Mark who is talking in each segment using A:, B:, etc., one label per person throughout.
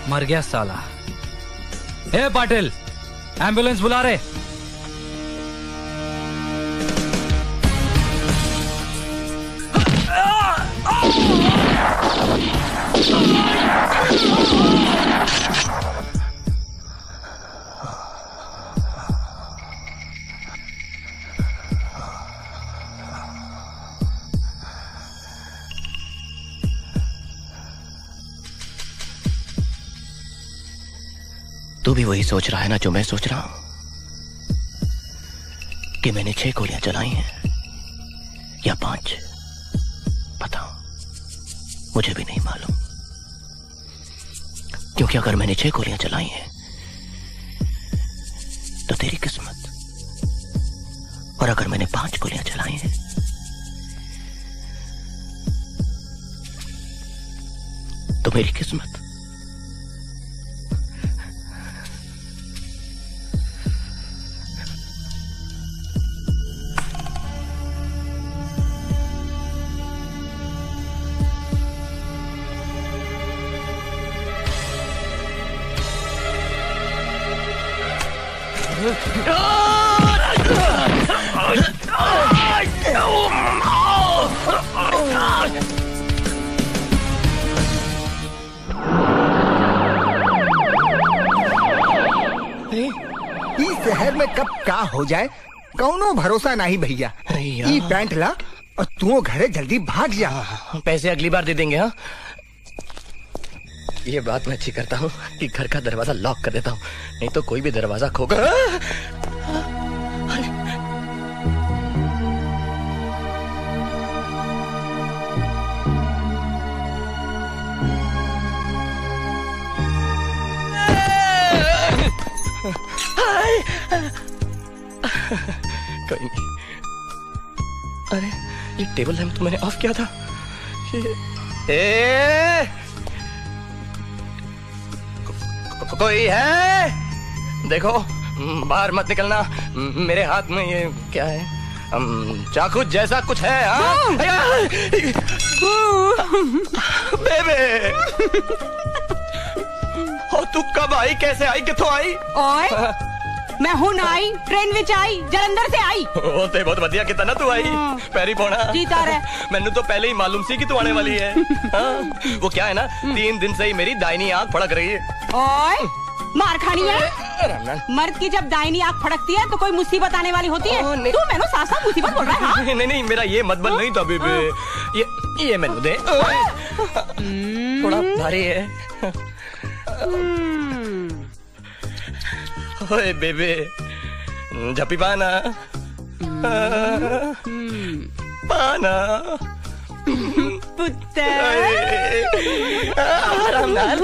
A: मर गया साला। ए पाटिल, एम्बुलेंस बुला रहे।
B: तू भी वही सोच रहा है ना जो मैं सोच रहा हूं, कि मैंने 6 गोलियां चलाई हैं या 5? बताओ, मुझे भी नहीं मालूम। क्योंकि अगर मैंने 6 गोलियां चलाई हैं तो तेरी किस्मत, और अगर मैंने 5 गोलियां चलाई हैं तो मेरी किस्मत।
C: इस शहर में कब का हो जाए कौनो भरोसा नहीं भैया। ई पैंट ला और तू घरे जल्दी भाग जा।
B: पैसे अगली बार दे देंगे। हाँ, ये बात मैं अच्छी करता हूँ कि घर का दरवाजा लॉक कर देता हूँ, नहीं तो कोई भी दरवाजा खोगा। कोई नहीं। अरे ये टेबल लैंप तो मैंने ऑफ किया था। कोई है? देखो, बाहर मत निकलना। मेरे हाथ में ये क्या है? चाकू जैसा कुछ है। बेबे, तू कब आई, कैसे आई, किथों आई?
D: ओए, मैं हूं ना आई, ट्रेन विच आई, जलंधर से आई।
B: ओ ते बहुत बढ़िया किता ना तू आई। पैरी पौना
D: जीता रहे।
B: मैंने तो पहले ही मालूम सी कि तू आने वाली है। वो क्या है ना, 3 दिन से ही मेरी दाहिनी आंख फड़क रही है।
D: ओए, मार खानी है। मर्द की जब दाहिनी आंख फड़कती है तो कोई मुसीबत आने वाली होती है। तू मैंने सासा मुसीबत बोल रहा है।
B: नहीं, मेरा ये मतबल नहीं था बेबे। ये मैंने दे, थोड़ा भारी है। ओए बेबे, झपी पाना पाना
D: पुत्र।
B: आराम नाल।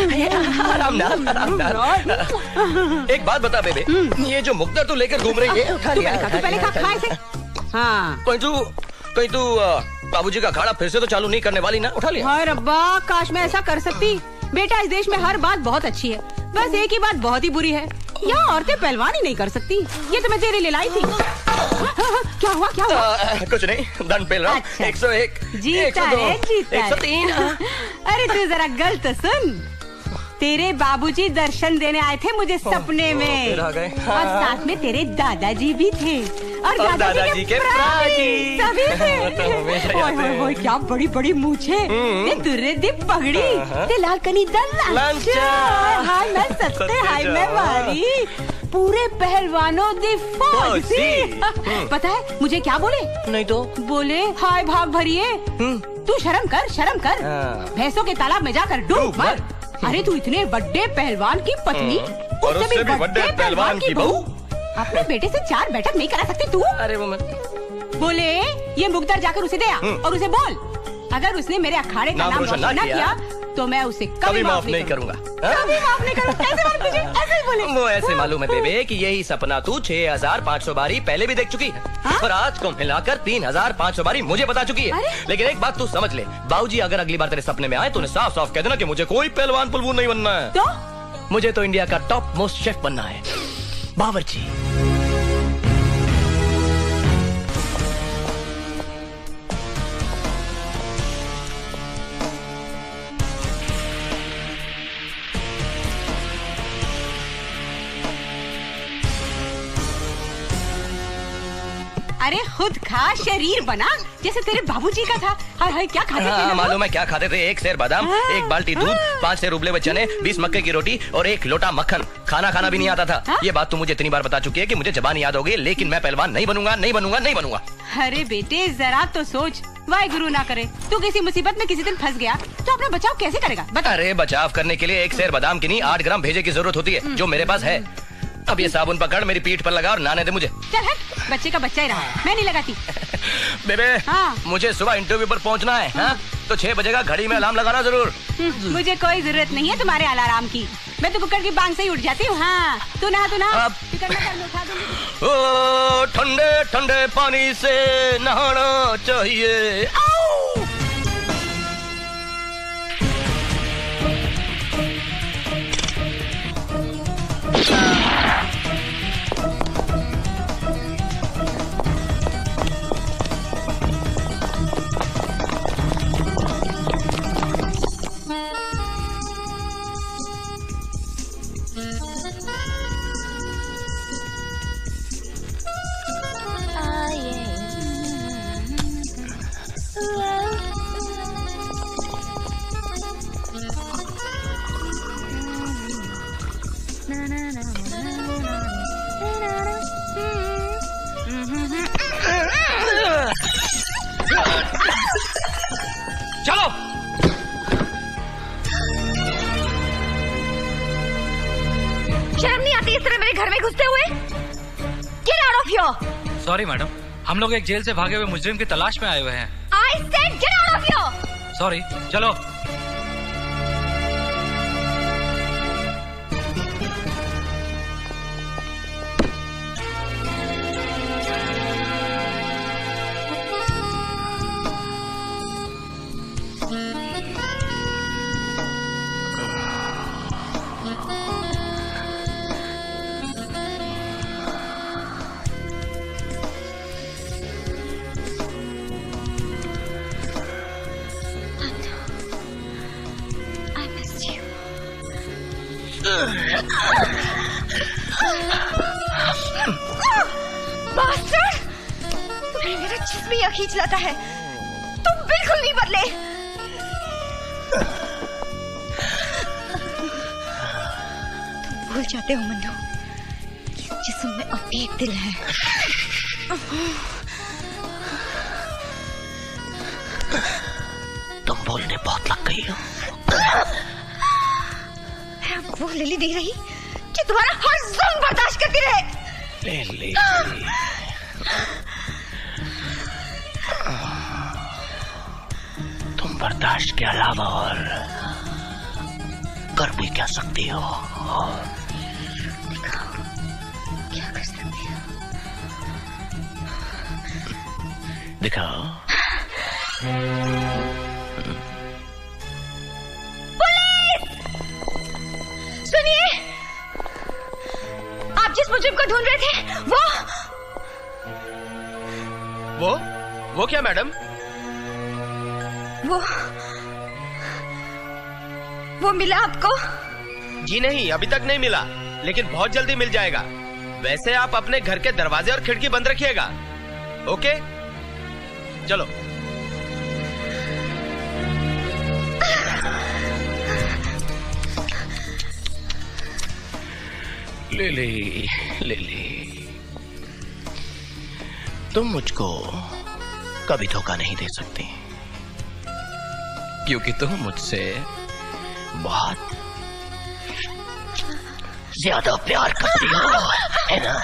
B: एक बात बता बेबे, ये जो मुक्ता तू लेकर घूम रही है,
D: पहले खा इसे। हाँ,
B: कहीं तू बाबूजी का अखाड़ा फिर से तो चालू नहीं करने वाली ना? उठा लिया।
D: हाय रब्बा, काश मैं ऐसा कर सकती। बेटा, इस देश में हर बात बहुत अच्छी है, बस एक ही बात बहुत ही बुरी है, यहाँ औरतें पहलवानी नहीं कर सकती। ये तो मैं तेरे लिए लाई थी। क्या हुआ?
B: कुछ नहीं, दंड पेल रहा हूँ।
D: अच्छा।
B: 101,
D: जीता है,
B: 103।
D: अरे तू जरा गल तो सुन। तेरे बाबूजी दर्शन देने आए थे मुझे सपने में,
B: फिर आ गए।
D: और साथ में तेरे दादाजी भी थे, और
B: दादाजी के प्राजी
D: सभी थे।
B: तो हमेशा याद है।
D: ओए, क्या बड़ी बड़ी मूछे, ते तुर्रे दी पगड़ी, ते लाल कनी दल हाय मैं सत्ते, हाय मैं मारी, पूरे पहलवानों दी फौज सी। पता है मुझे क्या बोले?
B: नहीं तो
D: बोले, हाय भाग भरिए, तू शर्म कर। भैंसों के तालाब में जाकर डूब मर। अरे तू इतने बड़े पहलवान की पत्नी, उससे भी बड़े पहलवान की बहू, अपने बेटे से 4 बैठक नहीं करा सकती तू?
B: अरे वो मैं
D: बोले, ये मुकद्दर जाकर उसे दे आ, और उसे बोल, अगर उसने मेरे अखाड़े का नाम रोशन न किया तो मैं उसे कभी माफ नहीं करूंगा। कभी माफ नहीं करूंगा। कैसे मालूम तुझे? ऐसे ही बोले।
B: वो ऐसे मालूम है बेबे कि यही सपना तू 6500 बारी पहले भी देख चुकी है, और आज को मिलाकर 3500 बारी मुझे बता चुकी है। लेकिन एक बात तू समझ ले, बाबूजी अगर अगली बार तेरे सपने में आए तो उन्हें साफ साफ कह देना कि मुझे कोई पहलवान पुलवान नहीं बनना है।
D: तो
B: मुझे तो इंडिया का टॉप मोस्ट शेफ बनना है, बावर्ची।
D: अरे खुद खा, शरीर बना जैसे तेरे बाबूजी का था। हाय क्या खाते थे?
B: मालूम है क्या खाते थे? 1 सेर बादाम, 1 बाल्टी दूध, 5 सेर उबले हुए चने, 20 मक्के की रोटी और 1 लोटा मक्खन। खाना भी नहीं आता था। ये बात तू मुझे इतनी बार बता चुकी है कि मुझे जबान याद हो गई, लेकिन मैं पहलवान नहीं बनूंगा, नहीं बनूंगा, नहीं बनूंगा।
D: अरे बेटे जरा तो सोच, वाहिगुरु ना करे तू किसी मुसीबत में किसी दिन फंस गया तो अपना बचाव कैसे करेगा? बता।
B: अरे बचाव करने के लिए 1 सेर बादाम की नहीं 8 ग्राम भेजे की जरूरत होती है, जो मेरे पास है। अब ये साबुन पकड़, मेरी पीठ पर लगा और नहाने दे मुझे।
D: चल हट, बच्चे का बच्चा ही रहा, मैं नहीं लगाती।
B: बेबे
D: हाँ।
B: मुझे सुबह इंटरव्यू पर पहुंचना है। हाँ? तो 6 बजे का घड़ी में अलार्म लगाना जरूर।
D: मुझे कोई जरूरत नहीं है तुम्हारे अलार्म की, मैं तो कुकर की बांग से ही उठ जाती हूँ। हाँ तू नहा फिक्र मत कर, मैं उठा दूंगी।
B: ओ ठंडे ठंडे पानी से नहाना चाहिए। चलो
E: शर्म नहीं आती इस तरह मेरे घर में घुसते हुए? Get out of here!
A: Sorry madam, हम लोग एक जेल से भागे हुए मुजरिम की तलाश में आए हुए हैं।
E: I said get out of here!
A: Sorry, चलो।
E: मास्टर, तुम्हें मेरा जिस्म ही खींच लाता है, तुम बिल्कुल नहीं बदले। तुम भूल जाते हो मन्नू कि इस जिस्म में अब भी एक दिल है।
B: तुम बोलने बहुत लग गई हो।
E: मैं अब वो लिली नहीं रही कि तुम्हारा हर जुल्म बर्दाश्त करती रहे।
B: लिली, तुम बर्दाश्त के अलावा और कर भी क्या सकती हो?
E: क्या कर सकती हो?
B: दिखाओ।
E: सुनिए, आप जिस मुजरिम को ढूंढ रहे थे
B: वो क्या मैडम?
E: वो मिला आपको?
F: जी नहीं, अभी तक नहीं मिला, लेकिन बहुत जल्दी मिल जाएगा। वैसे आप अपने घर के दरवाजे और खिड़की बंद रखिएगा, ओके? चलो।
B: लिली, तुम मुझको कभी धोखा नहीं दे सकती, क्योंकि तुम मुझसे बहुत ज्यादा प्यार करती हो, है ना?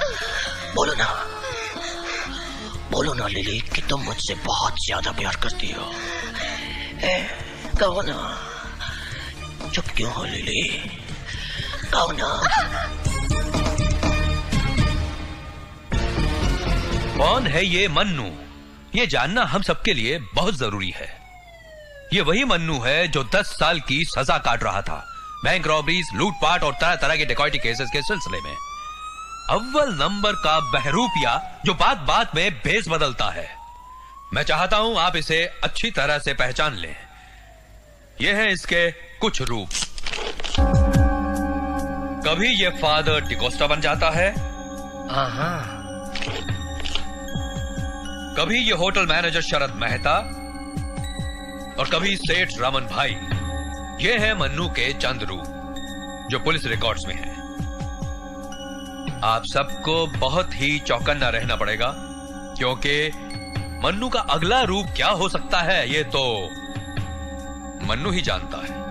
B: बोलो ना लिली कि तुम मुझसे बहुत ज्यादा प्यार करती हो। कहो ना, चुप क्यों हो लिली? कहो ना।
G: कौन है ये मन्नू? ये जानना हम सबके लिए बहुत जरूरी है। ये वही मन्नू है जो 10 साल की सजा काट रहा था बैंक रॉबरीज, लूटपाट और तरह तरह के डकैती केसेस के सिलसिले में। अव्वल नंबर का बहरूपिया जो बात बात में भेस बदलता है। मैं चाहता हूं आप इसे अच्छी तरह से पहचान लें। ये हैं इसके कुछ रूप। कभी ये फादर डिकोस्टा बन जाता है, कभी ये होटल मैनेजर शरद मेहता और कभी सेठ रमन भाई। ये है मन्नू के चंद रूप जो पुलिस रिकॉर्ड्स में है। आप सबको बहुत ही चौकन्ना रहना पड़ेगा, क्योंकि मन्नू का अगला रूप क्या हो सकता है ये तो मन्नू ही जानता है।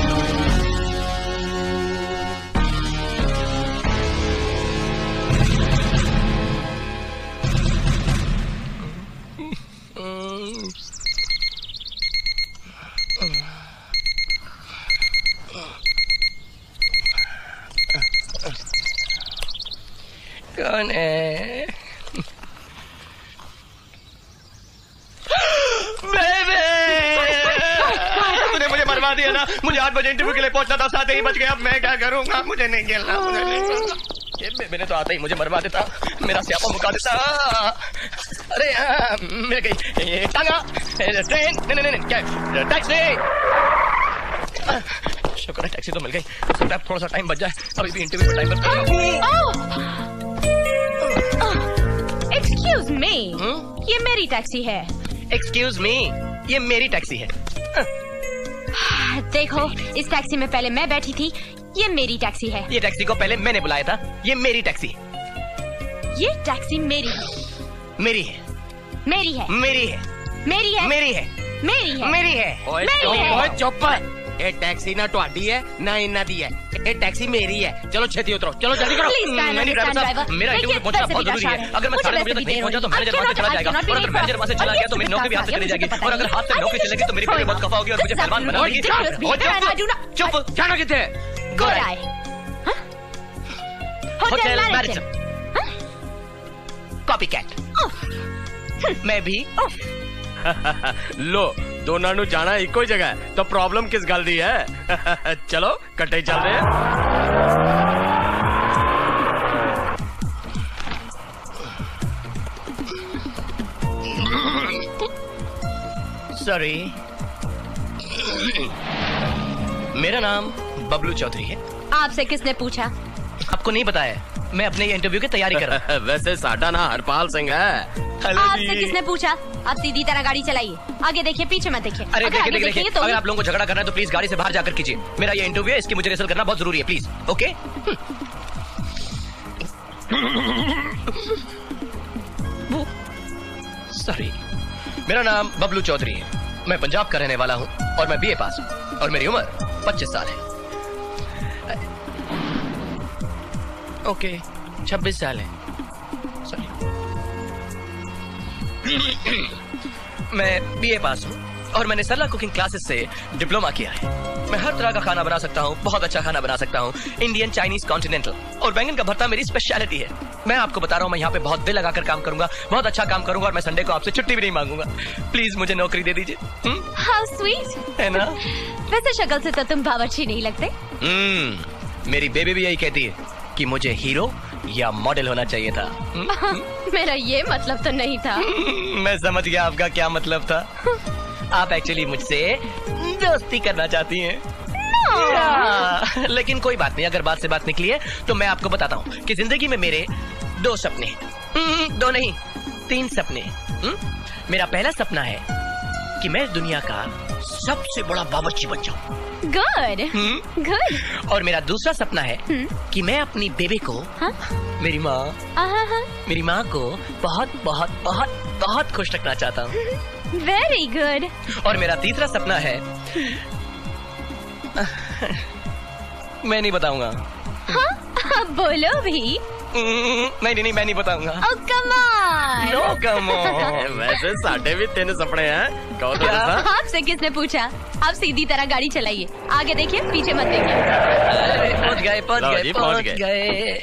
B: कौन है? तूने मुझे मरवा दिया ना। मुझे 8 बजे इंटरव्यू के लिए पहुंचना था, 7 ही बज गए। अब मैं क्या करूंगा? मुझे नहीं खेलना, मुझे नहीं खेलना। ये मैंने तो आता ही मुझे मरवा देता, मेरा स्यापा मुका देता। अरे मिल गई ये टांगा, ट्रेन, नहीं क्या टैक्सी। शुक्र है टैक्सी तो मिल गई। थोड़ा सा टाइम बच जाए, अभी भी इंटरव्यू में टाइम बच।
E: एक्सक्यूज मी, ये मेरी टैक्सी है।
B: एक्सक्यूज मी, ये मेरी टैक्सी है।
E: देखो, इस टैक्सी में पहले मैं बैठी थी, ये मेरी टैक्सी है।
B: ये टैक्सी को पहले मैंने बुलाया था, ये मेरी टैक्सी।
E: ये टैक्सी मेरी है।
B: मेरी है,
E: मेरी है,
B: मेरी है,
E: मेरी है,
B: मेरी है,
E: मेरी है,
B: मेरी है।
E: मेरी है।
F: चुप। ये टैक्सी ना ਤੁਹਾਡੀ है ना इन्ना दी है। ये टैक्सी मेरी है। चलो छेती उतरो, चलो जल्दी करो।
E: Please stand, stand,
B: मेरा इंटरव्यू पहुंचना बहुत जरूरी है। अगर मैं 7 बजे तक नहीं पहुंचा तो मैनेजर वहां से चला जाएगा, और अगर मैनेजर वहां से चला गया तो मेरी नौकरी भी हाथ से चली जाएगी, और अगर हाथ से नौकरी चलेगी तो मेरी पहले बहुत खफा होगी और मुझे पहलवान बना देगी।
F: चुप। जाना किथे?
E: Good eye.
B: होटल मैरिजन। Copy cat. मैं भी।
F: लो, दोनों नु जाना इको ही जगह है, तो प्रॉब्लम किस गल दी है? चलो कट्टे चल रहे हैं।
B: सॉरी, मेरा नाम बबलू चौधरी है।
E: आपसे किसने पूछा?
B: आपको नहीं बताया, मैं अपने इंटरव्यू की तैयारी कर रहा हूँ।
F: वैसे साडा ना हरपाल सिंह है।
E: आपसे किसने पूछा? आप सीधी तरह गाड़ी चलाइए, आगे देखिए पीछे मत देखिए।
B: अरे
E: अगर आगे
B: देखिए,
E: देखेंगे तो
B: अगर आप लोगों को झगड़ा करना है तो प्लीज गाड़ी से बाहर जाकर कीजिए। मेरा ये इंटरव्यू है, इसकी मुझे रिहर्सल करना बहुत जरूरी है, प्लीज। ओके? सॉरी, मेरा नाम बबलू चौधरी है। मैं पंजाब का रहने वाला हूँ और मैं BA पास हूँ और मेरी उम्र 25 साल है। ओके, 26 साल है। सॉरी, मैं BA पास हूँ और मैंने सरला कुकिंग क्लासेस से डिप्लोमा किया है। मैं हर तरह का खाना बना सकता हूँ, बहुत अच्छा खाना बना सकता हूँ, इंडियन, चाइनीज, कॉन्टिनेंटल, और बैंगन का भरता मेरी स्पेशलिटी है। मैं आपको बता रहा हूँ, मैं यहाँ पे बहुत दिल लगाकर काम करूंगा, बहुत अच्छा काम करूंगा, और मैं संडे को आपसे छुट्टी भी नहीं मांगूंगा। प्लीज मुझे नौकरी दे दीजिए।
E: हाउ स्वीट
B: है ना?
E: वैसे शक्ल से तो तुम बावर्ची नहीं लगते।
B: मेरी बेबी भी यही कहती है कि मुझे हीरो या मॉडल होना चाहिए था।
E: मेरा ये मतलब तो नहीं था।
B: मैं समझ गया आपका क्या मतलब था। आप एक्चुअली मुझसे दोस्ती करना चाहती हैं। लेकिन कोई बात नहीं, अगर बात से बात निकली है तो मैं आपको बताता हूँ कि जिंदगी में मेरे 2 सपने, 2 नहीं 3 सपने। मेरा पहला सपना है कि मैं दुनिया का सबसे बड़ा बावर्ची बन जाऊं।
E: Good good.
B: और मेरा दूसरा सपना है कि मैं अपनी बेबी को, मेरी माँ को बहुत बहुत बहुत बहुत खुश रखना चाहता हूँ।
E: Very good.
B: और मेरा तीसरा सपना है, मैं नहीं बताऊंगा।
E: बोलो भी।
B: नहीं, मैं नहीं बताऊंगा।
E: Oh, come on.
B: No, come on.
F: वैसे साढ़े भी 3 सपने हैं। कहो तो
E: आपसे किसने पूछा? आप सीधी तरह गाड़ी चलाइए, आगे देखिए पीछे मत देखिए।
B: पहुंच गए।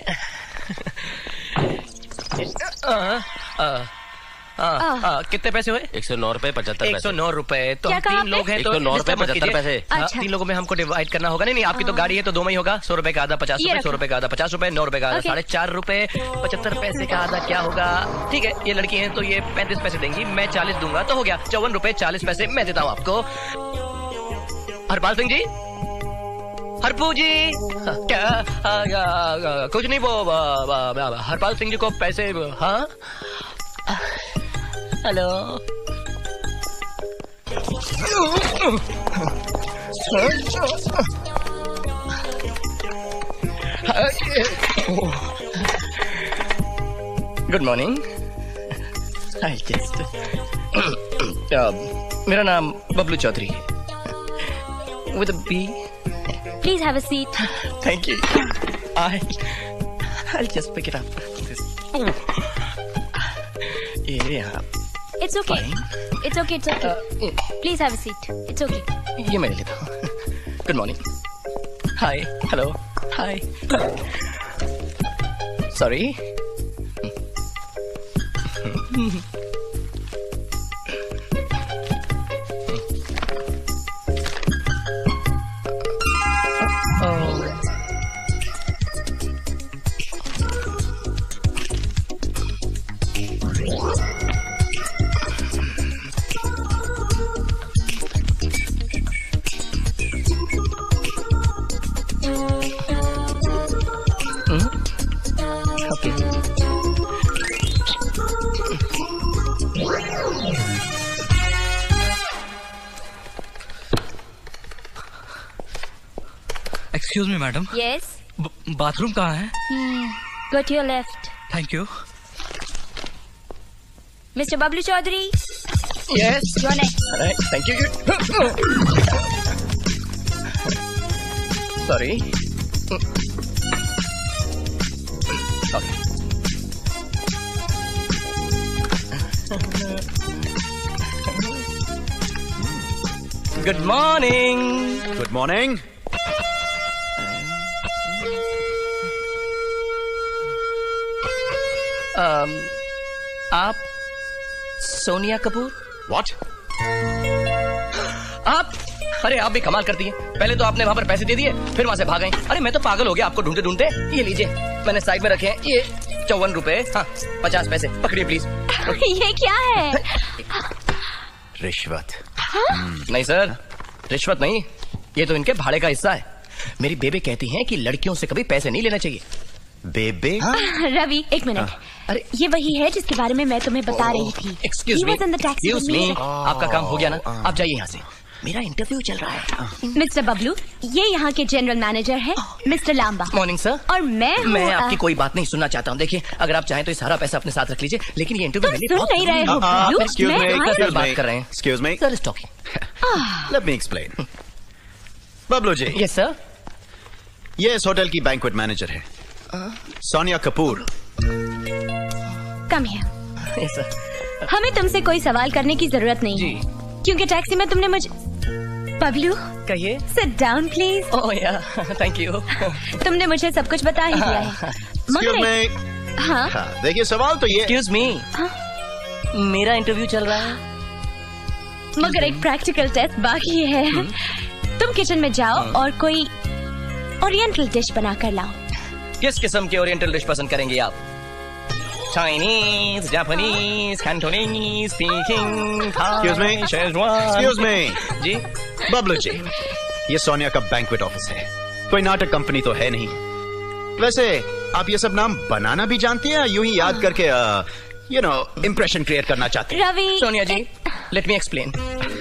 B: कितने पैसे हुए?
F: 109 रुपए 75 पैसे।
B: 109 रुपए। तो
E: क्या
B: 3 लोग हैं तो
F: 109 रुपए 75 पैसे।
B: 3 लोगों में हमको डिवाइड करना होगा। नहीं, आपकी तो गाड़ी है तो 2 में ही होगा। 100 रुपए का आधा 50 रुपए, 100 रुपए का आधा 50 रुपए, 9 रुपए का आधा 4.5 रुपए, 75 पैसे का आधा क्या होगा? ठीक है, ये लड़की है तो ये 35 पैसे देंगी, मैं 40 दूंगा तो हो गया 54 रुपए 40 पैसे मैं देता हूँ आपको। हरपाल सिंह जी, हरपू जी, क्या? कुछ नहीं, वो हरपाल सिंह जी को पैसे। हाँ, हेलो। Good morning. मेरा नाम बबलू चौधरी है। With a B.
E: Please have a seat.
B: Thank you. I'll just pick it up. Yeah.
E: It's okay.
B: Fine.
E: It's okay. It's okay. Please have a seat. It's okay.
B: ये मैं ले लेता हूँ। Good morning. Hi. Hello. Hi. Sorry.
A: Excuse me madam.
E: Yes.
A: Bathroom कहाँ है?
E: Go to your left.
A: Thank you.
E: Mr. Bablu Chaudhary.
B: Yes.
E: You're next.
B: Alright. Thank you. Sorry. Okay. Good morning.
H: Good morning.
B: आप Sonia Kapoor?
H: What?
B: आप? अरे आप भी कमाल करती हैं। पहले तो आपने वहाँ पर पैसे दे दिए, फिर वहाँ से भाग गई। अरे मैं तो पागल हो गया आपको ढूंढते ढूंढते। ये लीजिए, मैंने साइड में रखे हैं ये 54 रुपए, हाँ 50 पैसे, पकड़िए प्लीज।
E: ये क्या है?
H: रिश्वत।
B: नहीं सर, रिश्वत नहीं, ये तो इनके भाड़े का हिस्सा है। मेरी बेबे कहती हैं कि लड़कियों से कभी पैसे नहीं लेना चाहिए।
H: बेबे?
E: रवि, एक मिनट।
B: अरे
E: ये वही है जिसके बारे में मैं तुम्हें बता रही थी।
B: Excuse me,
E: taxi.
B: आपका काम हो गया ना? आप जाइए यहाँ से, मेरा इंटरव्यू चल रहा है।
E: मिस्टर बबलू, ये यहाँ के जनरल मैनेजर है मिस्टर लांबा।
B: Morning sir.
E: और मैं
B: आपकी कोई बात नहीं सुनना चाहता हूँ। देखिए, अगर आप चाहें तो ये सारा पैसा अपने साथ रख लीजिए, लेकिन ये इंटरव्यू
E: तुम सुन नहीं रहे हो बबलू?
B: बात कर रहे हैं।
H: Excuse me.
B: Sir is talking.
H: Let me explain. Bablu ji.
B: Yes sir.
H: ये इस होटल की बैंक्वेट मैनेजर है, Sonia Kapoor.
E: Come here.
B: Yes sir.
E: हमें तुमसे कोई सवाल करने की जरूरत नहीं
B: जी।
E: है, क्योंकि टैक्सी में तुमने मुझे। बबलू,
B: कहिए।
E: Sit down please.
B: ओह या, थैंक यू।
E: तुमने मुझे सब कुछ बता ही दिया है।
H: Excuse me.
E: हाँ,
H: देखिए सवाल तो ये।
B: एक्सक्यूज मी, मेरा इंटरव्यू चल रहा है,
E: मगर एक प्रैक्टिकल टेस्ट बाकी है। तुम किचन में जाओ और कोई ओरिएंटल डिश बना कर लाओ।
B: किस किस्म के ओरिएंटल डिश पसंद करेंगे आप? Chinese, Japanese, Cantonese, Peking,
H: Excuse me. Excuse me.
B: जी।
H: बबलू जी, ये सोनिया का बैंक्वेट ऑफिस है, कोई नाटक कंपनी तो है नहीं। वैसे आप ये सब नाम बनाना भी जानती हैं, यूं ही याद करके इम्प्रेशन क्रिएट करना चाहते हैं?
E: Ravi.
B: Sonia ji, let me explain.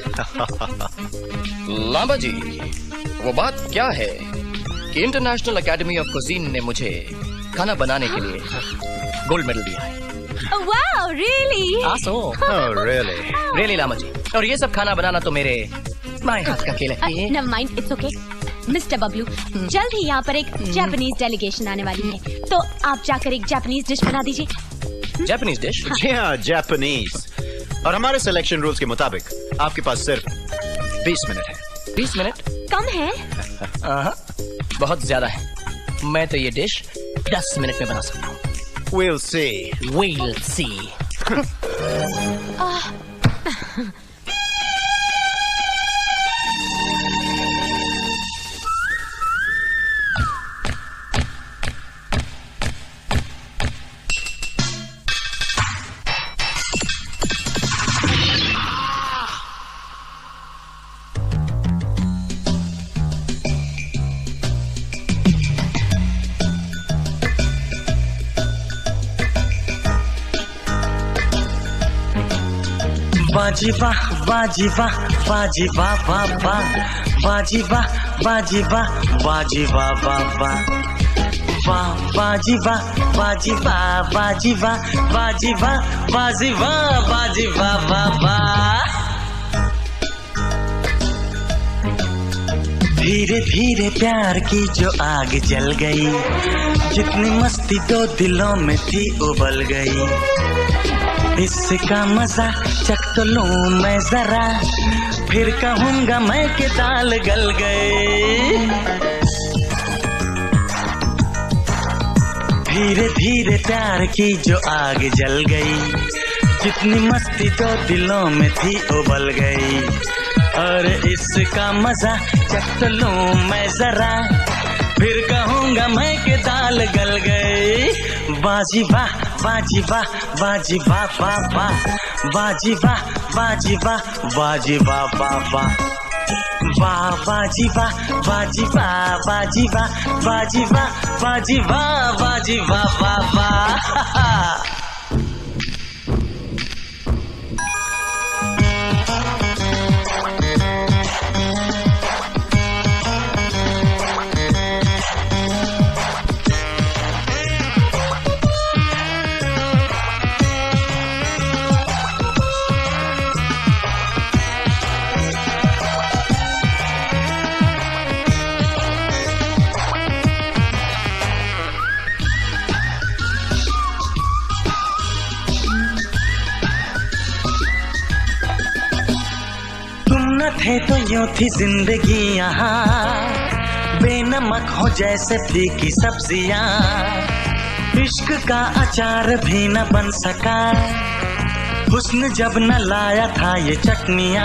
B: Lamba ji, वो बात क्या है कि इंटरनेशनल एकेडमी ऑफ कुजीन ने मुझे खाना बनाने के लिए गोल्ड मेडल दिया है।
E: Wow, really?
B: आसो। रियली लामा जी, और ये सब खाना बनाना तो मेरे माय हाथ का खेल है।
E: Never mind, it's okay. Mister Bablu, जल्द ही यहाँ पर एक जापानीज डेलीगेशन आने वाली है, तो आप जाकर एक जापानीज डिश बना दीजिए।
B: Japanese dish?
H: जी हाँ, जापानीज। और हमारे सिलेक्शन रूल्स के मुताबिक आपके पास सिर्फ 20 मिनट है।
B: 20 मिनट?
E: कम है?
B: बहुत ज्यादा है। मैं तो ये डिश 10 मिनट में बना सकता हूँ।
H: We'll see.
B: We'll see.
I: बाजी वाह बाजी वाह बाजी वाह वाह वाह बाजी वाह बाजी वाह बाजी वाह वाह वाह वाह बाजी वाह बाजी वाह बाजी वाह बाजी वाह बाजी वाह बाजी वाह वाह वाह। धीरे धीरे प्यार की जो आग जल गई, जितनी मस्ती दो दिलों में थी उबल गई। इसका मजा चख तो लूं मैं जरा, फिर कहूंगा मैं कि दाल गल गए। धीरे धीरे प्यार की जो आग जल गई, जितनी मस्ती दो दिलों में थी उबल गई। और इसका मजा चख तो लूं मैं जरा, फिर कहूंगा मैं कि दाल गल गई। बाजी वाह बाजी वाह बाजी वाह वाह वाह बाजी वाह बाजी वाह बाजी वाह वाह वाह वाह बाजी वाह बाजी वाह बाजी वाह बाजी वाह बाजी वाह बाजी वाह वाह वाह। थे तो यूं थी जिंदगी यहाँ, बेनमक हो जैसे फीकी सब्जियाँ। इश्क का अचार भी न बन सका, हुस्न जब न लाया था ये चटनियाँ।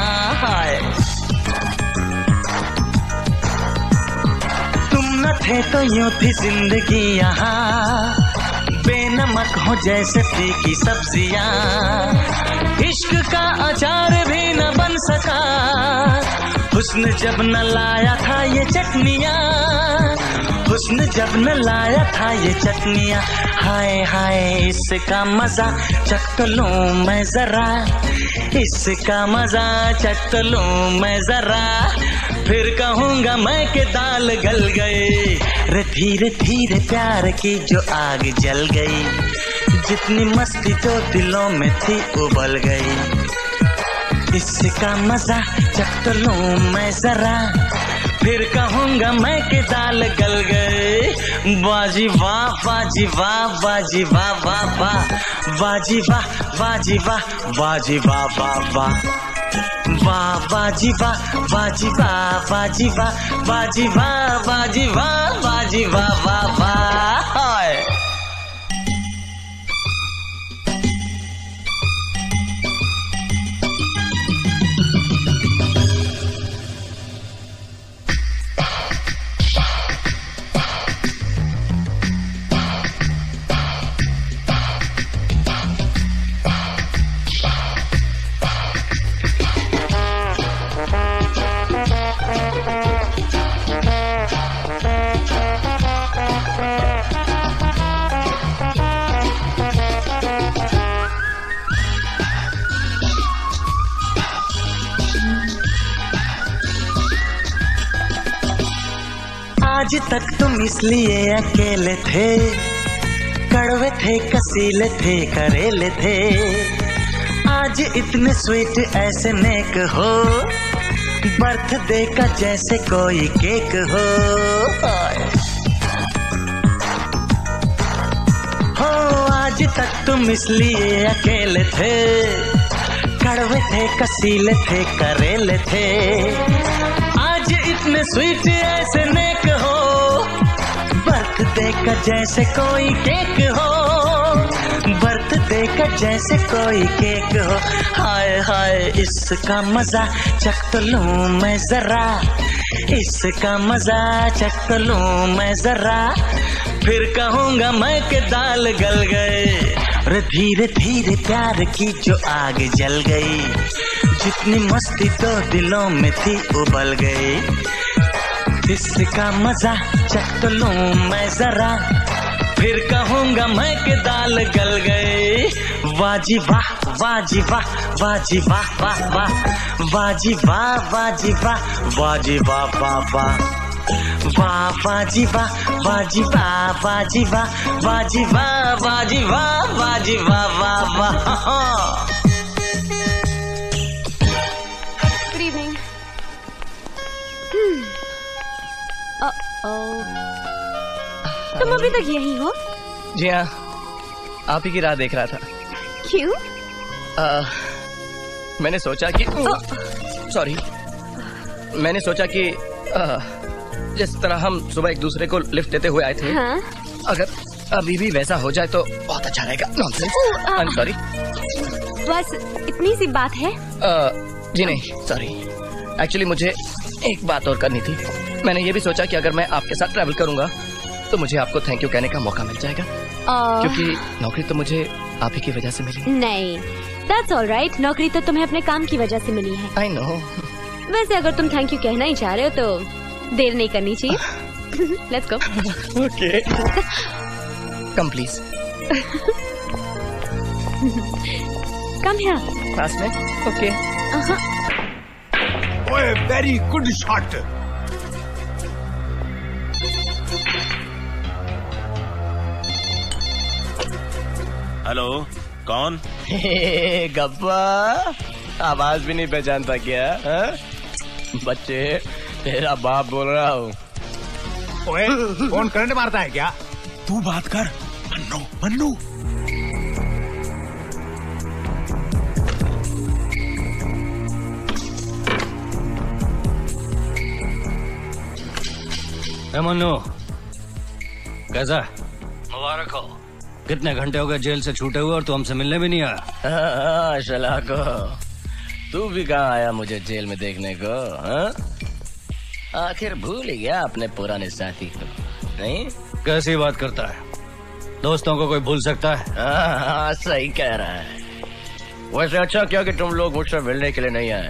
I: तुम न थे तो यूं थी जिंदगी यहाँ, बेनमक हो जैसे फीकी सब्जियाँ। इश्क का अचार भी न बन सका, हुस्न जब न लाया था ये चटनियाँ। हुस्न जब न लाया था ये चटनियाँ। हाय हाय इसका मजा चख तो लूं मैं जरा, इसका मजा चख तो लूं मैं जरा, फिर कहूंगा मैं कि दाल गल गई। रे धीरे धीरे प्यार की जो आग जल गई, जितनी मस्ती तो दिलों में थी उबल गई। इसका मजा चख तो लूं मैं जरा, फिर कहूंगा मैं कि दाल गल गए। बाजी वाह बाजी वाह बाजी वाह वाह वाह बाजी वाह बाजी वाह बाजी वाह वाह वाह वाह बाजी वाह बाजी वाह बाजी वाह बाजी वाह बाजी वाह बाजी वाह वाह वाह। आज तक तुम इसलिए अकेले थे, कड़वे थे कसीले थे करेले थे। आज इतने स्वीट ऐसे नेक हो, बर्थडे का जैसे कोई केक हो। हो आज तक तुम इसलिए अकेले थे, कड़वे थे कसीले थे करेले थे। आज इतने स्वीट ऐसे नेक हो, बर्थडे का जैसे कोई केक हो, बर्थडे का जैसे कोई केक हो। हाय हाय इसका मजा चख तो लूं मैं जरा, इसका मजा चख तो लूं मैं जरा, फिर कहूंगा मैं कि दाल गल गए। और धीरे धीरे प्यार की जो आग जल गई, जितनी मस्ती तो दिलों में थी उबल गई। इसका मजा चख तो लूं मैं जरा, फिर कहूंगा मैं कि दाल गल गई। वाजी वाह वाजी वाह वाजी वाह वाह वाह वाजी वाह वाजी वाह वाजी वाह वाह वाह वाह वाजी वाह वाजी वाह वाजी वाह वाजी वाह वाजी वाह वाजी वाह वाह वाह।
E: Good evening. तुम अभी तक यही हो?
B: जी हाँ, आप ही की राह देख रहा था।
E: क्यों?
B: मैंने सोचा कि सॉरी, मैंने सोचा कि जिस तरह हम सुबह एक दूसरे को लिफ्ट देते हुए आए थे,
E: हाँ?
B: अगर अभी भी वैसा हो जाए तो बहुत अच्छा रहेगा। नॉनसेंस। I am sorry.
E: बस इतनी सी बात है?
B: जी नहीं, सॉरी। एक्चुअली मुझे एक बात और करनी थी। मैंने ये भी सोचा कि अगर मैं आपके साथ ट्रैवल करूंगा तो मुझे आपको थैंक यू कहने का मौका मिल जाएगा, क्योंकि नौकरी तो मुझे आप ही की वजह से मिली।
E: नहीं, दैट्स ऑल राइट। नौकरी तो तुम्हें अपने काम की वजह से मिली है।
B: I know.
E: वैसे अगर तुम थैंक यू कहना ही चाह रहे हो तो देर नहीं करनी चाहिए। Let's go.
B: Okay, come please.
E: Come here.
B: पास में। ओके।
C: ओए, वेरी गुड शॉट।
F: हेलो, कौन?
B: गप्पा, आवाज भी नहीं पहचानता क्या? बच्चे, तेरा बाप बोल रहा हूँ।
C: ओए, फोन करंट मारता है क्या?
F: तू बात कर। मन्नू, मन्नू।
A: मन्नू, कैसा? मुबारक हो। कितने घंटे हो गए जेल से छूटे हुए और तू हमसे मिलने भी नहीं आया?
B: शलाको, तू भी कहाँ आया मुझे जेल में देखने को? आखिर भूल ही गया अपने पुराने साथी को, नहीं?
A: कैसी बात करता है? दोस्तों को कोई भूल सकता है?
B: हाँ, सही कह रहा है। वैसे अच्छा क्या कि तुम लोग मुझसे मिलने के लिए नहीं आए,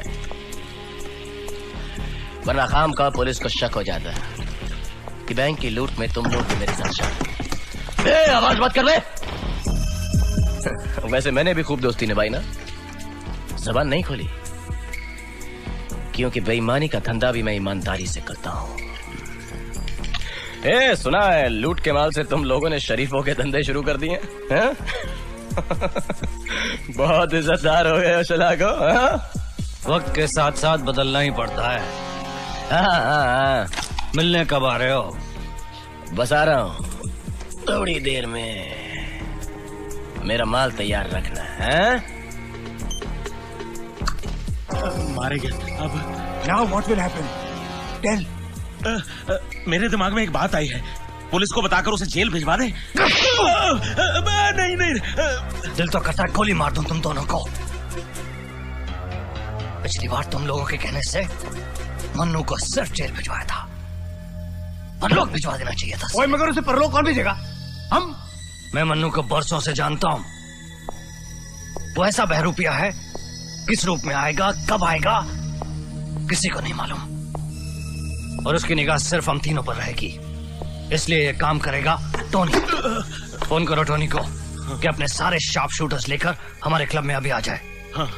B: वरना खाम का पुलिस को शक हो जाता है कि बैंक की लूट में तुम लोग भी मेरे साथ शामिल। आवाज मत कर बे। वैसे मैंने भी खूब दोस्ती निभाई ना, ज़बान नहीं खोली, क्योंकि बेईमानी का धंधा भी मैं ईमानदारी से करता हूँ। सुना है लूट के माल से तुम लोगों ने शरीफों के धंधे शुरू कर दिए हैं? बहुत इज्जतदार हो गए हो शलाको।
A: वक्त के साथ साथ बदलना ही पड़ता है।
B: हाँ।
A: मिलने कब आ रहे हो?
B: बस आ रहा हूँ, थोड़ी देर में। मेरा माल तैयार रखना है।
F: मारेंगे अब।
C: Now what will happen? Tell.
F: मेरे दिमाग में एक बात आई है, पुलिस को बताकर उसे जेल भिजवा दे। नहीं नहीं,
A: दिल तो करता है गोली मार दूं तुम दोनों को। पिछली बार तुम लोगों के कहने से मन्नू को सिर्फ जेल भिजवाया था, परलोक भिजवा देना चाहिए था।
C: ओए, मगर उसे परलोक कौन भेजेगा? हम?
A: मैं मन्नू को बरसों से जानता हूँ। वो ऐसा बहरूपिया है, किस रूप में आएगा, कब आएगा, किसी को नहीं मालूम। और उसकी निगाह सिर्फ हम तीनों पर रहेगी, इसलिए ये काम करेगा टोनी। फोन करो टोनी को कि अपने सारे शार्प शूटर्स लेकर हमारे क्लब में अभी आ जाए।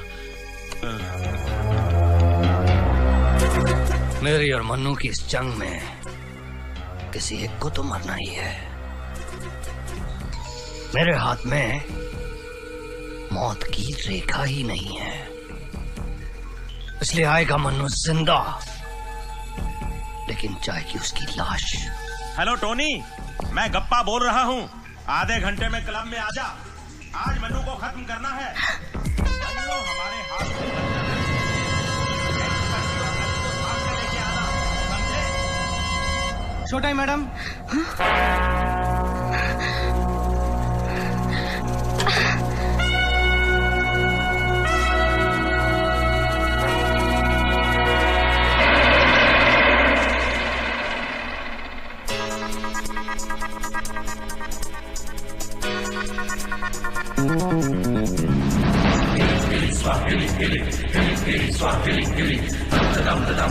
A: मेरी और मन्नू की इस जंग में किसी एक को तो मरना ही है। मेरे हाथ में मौत की रेखा ही नहीं है, इसलिए आएगा मन्नू जिंदा, लेकिन जाएगी उसकी लाश।
F: हेलो टोनी, मैं गप्पा बोल रहा हूँ। आधे घंटे में क्लब में आजा। आज मन्नू को खत्म करना है। मन्नू हमारे हाथ में बंदा है।
C: Show time madam.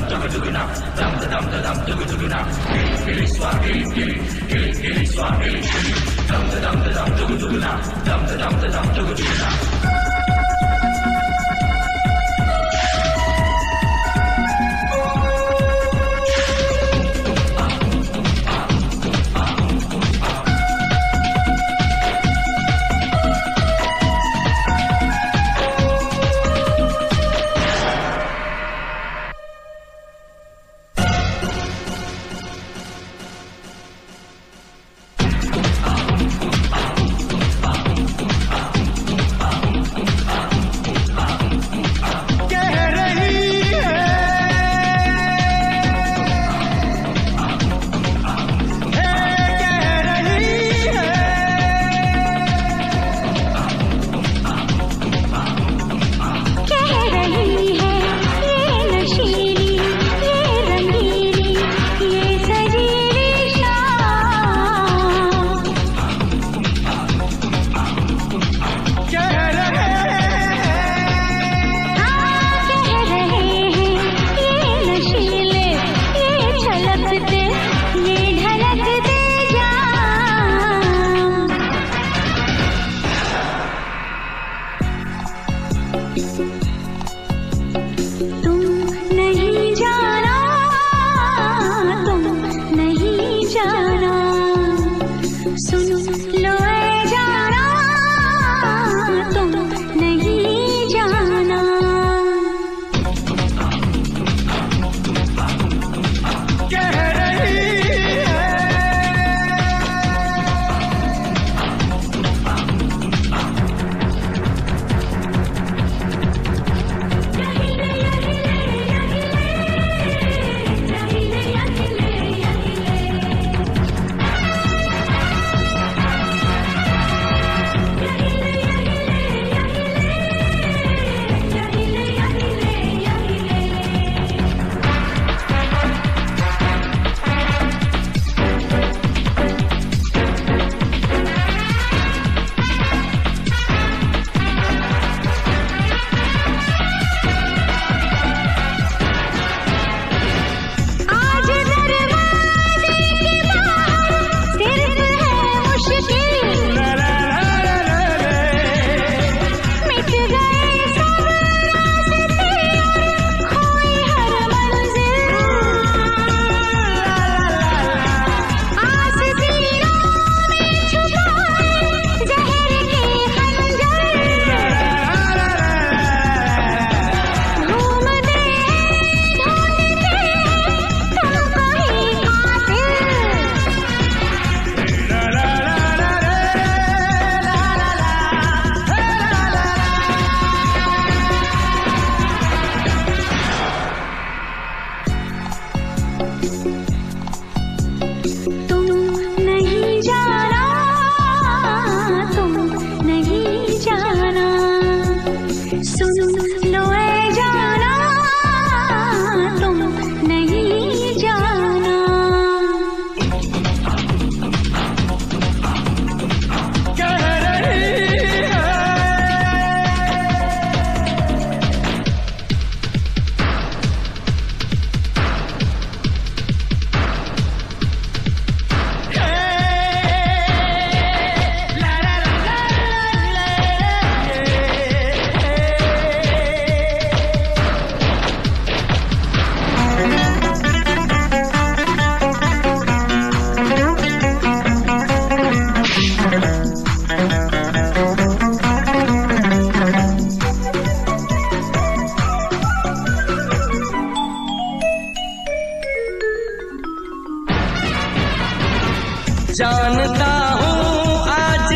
I: जानता हूँ आज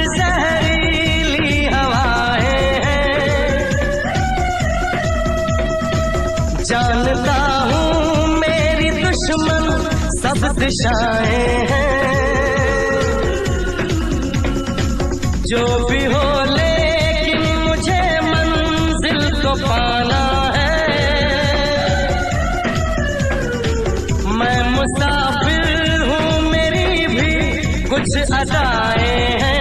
I: जहरीली हवाएं हैं, जानता हूँ मेरी दुश्मन सब दिशाएं हैं। जो भी हो लेकिन मुझे मंजिल को पाना है। मैं मुसाफिर हूँ, मेरी भी कुछ अदाएं हैं।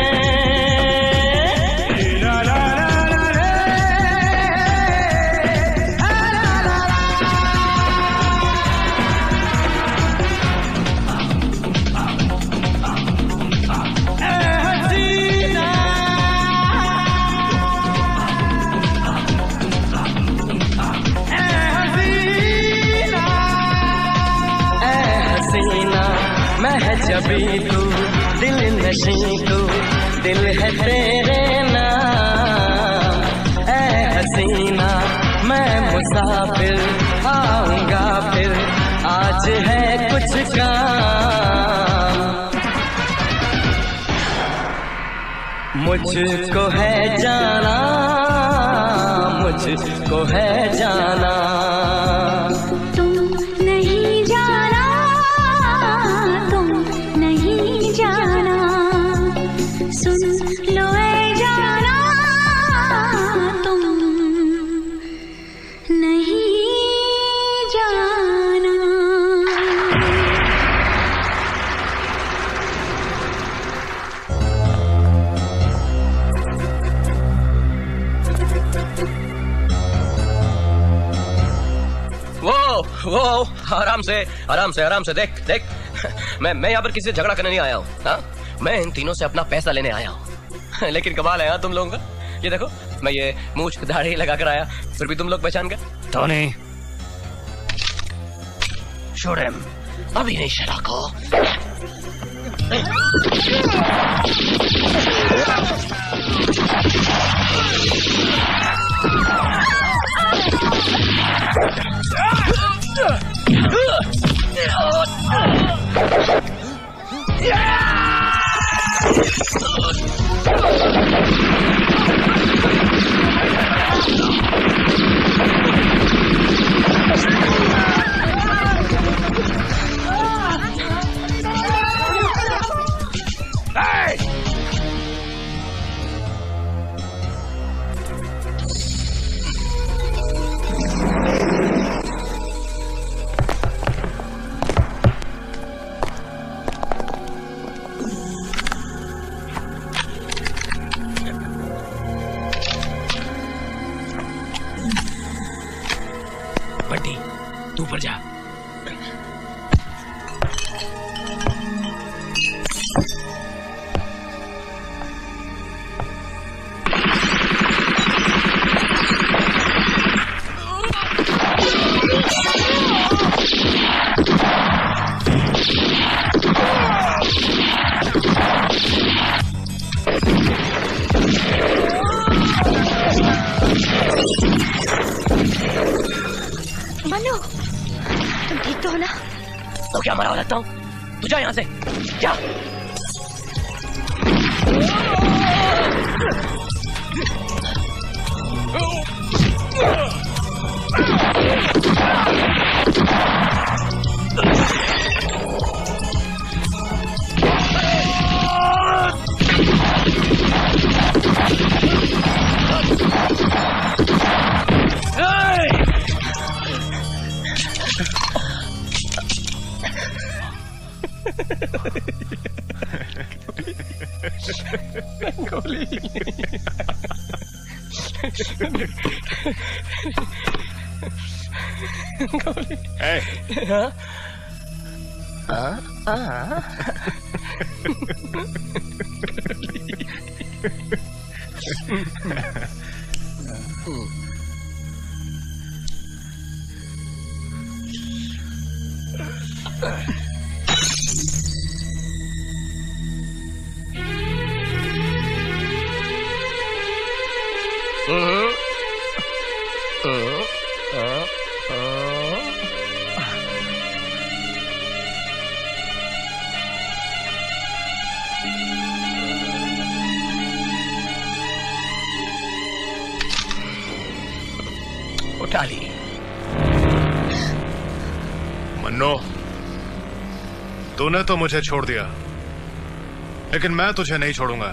I: मैं है जबी तू दिल नशी तू दिल है तेरे नाम ऐ हसीना मैं मुसाफिर आऊंगा फिर आज है कुछ काम मुझको है जाना मुझको है जाना
J: तुम नहीं जाना तुम नहीं जाना सुन लो ऐ जाना तुम नहीं जाना
B: वो आराम से देख मैं यहाँ पर किसी से झगड़ा करने नहीं आया हूँ हाँ? मैं इन तीनों से अपना पैसा लेने आया हूँ लेकिन कमाल है हाँ तुम लोगों का ये देखो मैं ये मूंछ दाढ़ी लगा कर आया फिर भी तुम लोग पहचान गए
A: टोनी छोड़
B: अभी नहीं शराको
A: बंटी तू ऊपर जा
E: मनु तुम ठीक तो हो ना?
B: तो क्या मरा लगता हूँ तू जा यहाँ से जा
I: गोली गोली
A: उठा ली।
K: मन्नो, तूने तो मुझे छोड़ दिया, लेकिन मैं तुझे नहीं छोड़ूंगा।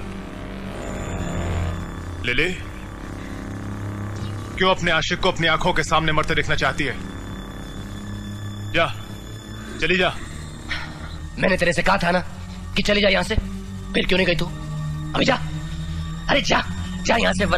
K: लिली, क्यों अपने आशिक को अपनी आंखों के सामने मरते देखना चाहती है? जा, चली जा।
B: मैंने तेरे से कहा था ना कि चली जा यहाँ से, फिर क्यों नहीं गई तू? अभी जा, अरे जा जा यहाँ से।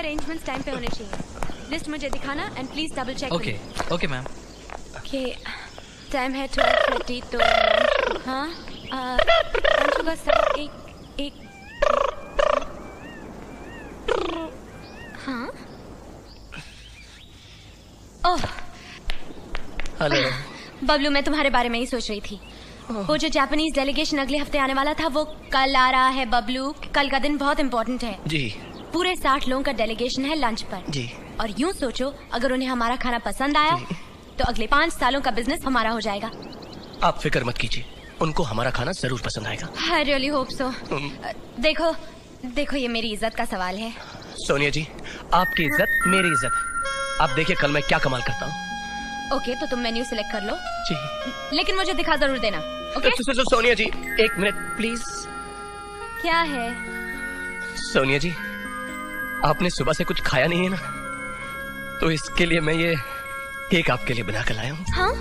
E: अरेंजमेंट्स टाइम पे होने चाहिए। लिस्ट मुझे दिखाना and please double check.
B: Okay okay ma'am.
E: Okay time है 12:30 तो हाँ लंच होगा 1 हाँ। ओह
B: हेलो
E: बबलू, मैं तुम्हारे बारे में ही सोच रही थी। वो जो जापानीज डेलीगेशन अगले हफ्ते आने वाला था वो कल आ रहा है बबलू। कल का दिन बहुत इम्पोर्टेंट है
B: जी।
E: पूरे 60 लोगों का डेलीगेशन है लंच पर
B: जी।
E: और यूँ सोचो अगर उन्हें हमारा खाना पसंद आया तो अगले 5 सालों का बिजनेस हमारा हो जाएगा।
B: आप फिक्र मत कीजिए, उनको हमारा खाना जरूर पसंद आएगा।
E: I really hope so. देखो देखो ये मेरी इज्जत का सवाल है।
B: सोनिया जी, आपकी इज्जत मेरी इज्जत है। आप देखिए कल मैं क्या कमाल करता हूँ।
E: ओके तो तुम मेन्यू सिलेक्ट कर लो
B: जी,
E: लेकिन मुझे दिखा जरूर देना। Okay
B: Sonia ji 1 minute please.
E: क्या है?
B: सोनिया जी, आपने सुबह से कुछ खाया नहीं है ना, तो इसके लिए मैं ये केक आपके लिए बना कर लाया हूँ।
E: हाँ?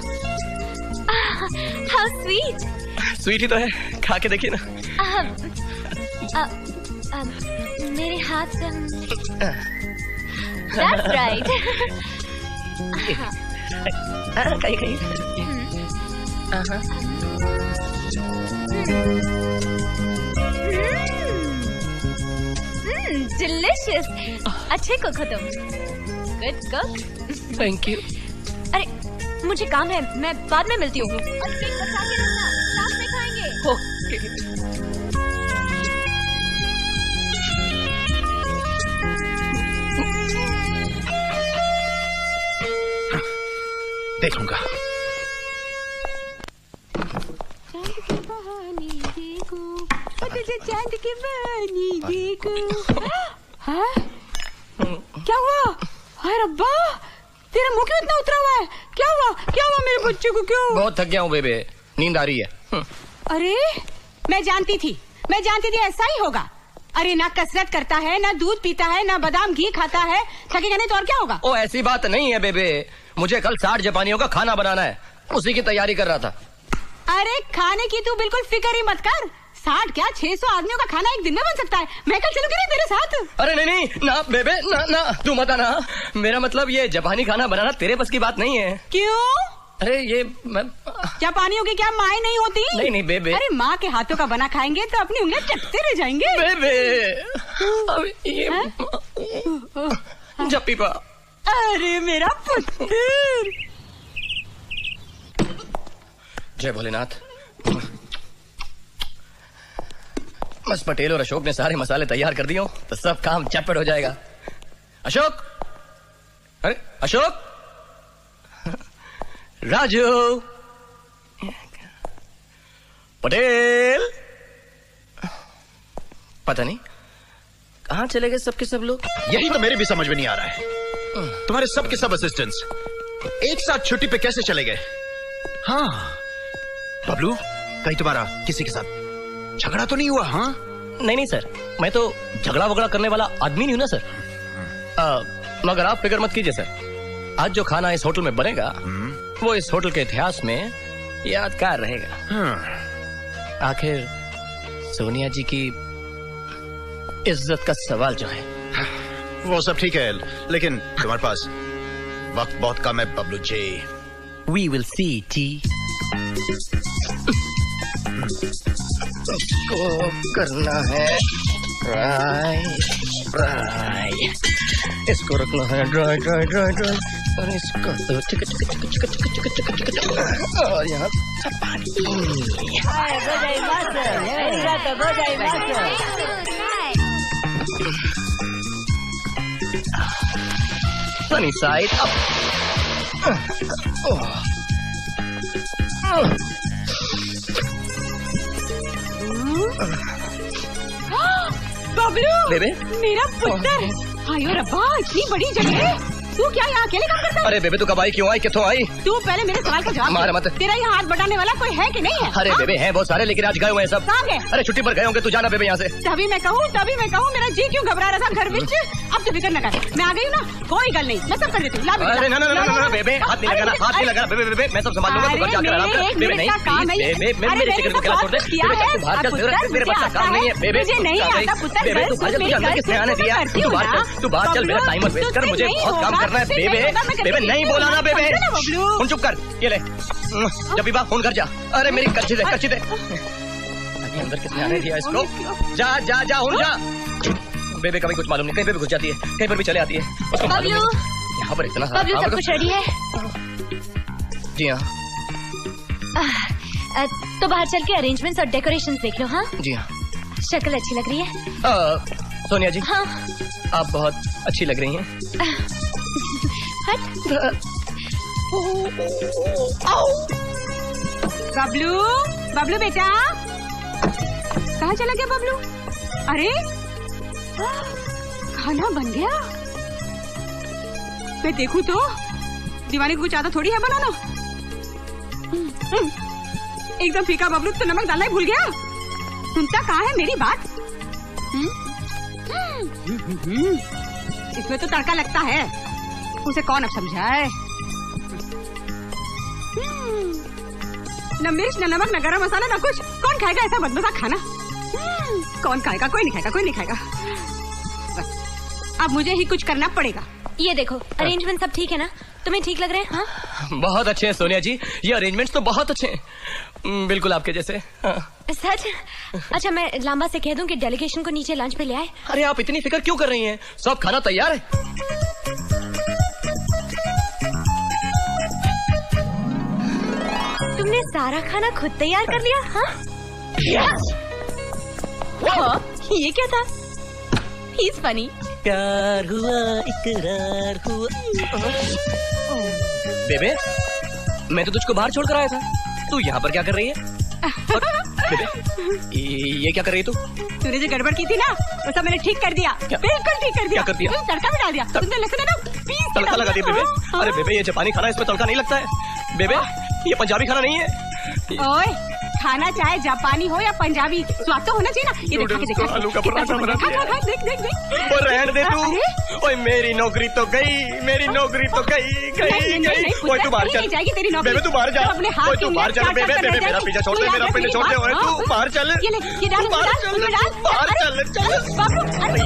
E: How sweet.
B: स्वीट ही तो है, खा के देखिए ना।
E: मेरे हाथ से That's right.
B: कहीं कहीं
E: डिलिशियस। अच्छे कुक हो तुम। Good cook.
B: Thank you.
E: अरे मुझे काम है, मैं बाद में मिलती हूँ। और केक बचा के रखना, साथ में खाएंगे।
B: ओके।
H: देखूंगा।
D: चांद की बहानी देखो। हाँ? क्या हुआ? हाय रब्बा, तेरा मुंह क्यों इतना उतरा हुआ है? क्या हुआ मेरे बच्चे को? क्यों?
B: बहुत थक गया हूँ बेबे, नींद आ रही है।
D: अरे मैं जानती थी ऐसा ही होगा। अरे ना कसरत करता है, ना दूध पीता है, ना बादाम घी खाता है, थकेगा नहीं तो और क्या होगा?
B: ओ ऐसी बात नहीं है बेबे, मुझे कल 60 जापानियों का खाना बनाना है, उसी की तैयारी कर रहा था।
D: अरे खाने की तू बिल्कुल फिक्र ही मत कर। 60 क्या 600 आदमियों का खाना एक दिन में बन सकता है। मैं कल चलूंगी ना तेरे साथ।
B: अरे नहीं ना बेबे, ना तू मत आना। मेरा मतलब ये जापानी खाना बनाना तेरे बस की बात नहीं है।
D: क्यों?
B: अरे ये
D: जापानियों की क्या माँ नहीं होती?
B: नहीं बेबे।
D: अरे माँ के हाथों का बना खाएंगे तो अपनी उंगलियां चटते रह जाएंगे।
B: बेबे अब ये जप्पी पा।
D: अरे मेरा पुत्र।
B: जय भोलेनाथ। बस पटेल और अशोक ने सारे मसाले तैयार कर दिए हो तो सब काम चटपट हो जाएगा। अशोक, अरे अशोक, राजू, पटेल, पता नहीं कहाँ चले गए सबके सब लोग।
H: यही तो मेरे भी समझ में नहीं आ रहा है, तुम्हारे सब के सब असिस्टेंट्स एक साथ छुट्टी पे कैसे चले गए? हाँ बबलू, कहीं तुम्हारा किसी के साथ झगड़ा तो नहीं हुआ? हाँ
B: नहीं सर, मैं तो झगड़ा वगड़ा करने वाला आदमी नहीं हूं ना सर। मगर आप फिक्र मत कीजिए सर, आज जो खाना इस होटल में बनेगा वो इस होटल के इतिहास में यादगार रहेगा। आखिर सोनिया जी की इज्जत का सवाल जो है
H: वो सब ठीक है, लेकिन तुम्हारे पास वक्त बहुत कम है Bablu ji.
B: We will see, T. इसको करना है ड्राई, इसको रखना है ड्राई और इसको तो चिक और यहाँ sunny side up.
D: बबलू,
B: बेबे,
D: मेरा पुत्र। आयो रब्बा, इतनी बड़ी जगह तू क्या यहाँ अकेले काम करता है?
B: अरे बेबे तू कब आई, क्यों आई, कितों आई?
D: तू पहले मेरे सवाल का जवाब
B: मार मत।
D: तेरा यहाँ हाथ बढ़ाने वाला कोई है कि नहीं है?
B: अरे बेबे हैं बहुत सारे, लेकिन आज गए हुए हैं सब।
D: कहाँ गए?
B: अरे छुट्टी पर गए होंगे, तू जाना बेबे यहाँ से।
D: तभी मैं कहूँ मेरा जी क्यों घबरा रहा था घर में। अब तो फिक्र न कर, मैं आ गई हूँ ना, कोई गल नहीं, मैं सब कर देती हूँ।
B: अरे ना बेबे, हाथ नहीं लगाना, हाथ नहीं लगाना बेबे, मैं सब संभाल लूंगा, तू घर जाकर आराम कर। बेबे नहीं, बेबे मेरे फिक्र को छोड़ दे। बेबे बाहर चल, मेरे पास काम नहीं है। बेबे
D: नहीं आता पुत्र,
B: बेबे तू बाहर चल, अंदर किसने आने दिया? तू बाहर चल, मेरा टाइम मत वेस्ट कर, मुझे बहुत काम करना है। बेबे नहीं बोला ना बेबे, फोन चुप कर, ये ले जब बाप फोन कर जा। अरे मेरी कच्ची दे अंदर किसने आने दिया इसको? जा जा जा हूँ जा। बेबे कभी कुछ मालूम नहीं, कहीं पे भी घुस जाती है, कहीं पर भी चले आती है, उसको मालूम नहीं। यहाँ पर इतना
E: सब कुछ रेडी है?
B: जी हाँ।
E: तो बाहर चल के अरेंजमेंट्स और डेकोरेशंस देख लो। हाँ
B: जी हाँ।
E: शक्ल अच्छी लग रही है।
B: सोनिया जी
E: हाँ
B: आप बहुत अच्छी लग रही हैं।
D: बबलू बेटा, कहाँ चला गया बबलू? अरे खाना बन गया। मैं देखूं तो दीवानी को कुछ आदत थोड़ी है बनाना। एकदम फीका बबलू, तो नमक डालना ही भूल गया। सुनता कहाँ है मेरी बात? इसमें तो तड़का लगता है, उसे कौन अब समझाए? न मिर्च न नमक न गरम मसाला न कुछ, कौन खाएगा ऐसा बदमजा खाना? कौन खाएगा? कोई नहीं खाएगा। बस अब मुझे ही कुछ करना पड़ेगा।
E: ये देखो अरेंजमेंट सब ठीक है ना? तुम्हें ठीक लग रहे हैं? हाँ
B: बहुत अच्छे हैं सोनिया जी, ये अरेंजमेंट्स तो बहुत अच्छे हैं, बिल्कुल आपके जैसे। हाँ।
E: सच? अच्छा मैं लांबा से कह दूं कि डेलीगेशन को नीचे लंच पे ले आए।
B: अरे आप इतनी फिक्र क्यों कर रही हैं? सब खाना तैयार है।
E: तुमने सारा खाना खुद तैयार कर लिया? हाँ ये क्या था? He's funny।
B: प्यार हुआ इकरार हुआ। बेबे मैं तो तुझको बाहर छोड़कर आया था, तू यहाँ पर क्या कर रही है? और बेबे ये क्या कर रही है तू?
D: तूने जो गड़बड़ की थी ना वो सब मैंने ठीक कर दिया। बिल्कुल ठीक कर दिया।
B: क्या कर दिया?
D: तड़का भी डाल दिया। तुमने लहसुन ना पीस
B: तड़का लगा दिया बेबे। अरे बेबे ये जापानी खाना, इसमें तड़का नहीं लगता है। बेबे ये पंजाबी खाना नहीं है।
D: ओए खाना चाहे जापानी हो या पंजाबी, स्वाद तो होना चाहिए ना। ये देखा
B: आलू का पराठा बना दिया।
D: देख।
B: और रहने दे तू। ओए मेरी नौकरी तो गई, मेरी नौकरी तो गई। ओए तू बाहर चल।
D: जाएगी तेरी नौकरी।
B: बेबे तू बाहर जा। ओए तू बाहर चल बेबे, मेरा पीछा छोड़ दे, मेरा पीछे छोड़ दे। ओए तू बाहर चल।
D: ये डाल
B: बाहर चल।
D: बाबू अरे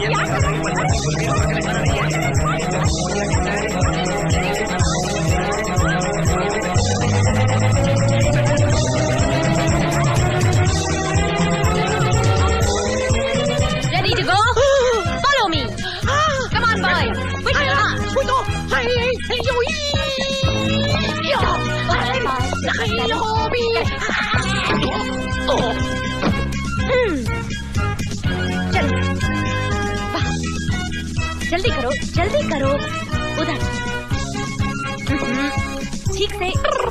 E: Ready to go? Follow me. Come on, boy. जल्दी करो। उधर ठीक से।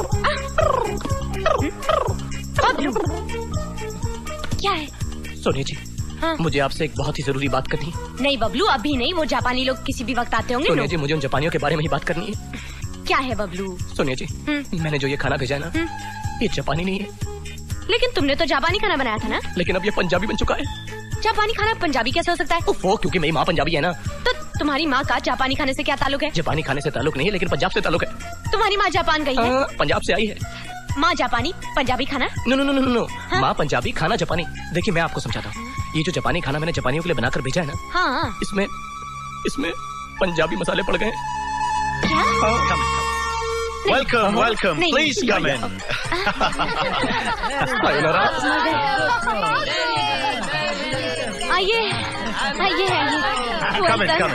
E: क्या है?
B: सोनिया जी
E: हाँ?
B: मुझे आपसे एक बहुत ही जरूरी बात करनी है।
E: नहीं बबलू अभी नहीं, वो जापानी लोग किसी भी वक्त आते होंगे।
B: सोनिया जी मुझे उन जापानियों के बारे में ही बात करनी है।
E: क्या है बबलू?
B: सोनिया जी मैंने जो ये खाना भेजा है ना, ये जापानी नहीं है।
E: लेकिन तुमने तो जापानी खाना बनाया था ना?
B: लेकिन अब ये पंजाबी बन चुका है।
E: जापानी खाना पंजाबी कैसे हो सकता है?
B: वो क्योंकि मेरी माँ पंजाबी है ना।
E: तो तुम्हारी माँ का जापानी खाने से क्या ताल्लुक है?
B: जापानी खाने से ताल्लुक नहीं है, लेकिन पंजाब से ताल्लुक है।
E: तुम्हारी माँ जापान गई है?
B: पंजाब से आई है।
E: माँ जापानी पंजाबी खाना?
B: नो। माँ पंजाबी खाना जापानी। देखिए मैं आपको समझाता हूँ, ये जो जापानी खाना मैंने जापानियों के लिए बनाकर भेजा है ना,
E: हाँ
B: इसमें पंजाबी मसाले पड़ गए।
H: Welcome welcome, please come in.
E: आइए।
H: Come in.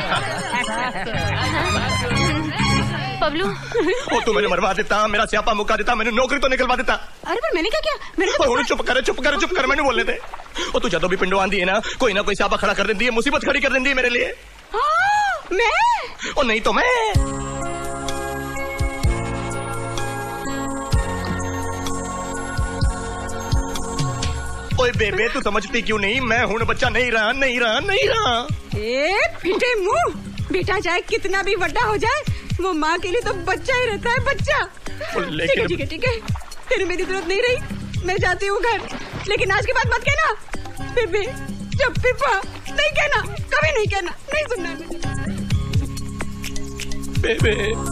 E: बबलू
B: वो तू मैंने मरवा देता, मेरा स्यापा मुका देता, मैंने नौकरी तो निकलवा देता।
D: अरे पर मैंने क्या किया? मैंने
B: चुप कर मैंने बोलने दे। वो तू जदों भी पिंडो आंदी है ना, कोई ना कोई स्यापा खड़ा कर देती है, मुसीबत खड़ी कर देती है मेरे लिए।
D: मैं?
B: और नहीं तो मैं। ओए बेबे तू समझती क्यों नहीं? मैं हूं बच्चा, नहीं रहा।
D: ए पिटे मुंह, बेटा चाहे कितना भी बड़ा हो जाए, वो माँ के लिए तो बच्चा ही रहता है, बच्चा। ठीक है ठीक है, फिर मेरी जरूरत नहीं रही, मैं जाती हूँ घर। लेकिन आज के बाद मत कहना बेबे, जब पिपा नहीं कहना, कभी नहीं कहना, नहीं सुनना
B: बेबे।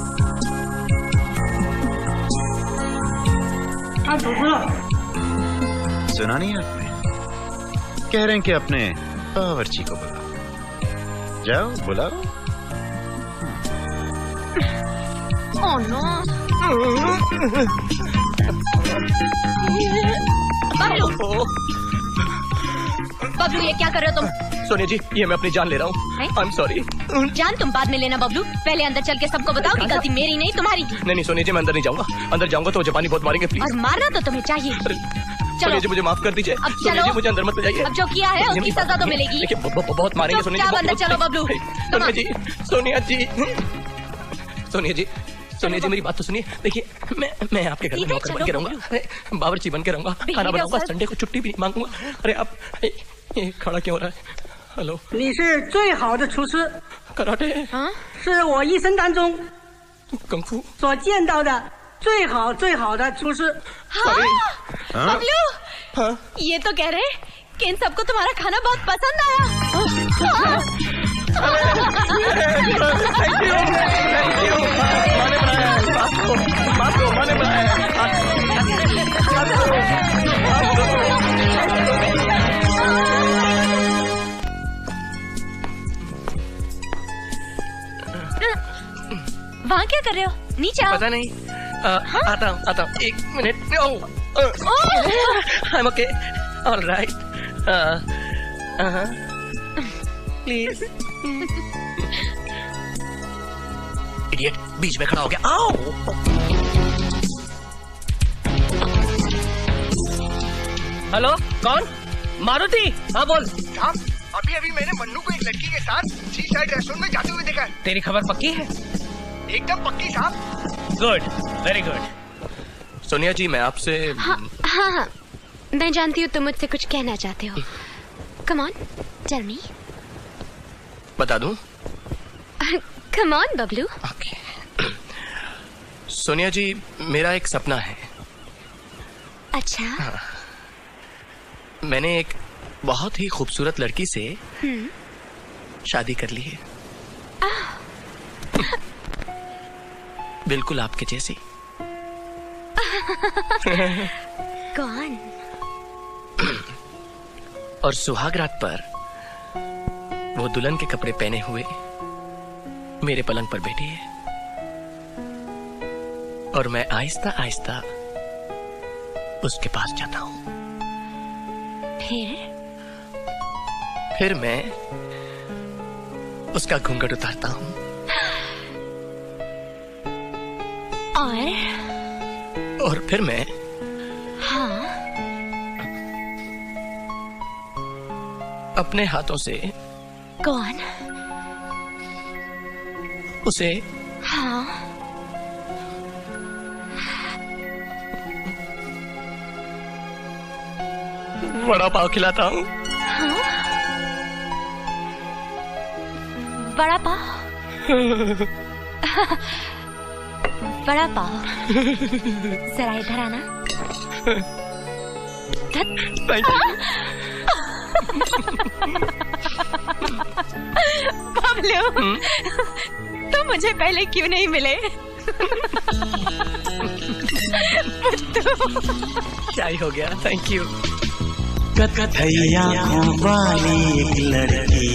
H: सुना नहीं आपने? कह रहे हैं कि अपने बावर्ची को बुलाओ। जाओ बुलाओ।
E: Oh no. बबलू ये क्या कर रहे हो तुम?
B: सोनिया जी, ये मैं अपनी जान ले रहा हूँ। I am sorry.
E: जान तुम बाद में लेना बबलू, पहले अंदर चल के सबको बताओ कि गलती मेरी नहीं तुम्हारी थी।
B: नहीं सोनिया जी, मैं अंदर नहीं जाऊंगा। अंदर जाऊंगा तो जापानी बहुत मारेंगे, प्लीज।
E: और मारना तो तुम्हें चाहिए।
B: सोनिया जी मुझे माफ कर दीजिए।
E: अब
B: सोनिया जी मुझे अंदर मत ले जाइए।
E: अब जो किया है उसकी सजा तो मिलेगी।
B: बहुत मारेंगे सोनिया जी।
E: अंदर चलो बबलू।
B: सोनिया जी, सोनिया जी, सोनिया जी, सोनिया जी मेरी बात तो सुनिए। देखिए मैं आपके घर में नौकर बन के रहूंगा, बावर्ची बन के रहूंगा, खाना बनाऊंगा, संडे को छुट्टी भी नहीं मांगूंगा। अरे आप ये खड़ा क्यों हो रहा है? हेलो।
L: 你是最好的厨师。
B: कराटे
L: 是我一生当中
B: 功夫
L: 所见到的最好的厨师。
E: बबलू, ये तो कह रहे कि इन सबको तुम्हारा खाना बहुत पसंद आया। वहाँ क्या कर रहे हो? नीचे आओ।
B: पता नहीं। आता हूँ। एक minute. I'm okay. All right. Please. Idiot, बीच में खड़ा हो गया। आओ। हेलो, कौन? मारुति? हाँ बोल।
C: साहब, अभी मैंने मन्नू को एक लड़की के साथ सी साइड रेस्टोरेंट में जाते हुए देखा है।
B: तेरी खबर पक्की है?
C: एकदम पक्की साहब।
B: Good, very good. Sonia ji मैं आपसे
E: हाँ, मैं जानती हूँ तुम मुझसे कुछ कहना चाहते हो। Come on, tell me.
B: बता दूं?
E: Come on Bablu.
B: सोनिया जी मेरा एक सपना है।
E: अच्छा।
B: मैंने एक बहुत ही खूबसूरत लड़की से शादी कर ली है। बिल्कुल आपके जैसी।
E: कौन?
B: और सुहाग रात पर वो दुल्हन के कपड़े पहने हुए मेरे पलंग पर बैठी है और मैं आहिस्ता आहिस्ता उसके पास जाता हूँ। फिर मैं उसका घूंघट उतारता हूँ और फिर मैं अपने हाथों से
E: कौन
B: उसे वड़ा पाव खिलाता हूँ।
E: वड़ा पाव? वड़ा पाव जरा इधर आना। बबलू, तुम मुझे पहले क्यों नहीं मिले?
B: क्या ही हो गया? Thank you.
I: कथैया वाली एक लड़की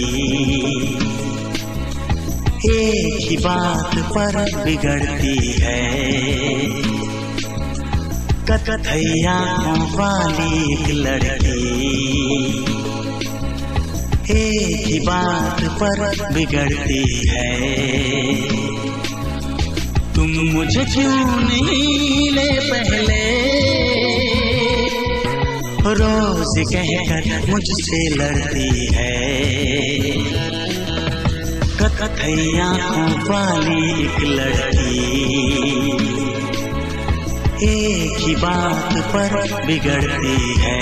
I: एक ही बात पर बिगड़ती है। कथैया वाली एक लड़की एक ही बात पर बिगड़ती है। तुम मुझे क्यों नहीं ले पहले, रोज कहकर मुझसे लड़ती है। कथैया वाली एक लड़की एक ही बात पर बिगड़ती है।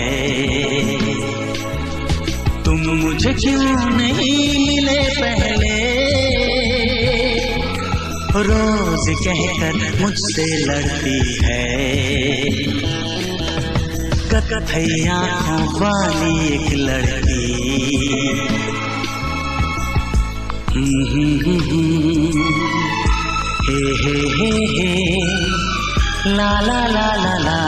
I: तुम मुझे क्यों नहीं मिले पहले, रोज कहकर मुझसे लड़ती है, कथई आँखों वाली एक लड़की। हे ला ला ला ला ला।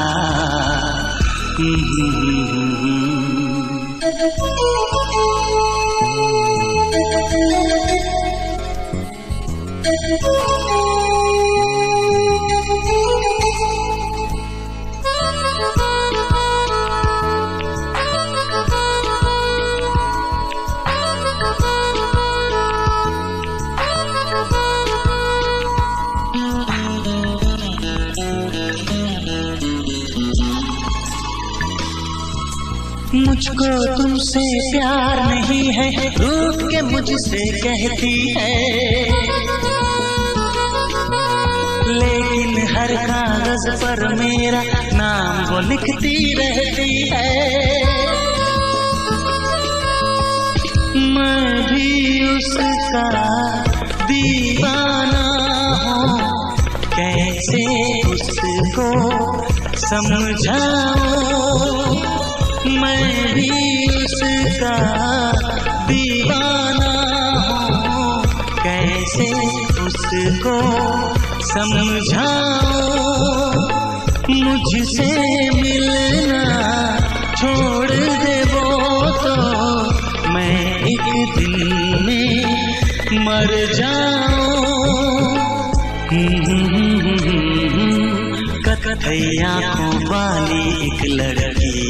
I: मुझको तुमसे प्यार नहीं है, रूठ के मुझसे कहती है, लेकिन हर कागज पर मेरा नाम वो लिखती रहती है। मैं भी उसका दीवाना हूँ, कैसे उसको समझाऊं। मैं भी उसका दीवाना हूँ, कैसे उसको समझाऊं। मुझसे मिलना छोड़ दे वो तो मैं एक दिन में मर जाऊं। कथई आँखों वाली एक लड़की,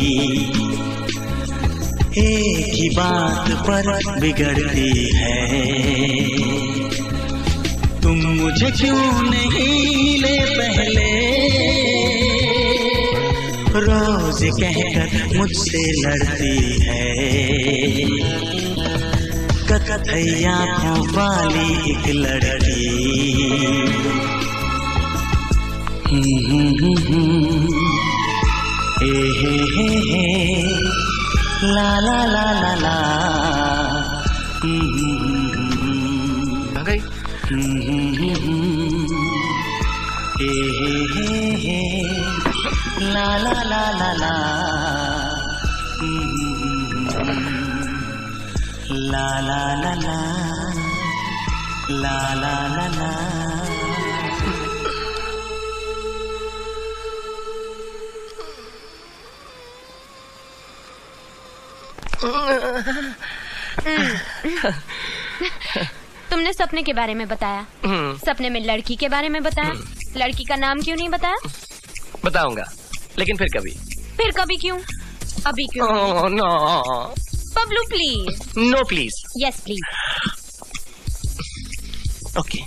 I: एक ही बात पर बिगड़ती है, तुम मुझे क्यों नहीं ले पहले। रोज कहकर मुझसे लड़ती है, कथई आँखों वाली एक लड़की। हे ला ला ला ला ला।
B: आ गई।
I: ला ला ला ला ला। ला ला ला ला। ला ला ला ला।
E: तुमने सपने के बारे में बताया, सपने में लड़की के बारे में बताया, लड़की का नाम क्यों नहीं बताया?
B: बताऊंगा, लेकिन फिर कभी।
E: फिर कभी क्यों? अभी क्यों?
B: No
E: Bablu please.
B: No please.
E: Yes please.
B: Okay.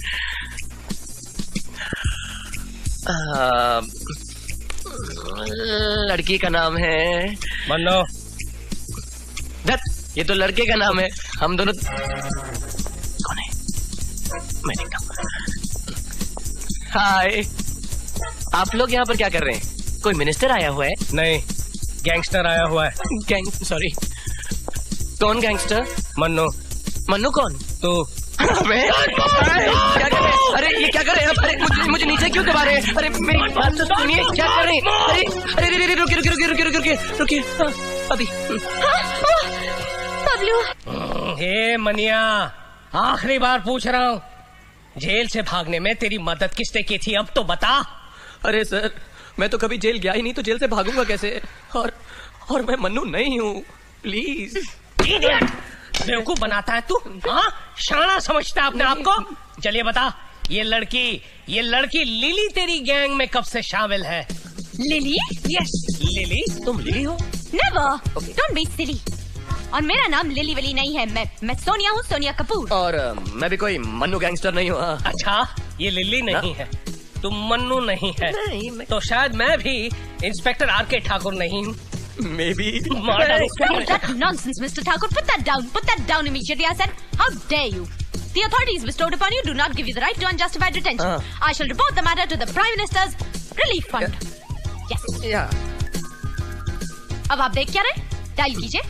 B: लड़की का नाम है
A: मन्नो।
B: ये तो लड़के का नाम है। हम दोनों कौन है? मैं देखता हूँ। हाय, आप लोग यहाँ पर क्या कर रहे हैं? कोई मिनिस्टर आया हुआ है?
A: नहीं, गैंगस्टर आया हुआ है।
B: सॉरी। कौन गैंगस्टर?
A: मन्नो।
B: मन्नू कौन?
A: तो
B: क्या कर रहे हैं? अरे ये क्या कर रहे हैं? अरे मुझे नीचे क्यों दबा रहे हैं? अरे मेरी बात तो सुनिए, क्या कर रहे हैं? अरे रुकिए अभी।
A: हे मनिया, आखिरी बार पूछ रहा हूँ, जेल से भागने में तेरी मदद किसने की थी? अब तो बता।
B: अरे सर, मैं तो कभी जेल गया ही नहीं, तो जेल से भागूंगा कैसे? और मैं मन्नू नहीं हूँ, प्लीज।
A: बेवकूफ बनाता है तू, हाँ? शाना समझता है अपने आप को? चलिए बता, ये लड़की लिली तेरी गैंग में कब से शामिल है?
E: लिली?
A: Yes, Lily. तुम लिली हो?
E: Never, don't be silly. और मेरा नाम लिली वली नहीं है, मैं सोनिया हूँ, सोनिया कपूर।
B: और मैं भी कोई मन्नू गैंगस्टर नहीं हूँ।
A: अच्छा, ये लिली नहीं है, तुम मन्नू नहीं है, तो शायद मैं भी इंस्पेक्टर आर.के. ठाकुर नहीं हूँ।
B: Maybe.
E: That nonsense, Mr. Thakur. Put that down immediately. I said, how dare you? The authorities bestowed upon you do not give you the right to unjustified detention. I shall report the matter to the Prime Minister's Relief Fund. Yes. अब आप देख क्या रहे? Dial कीजिए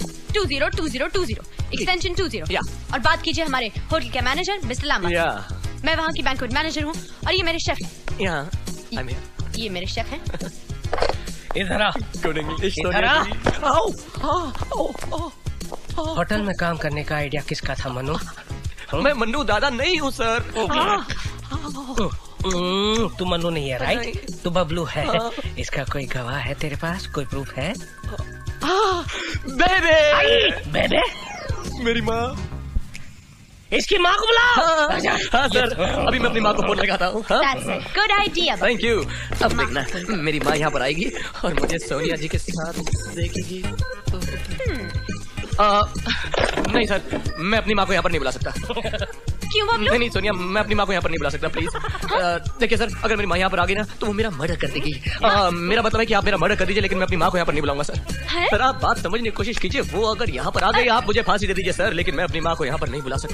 E: 202020 extension 20 और बात कीजिए हमारे होटल के मैनेजर मिस्टर लामा। मैं वहाँ की बैंक्वेट मैनेजर हूँ और ये मेरे शेफ।
B: यहाँ
E: ये मेरे शेफ हैं।
A: इधर आ।
B: Good English.
A: इधर आ। होटल में काम करने का आइडिया किसका था मनु?
B: मैं मन्नू दादा नहीं हूँ सर।
A: तू मनु नहीं है राइट? तू बबलू है। इसका कोई गवाह है तेरे पास? कोई प्रूफ है?
B: बेबे
A: बेबे
B: मेरी माँ।
A: इसकी माँ को बुला।
B: हाँ सर, अभी मैं अपनी माँ को फोन लगाता हूँ।
E: Good idea.
B: Thank you. अब देखना मेरी माँ यहाँ पर आएगी और मुझे सोनिया जी के साथ देखेगी। नहीं सर, मैं अपनी माँ को यहाँ पर नहीं बुला सकता।
E: क्यों बबलू?
B: नहीं सोनिया, मैं अपनी माँ को यहाँ पर नहीं बुला सकता प्लीज। देखिए सर, अगर मेरी माँ यहाँ पर आ गई ना तो वो मेरा मर्डर कर देगी। मेरा मतलब है कि आप मेरा मर्डर कर दीजिए, लेकिन मैं अपनी माँ को यहाँ पर नहीं बुलाऊंगा सर। सर आप बात समझने की कोशिश कीजिए, वो अगर यहाँ पर आ गई आप मुझे फांसी दे दीजिए सर, लेकिन मैं अपनी माँ को यहाँ पर नहीं बुला सकता।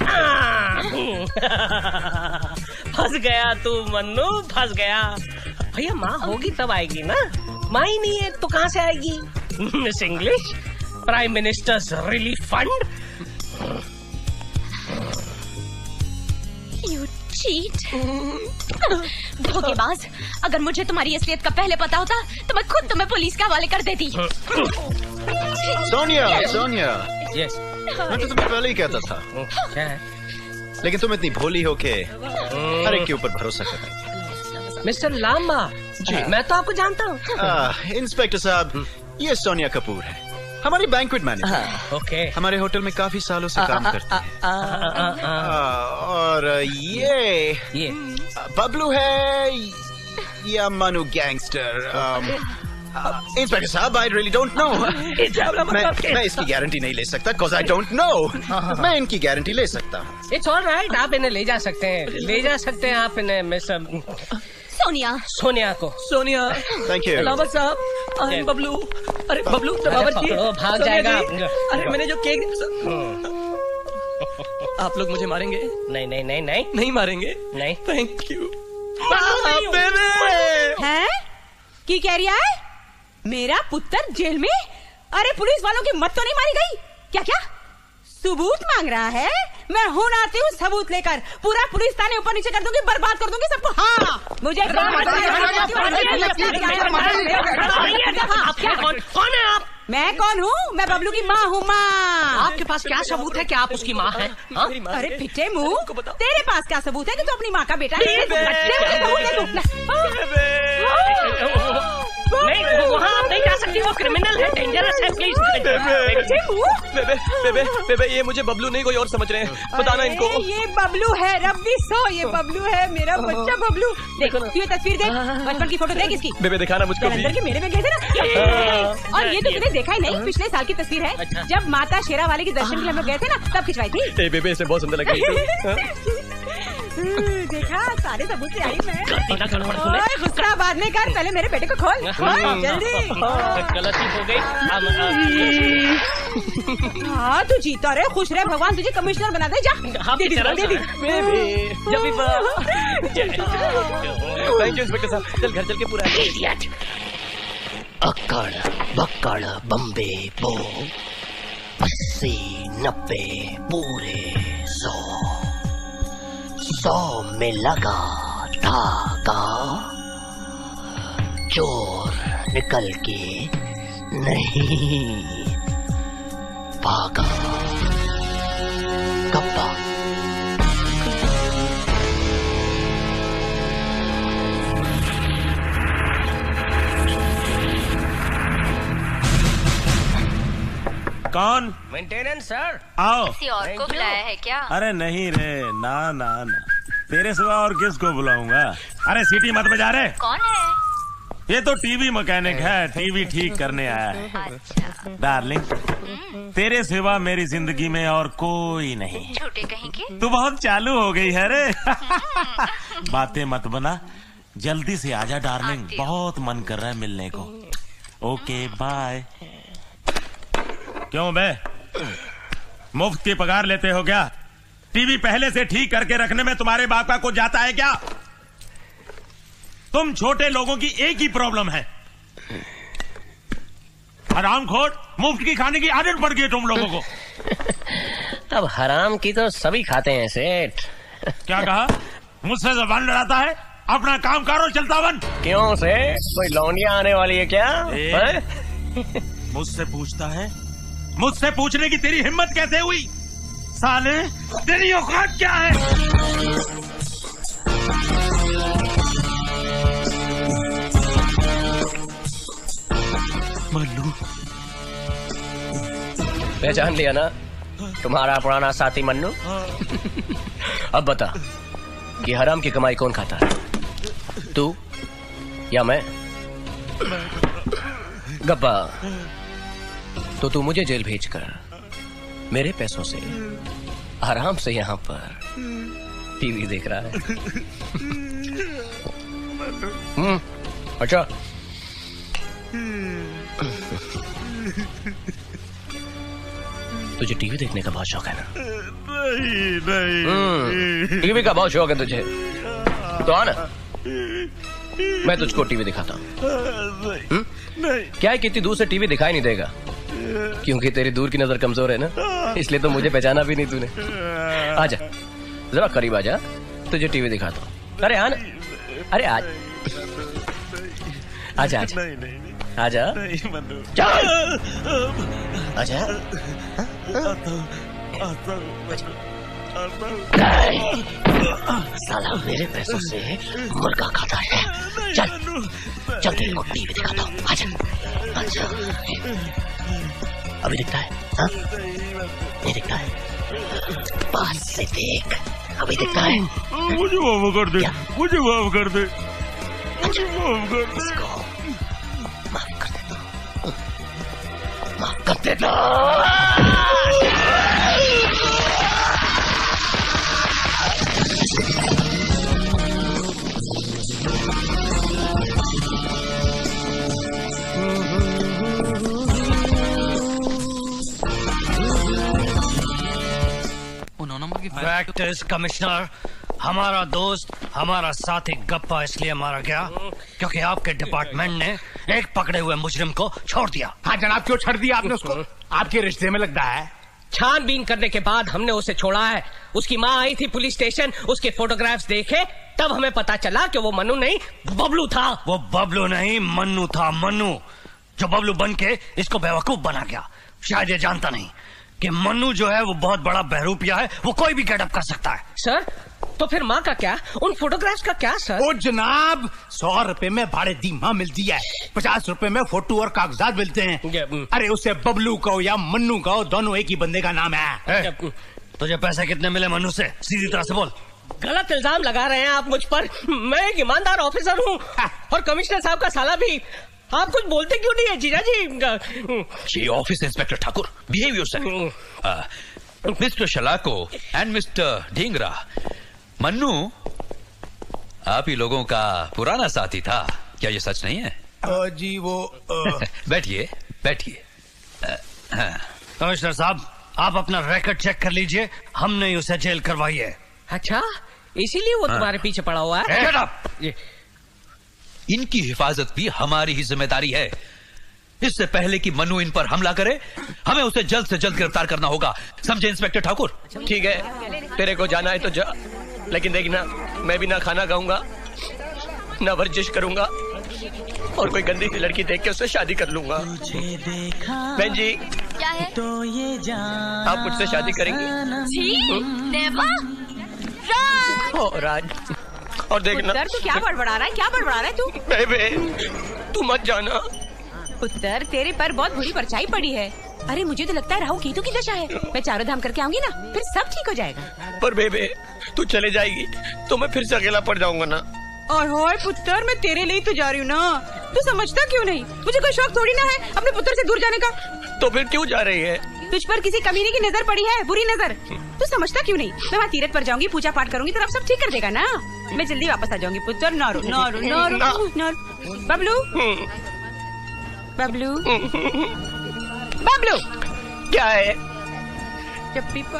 A: फंस गया तू मन्नू, फंस गया। भैया माँ होगी तब आएगी ना, माँ ही नहीं है तो कहाँ से आएगी? Miss English, prime ministers relief fund.
E: You cheat. धोखेबाज, अगर मुझे तुम्हारी असलियत का पहले पता होता तो मैं खुद तुम्हें पुलिस के हवाले कर देती।
H: सोनिया, सोनिया।
A: यस।
H: मैं तो तुम्हें पहले ही कहता था।
A: क्या है?
H: लेकिन तुम इतनी भोली हो के हर एक के ऊपर भरोसा करती।
A: मिस्टर लामा जी, मैं तो आपको जानता हूँ।
H: इंस्पेक्टर साहब, ये सोनिया कपूर है, हमारी बैंक्वेट मैनेजर।
A: ओके।
H: हमारे होटल में काफी सालों से काम करती है। और ये बबलू है या मनु गैंगस्टर? इंस्पेक्टर साहब, आई रियली डोंट नो। मैं इसकी गारंटी नहीं ले सकता, cause I don't know। मैं इनकी गारंटी ले सकता हूँ।
A: इट्स ऑल राइट, आप इन्हें ले जा सकते हैं, ले जा सकते हैं आप इन्हें। मिस्टर सोनिया को।
B: Sonia,
H: thank you.
B: लामा साहब, अरे बबलू, अरे बबलू बाबर जी,
A: भाग जाएगा।
B: अरे मैंने जो केक, आप लोग मुझे मारेंगे?
A: नहीं नहीं नहीं नहीं
B: नहीं मारेंगे।
A: नहीं।
B: Thank you.
D: हैं? की कह रही है? मेरा पुत्र जेल में? अरे पुलिस वालों की मत तो नहीं मारी गई? क्या क्या सबूत मांग रहा है? मैं हूँ आती हूँ सबूत लेकर, पूरा पुलिस थाने ऊपर नीचे कर दूंगी, बर्बाद कर दूंगी सबको। हाँ, मुझे
A: कौन है आप?
D: मैं कौन हूँ? मैं बबलू की माँ हूँ। माँ,
A: आपके पास क्या सबूत है कि आप उसकी माँ हैं?
D: अरे फिटे मुँह, तेरे पास क्या सबूत है कि तू अपनी माँ का बेटा है?
A: नहीं, वहाँ आप नहीं जा सकती, वो क्रिमिनल है, डेंजरस है, प्लीज।
B: बेबे, ये मुझे बबलू नहीं कोई और समझ रहे हैं, बताना इनको।
D: ये बबलू है, रब्बी सो, ये बबलू है, मेरा बच्चा बबलू। देखो, ये तस्वीर देख, बचपन की फोटो देख इसकी।
B: बेबे दिखाना मुझको भी।
D: अंदर के मेले में गए थे ना। और ये तो तुमने देखा ही नहीं, पिछले साल की तस्वीर है, जब माता शेरा वाले के दर्शन के लिए हम लोग गए थे ना, तब खिंचवाई थी।
B: बेबे इसे बहुत सुंदर लग रही है।
D: देखा, सारे सबूत से आई मैं। गुस्सा बाद में कर, पहले मेरे बेटे को खोल जल्दी।
A: गलती हो गई।
D: हाँ तू जीता रहे, खुश रहे, भगवान तुझे कमिश्नर बना दे। जा दे दी।
B: थैंक यू इंस्पेक्टर साहब, चल घर चल के पूरा
A: अक्कड़ बक्कड़ बम्बे बो 80 90 पूरे 100 में लगा धागा, चोर निकल के नहीं भागा। कप्पा
M: कौन?
N: Maintenance sir.
M: आओ।
E: किसी और को बुलाया है क्या?
M: अरे नहीं रे, ना ना ना, तेरे सिवा और किसको बुलाऊंगा? अरे सीटी मत बजा रे।
E: कौन है?
M: ये तो टीवी मैकेनिक है, टीवी ठीक करने आया है।
E: अच्छा।
M: डार्लिंग, तेरे सिवा मेरी जिंदगी में और कोई नहीं।
E: झूठे कहीं के?
M: तू बहुत चालू हो गई है रे। बातें मत बना, जल्दी से आजा डार्लिंग, बहुत मन कर रहा है मिलने को। Okay bye. क्यों बे, मुफ्त की पगार लेते हो क्या? टीवी पहले से ठीक करके रखने में तुम्हारे बाप का कुछ जाता है क्या? तुम छोटे लोगों की एक ही प्रॉब्लम है, हरामखोर, मुफ्त की खाने की आदत पड़ गई तुम लोगों को।
A: अब हराम की तो सभी खाते हैं सेठ।
M: क्या कहा? मुझसे जबान लड़ाता है? अपना काम करो, चलता बन।
F: क्यों से कोई लौंडिया आने वाली है क्या?
M: मुझसे पूछता है? मुझसे पूछने की तेरी हिम्मत कैसे हुई? साले तेरी औकात क्या है?
F: मन्नू, पहचान लिया ना तुम्हारा पुराना साथी मन्नू? अब बता कि हराम की कमाई कौन खाता है, तू या मैं? गब्बा, तो तू मुझे जेल भेजकर मेरे पैसों से आराम से यहाँ पर टीवी देख रहा है। अच्छा, तुझे टीवी देखने का बहुत शौक है ना?
M: नहीं।
F: टीवी का बहुत शौक है तुझे, तो आना, मैं तुझको टीवी दिखाता हूँ। क्या है, कितनी दूर से टीवी दिखाई नहीं देगा, क्योंकि तेरी दूर की नजर कमजोर है ना, इसलिए तो मुझे पहचाना भी नहीं तूने। आजा, जरा करीब आजा, तुझे टीवी दिखाता हूँ। अरे आना, अरे आज आजा आजा आजा आजा। साला मेरे पैसों से मुर्गा खाता है। चल चल, तेरे को टीवी दिखाता हूँ। आजा आजा। अभी दिखता है? हाँ? नहीं दिखता है? पास से देख, अभी दिखता है?
M: मुझे माफ कर दे, मुझे माफ कर दे, मुझे माफ कर दे।
F: इसको माफ कर देता, माफ कर देता।
A: फैक्ट इज कमिश्नर, हमारा दोस्त, हमारा साथी गप्पा इसलिए मारा गया क्योंकि आपके डिपार्टमेंट ने एक पकड़े हुए मुजरिम को छोड़ दिया।
C: हाँ जनाब, क्यों छोड़ दिया आपने उसको? आपके रिश्ते में लगता है।
F: छानबीन करने के बाद हमने उसे छोड़ा है। उसकी माँ आई थी पुलिस स्टेशन, उसके फोटोग्राफ्स देखे, तब हमें पता चला कि वो मन्नू नहीं बबलू था।
A: वो बबलू नहीं मन्नू था, मन्नू, जो बबलू बन के इसको बेवकूफ बना गया। शायद ये जानता नहीं कि मन्नू जो है वो बहुत बड़ा बहरूपिया है, वो कोई भी गेटअप कर सकता है।
F: सर, तो फिर माँ का क्या, उन फोटोग्राफ्स का क्या सर?
C: ओ जनाब, 100 रुपए में भाड़े दी माँ मिलती है, 50 रुपए में फोटो और कागजात मिलते हैं। अरे उसे बबलू कहो या मन्नू कहो, दोनों एक ही बंदे का नाम है।
A: तुझे पैसे कितने मिले मन्नू से, सीधी तरह से बोल।
F: गलत इल्जाम लगा रहे हैं आप मुझ पर। मैं एक ईमानदार ऑफिसर हूँ और कमिश्नर साहब का साला भी। आप कुछ बोलते क्यों नहीं है जीजा जी?
G: Office inspector Thakur, behave yourself. Mister Shalako and mister Dhingra, Mannu आप ही लोगों का पुराना साथी था, क्या ये सच नहीं है?
C: जी वो
G: बैठिए बैठिए।
A: कमिश्नर साहब, आप अपना रिकॉर्ड चेक कर लीजिए, हमने ही उसे जेल करवाई है।
F: अच्छा, इसीलिए वो तुम्हारे पीछे पड़ा हुआ है?
G: इनकी हिफाजत भी हमारी ही जिम्मेदारी है। इससे पहले कि मन्नू इन पर हमला करे, हमें उसे जल्द से जल्द गिरफ्तार करना होगा, समझे इंस्पेक्टर ठाकुर?
F: ठीक है, तेरे को जाना है तो जा, लेकिन देखना, मैं भी ना खाना खाऊंगा, ना वर्जिश करूंगा, और कोई गंदी सी लड़की देख के उससे शादी कर लूंगा। बहन जी,
E: क्या है?
F: तो ये आप मुझसे शादी करेंगी? राज, और देखना।
D: पुत्र, तू क्या बड़बड़ा रहा है? क्या बड़बड़ा रहा है तू?
F: बेबे, तू मत जाना।
D: पुत्र, तेरे पर बहुत बुरी परछाई पड़ी है। अरे मुझे तो लगता है राहु केतु की दशा है। मैं चारों धाम करके आऊंगी ना, फिर सब ठीक हो जाएगा।
F: पर बेबे, तू चले जाएगी तो मैं फिर से अकेला पड़ जाऊंगा ना।
D: और होय पुत्र, मैं तेरे लिए तो जा रही हूँ ना, तू समझता क्यों नहीं? मुझे कोई शौक थोड़ी ना है अपने पुत्र से दूर जाने का।
F: तो फिर क्यों जा रही है?
D: तुझ पर किसी कमीने की नजर पड़ी है, बुरी नजर। तू समझता क्यों नहीं? मैं वहाँ तीरथ पर जाऊंगी, पूजा पाठ करूंगी, तो अब सब ठीक कर देगा ना। मैं जल्दी वापस आ जाऊंगी पुत्र। नौरू नौरू नौरू नौरू। बबलू बबलू बबलू,
F: क्या है?
D: चप्पी पा।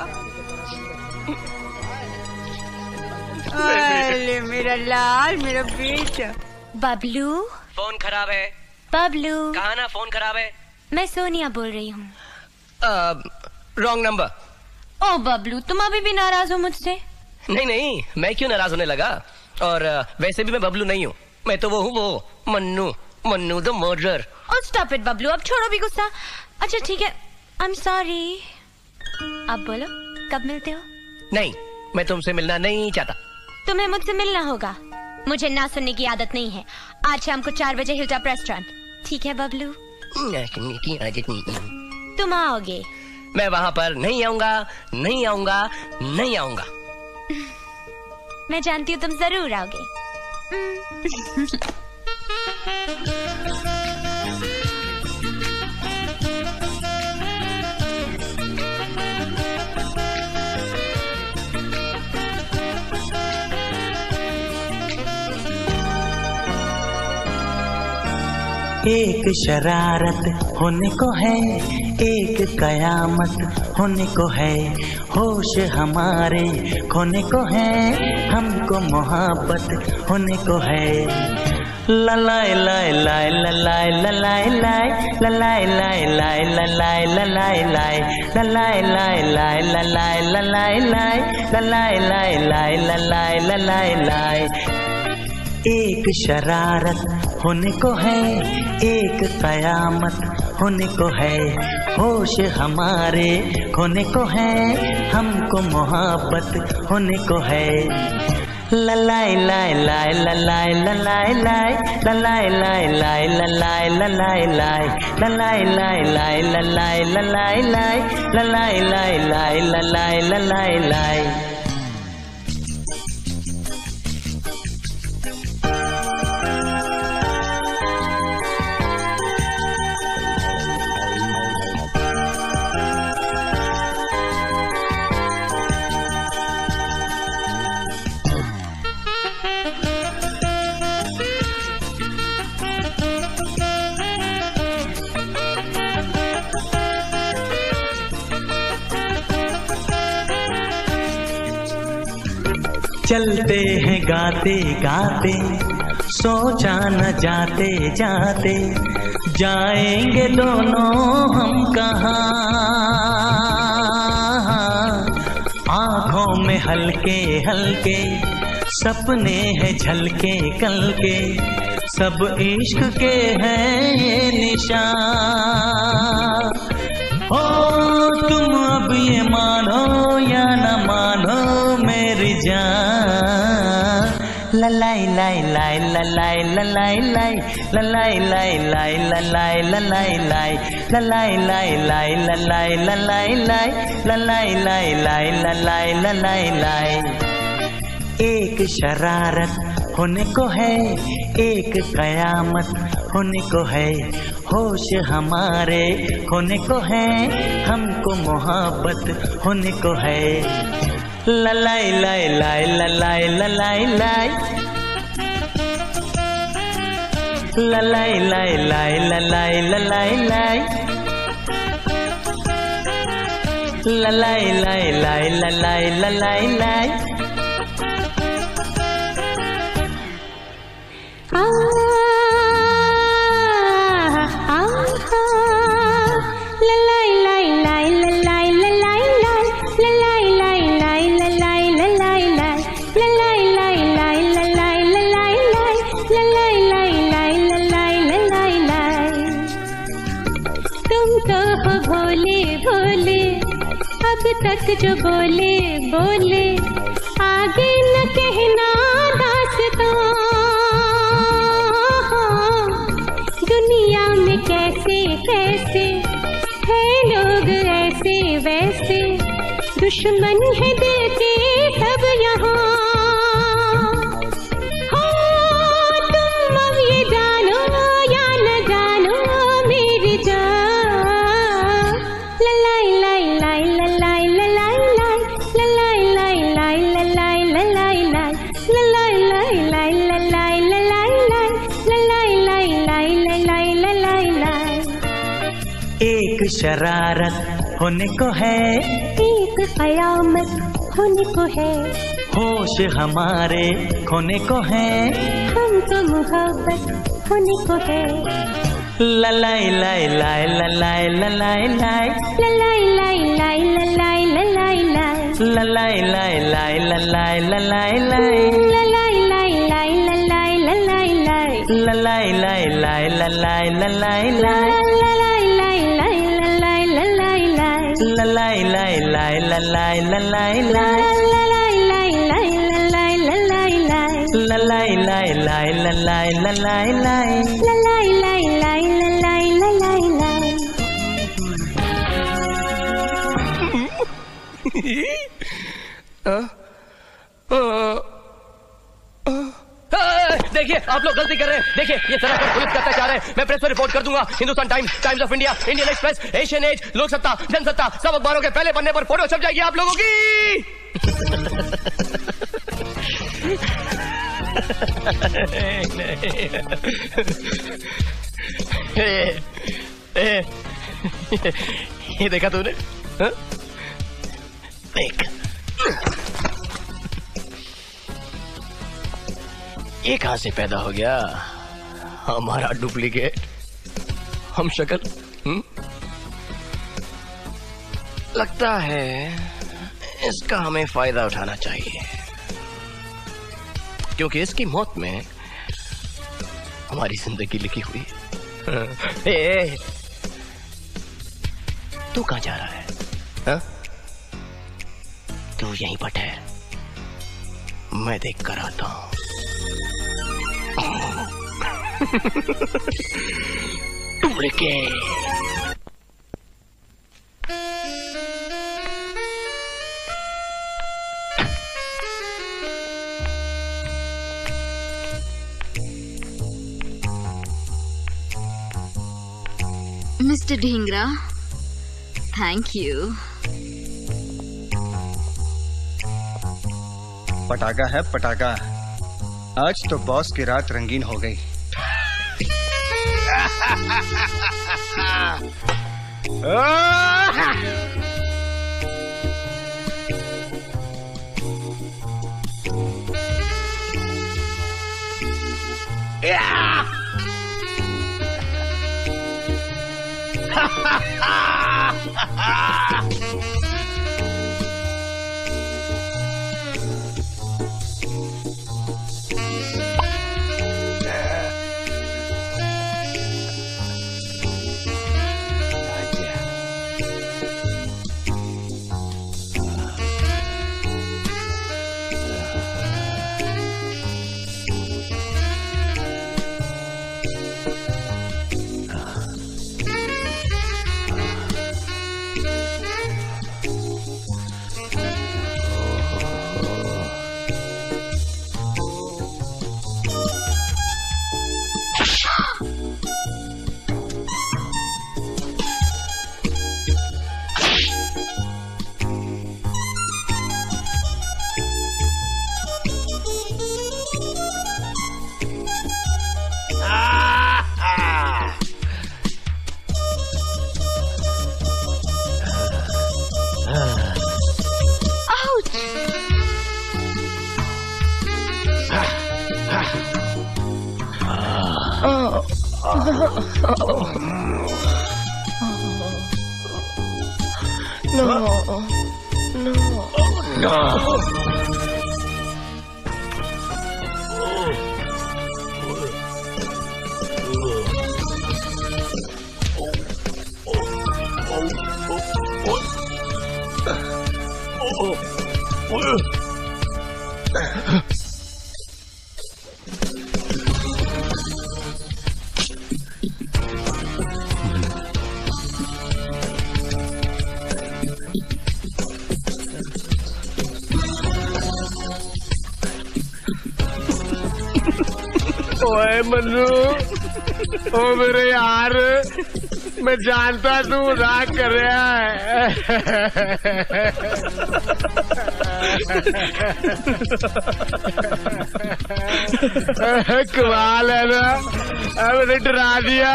D: अरे मेरा लाल, मेरा बेटा
E: बबलू।
F: फोन खराब है।
E: बबलू,
F: कहा ना फोन खराब है।
E: मैं सोनिया बोल रही हूँ।
F: Wrong number.
E: ओ बबलू, तुम अभी भी नाराज हो मुझसे?
F: नहीं नहीं, मैं क्यों नाराज होने लगा? और वैसे भी मैं बबलू नहीं हूँ, मैं तो वो हूँ, वो Mannu, Mannu the murderer.
E: Oh, stop it, Bablu, अब छोड़ो भी गुस्सा। अच्छा ठीक है, I'm sorry। अब बोलो, कब मिलते हो?
F: नहीं, मैं तुमसे मिलना नहीं चाहता।
E: तुम्हें मुझसे मिलना होगा। मुझे ना सुनने की आदत नहीं है। आज शाम को 4 बजे हिलटॉप रेस्टोरेंट, ठीक है बबलू? तुम आओगे?
F: मैं वहाँ पर नहीं आऊंगा, नहीं आऊंगा, नहीं आऊंगा।
E: मैं जानती हूँ तुम जरूर आओगे।
I: एक शरारत होने को है, एक कयामत होने को है, होश हमारे खोने को है, हमको मोहब्बत होने को है। ललाए लाए लाए ललाए ललाए लाए ललाए लाए लाए ललाए ललाए लाए ललाए लाए लाए ललाए ललाए लाए ललाए लाए लाए ललाए ललाए लाए। एक शरारत होने को है, एक कयामत होने को है, होश हमारे खोने को है, हमको मोहब्बत होने को है। ललाए लाए लाए ललाए ललाए लाए ललाए लाए लाए ललाए ललाए लाए ललाए लाए लाए ललाए ललाए लाए ललाए लाए लाए ललाए ललाए लाए। चलते हैं गाते गाते, सोचा न जाते जाते, जाएंगे दोनों हम कहाँ। आँखों में हल्के हल्के सपने हैं झलके कल के, सब इश्क के हैं निशान। ओ तुम अब ये मानो या न मानो मेरी जान। ललाई लाई लाई ललाई ललाई लाई ललाई लाई लाई ललाई ललाई लाई ललाई लाई लाई ललाई ललाई लाई ललाई लाई लाई ललाई ललाई लाई। एक शरारत होने को है, एक कयामत होने को है, होश हमारे खोने को है, हमको मोहब्बत होने को है। ललाई लाई लाई ललाई ललाई लाई ललाई लाई लाई ललाई ललाई लाई ललाई लाई लाई ललाई ललाई लाई।
J: तक जो बोले बोले आगे न कहना दास्तां। दुनिया में कैसे कैसे है लोग ऐसे वैसे, दुश्मन है दिल के सब यहाँ। हो तुम अब ये जानो या न जानो मेरी जान। ललाई लाई लाई ललाई
I: एक शरारत होने को है,
J: एक कयामत होने को है,
I: होश हमारे खोने को है,
J: हमको मोहब्बत होने को है।
I: ललाई लाई लाई ललाई ललाई लाई
J: ललाई लाई लाई ललाई ललाई लाई।
I: ललाई लाई लाई ललाई ललाई लाई
J: ललाई लाई लाई ललाई ललाई लाई
I: ललाई लाई लाई ललाई ललाई लाई
J: ललाई लाई लाई ललाई ललाई लाई
I: ललाई लाई लाई ललाई ललाई लाई
J: ललाई लाई लाई ललाई ललाई लाई
B: देखिए आप लोग गलती कर रहे हैं। देखिए ये सड़क पर पुलिस का अत्याचार है। मैं प्रेस में रिपोर्ट कर दूंगा। Hindustan Times, Times of India, Indian Express, Asian Age, Lok Satta, Jansatta, सब अखबारों के पहले पन्ने पर फोटो छप जाएगी आप लोगों की। ये देखा तूने? देख ये कहां से पैदा हो गया हमारा डुप्लीकेट हम शक्ल। लगता है इसका हमें फायदा उठाना चाहिए क्योंकि इसकी मौत में हमारी जिंदगी लिखी हुई है। तू कहां जा रहा है हा? तू यहीं पर ठहर, मैं देख कर आता हूं। Duplicate
E: mister Dhingra, thank you.
N: पटाखा है पटाखा, आज तो बॉस की रात रंगीन हो गई।
O: ओए मन्नू, ओ मेरे यार, मैं जानता तू मजाक कर रहा है। कमाल है ना, मैंने डरा दिया।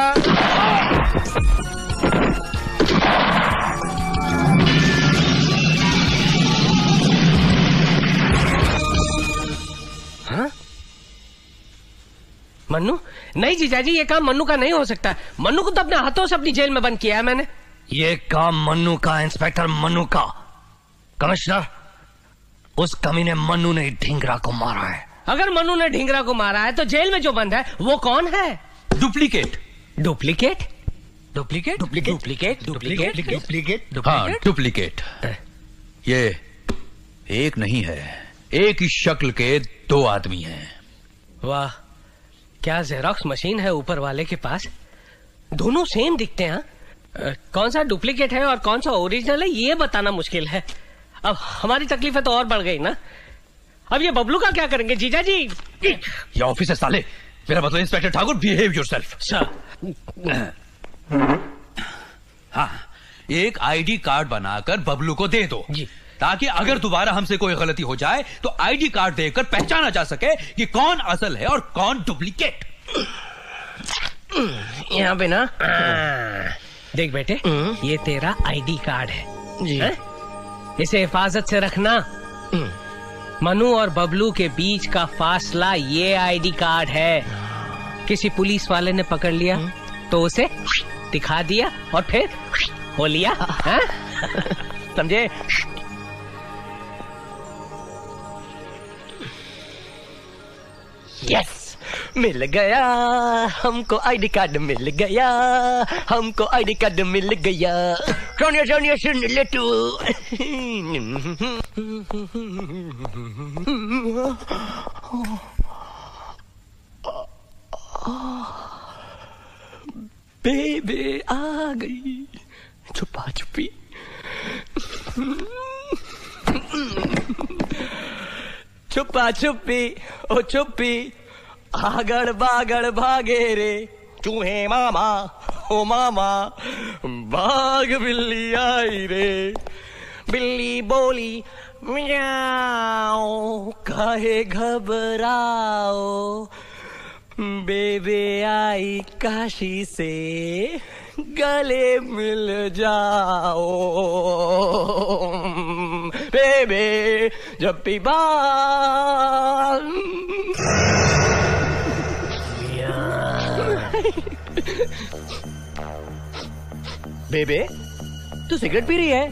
F: मन्नू? नहीं जीजाजी, ये काम मन्नू का नहीं हो सकता। मन्नू को तो अपने हाथों से अपनी जेल में बंद किया है मैंने।
A: ये काम मन्नू का, इंस्पेक्टर मन्नू का। कमिश्नर, उस कमीने मन्नू ने ढींगरा को मारा है।
P: अगर मन्नू ने ढींगरा को मारा है तो जेल में जो बंद है वो कौन है?
G: Duplicate.
P: Duplicate?
A: Duplicate?
P: Duplicate? Duplicate?
H: Duplicate?
G: हाँ, डुप्लीकेट। ये एक नहीं है, एक ही शक्ल के दो आदमी हैं।
P: वाह, क्या जेरोक्स मशीन है ऊपर वाले के पास। दोनों सेम दिखते हैं। कौन सा डुप्लीकेट है और कौन सा ओरिजिनल है ये बताना मुश्किल है। अब हमारी तकलीफें तो और बढ़ गई ना। अब ये बबलू का क्या करेंगे जीजा जी?
G: ये ऑफिस है साले। मेरा मतलब इंस्पेक्टर ठाकुर, बिहेव योरसेल्फ। हाँ, एक आईडी कार्ड बनाकर बबलू को दे दो जी, ताकि अगर दोबारा हमसे कोई गलती हो जाए तो आईडी कार्ड देकर पहचाना जा सके कि कौन असल है और कौन डुप्लीकेट।
P: यहाँ पे ना देख बेटे, ये तेरा आईडी कार्ड है जी, इसे हिफाजत से रखना। मनु और बबलू के बीच का फासला ये आईडी कार्ड है। किसी पुलिस वाले ने पकड़ लिया तो उसे दिखा दिया और फिर हो लिया। समझे?
B: यस, मिल गया हमको आईडी कार्ड, मिल गया हमको आईडी कार्ड, मिल गया। सोनिया सोनिया सुन ले तू। बेबे आ गई छुपा छुपी। छुपा छुपी ओ छुपी, आगड़ बागड़ भागे रे चूहे मामा ओ मामा, भाग बिल्ली आई रे। बिल्ली बोली म्याओ, काहे घबराओ, बेबे आई काशी से गले मिल जाओ। बेबे जब भी बाल बेबे तू सिगरेट पी रही है?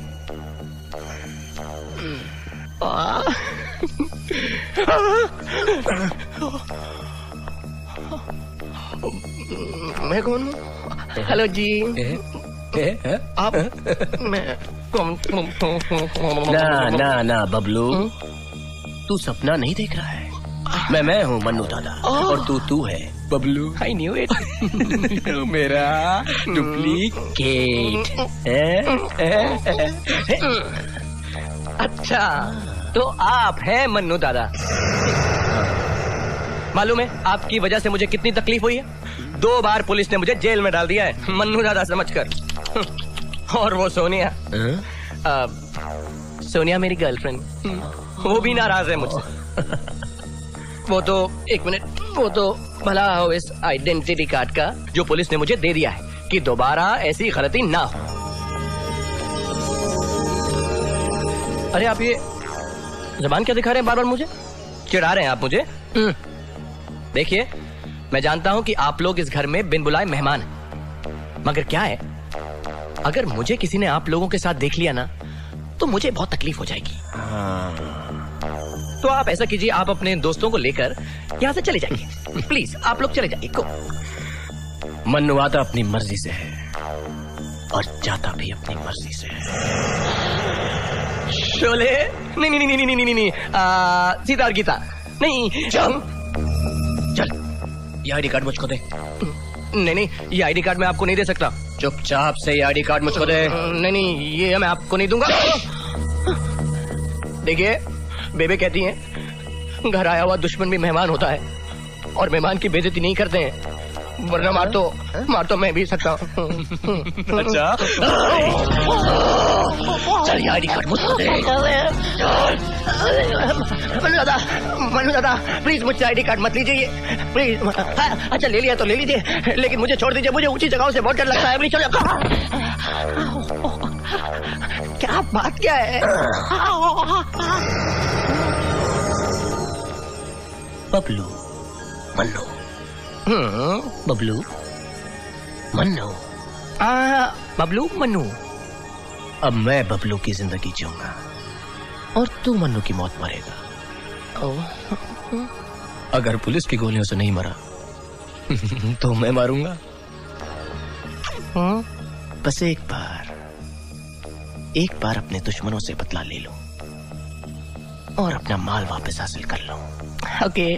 B: मैं कौन हूँ? हेलो जी। आप? मैं
F: ना ना बबलू, तू सपना नहीं देख रहा है। मैं हूँ मन्नू दादा और तू है बबलू।
B: I knew it.
F: मेरा डुप्लीकेट।
B: अच्छा, तो आप हैं मन्नू दादा। मालूम है आपकी वजह से मुझे कितनी तकलीफ हुई है। 2 बार पुलिस ने मुझे जेल में डाल दिया है मन्नू दादा समझकर। और वो सोनिया, सोनिया मेरी गर्लफ्रेंड, वो भी नाराज है मुझसे। वो तो एक मिनट, वो तो भला हो इस आइडेंटिटी कार्ड का जो पुलिस ने मुझे दे दिया है कि दोबारा ऐसी गलती ना हो। अरे आप ये जबान क्या दिखा रहे हैं बार बार मुझे? चिढ़ा रहे हैं आप मुझे? देखिए, मैं जानता हूं कि आप लोग इस घर में बिन बुलाए मेहमान हैं, मगर क्या है, अगर मुझे किसी ने आप लोगों के साथ देख लिया ना तो मुझे बहुत तकलीफ हो जाएगी। तो आप ऐसा कीजिए, आप अपने दोस्तों को लेकर यहाँ से चले जाइए। प्लीज आप लोग चले जाइए। को
F: मन्नू आता अपनी मर्जी से है और जाता भी अपनी मर्जी से है।
B: शोले नहीं नहीं नहीं नहीं नहीं, सीता और गीता नहीं। चल
F: ये आईडी कार्ड मुझको दे।
B: नहीं नहीं, ये आईडी कार्ड मैं आपको नहीं दे सकता।
F: चुपचाप से ये आईडी कार्ड मुझको दे।
B: नहीं नहीं, ये मैं आपको नहीं दूंगा। देखिए, बेबे कहती हैं घर आया हुआ दुश्मन भी मेहमान होता है और मेहमान की बेइज्जती नहीं करते हैं, वरना मार तो मैं भी सकता हूँ।
F: अच्छा, चल ये आईडी कार्ड मुझको दे।
B: मनु दादा प्लीज मुझसे आईडी कार्ड मत लीजिए प्लीज। अच्छा ले लिया तो ले लीजिए, लेकिन मुझे छोड़ दीजिए, मुझे ऊंची जगहों से बहुत डर लगता है। प्लीज चलो। क्या बात क्या है?
F: बबलू मन्नू, बबलू मन्नू,
B: बबलू मन्नू।
F: अब मैं बबलू की जिंदगी जीऊंगा और तू मन्नू की मौत मरेगा। अगर पुलिस की गोलियों से नहीं मरा तो मैं मारूंगा। बस एक बार अपने दुश्मनों से बदला ले लो और अपना माल वापस हासिल कर लो। ओके।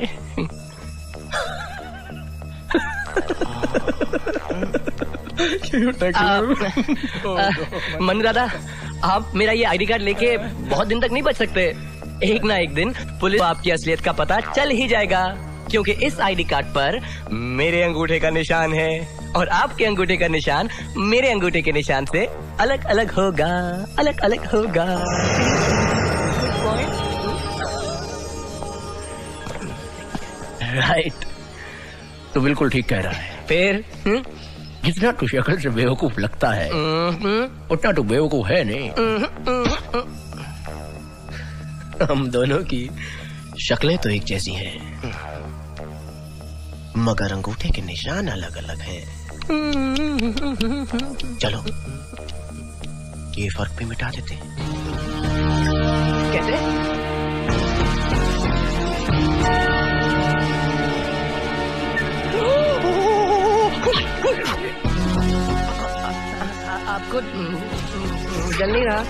F: मन्नू दादा, आप मेरा ये आईडी कार्ड लेके बहुत दिन तक नहीं बच सकते। एक ना एक दिन पुलिस को आपकी असलियत का पता चल ही जाएगा, क्योंकि इस आईडी कार्ड पर मेरे अंगूठे का निशान है और आपके अंगूठे का निशान मेरे अंगूठे के निशान से अलग अलग होगा, अलग अलग होगा। राइट, तो बिल्कुल ठीक कह रहा है। फिर जितना तू शक्ल से बेवकूफ लगता है उतना तू बेवकूफ है नहीं। हम दोनों की शक्लें तो एक जैसी हैं, मगर अंगूठे के निशान अलग अलग हैं। चलो ये फर्क भी मिटा देते हैं। कैसे? आपको जल नहीं रहा?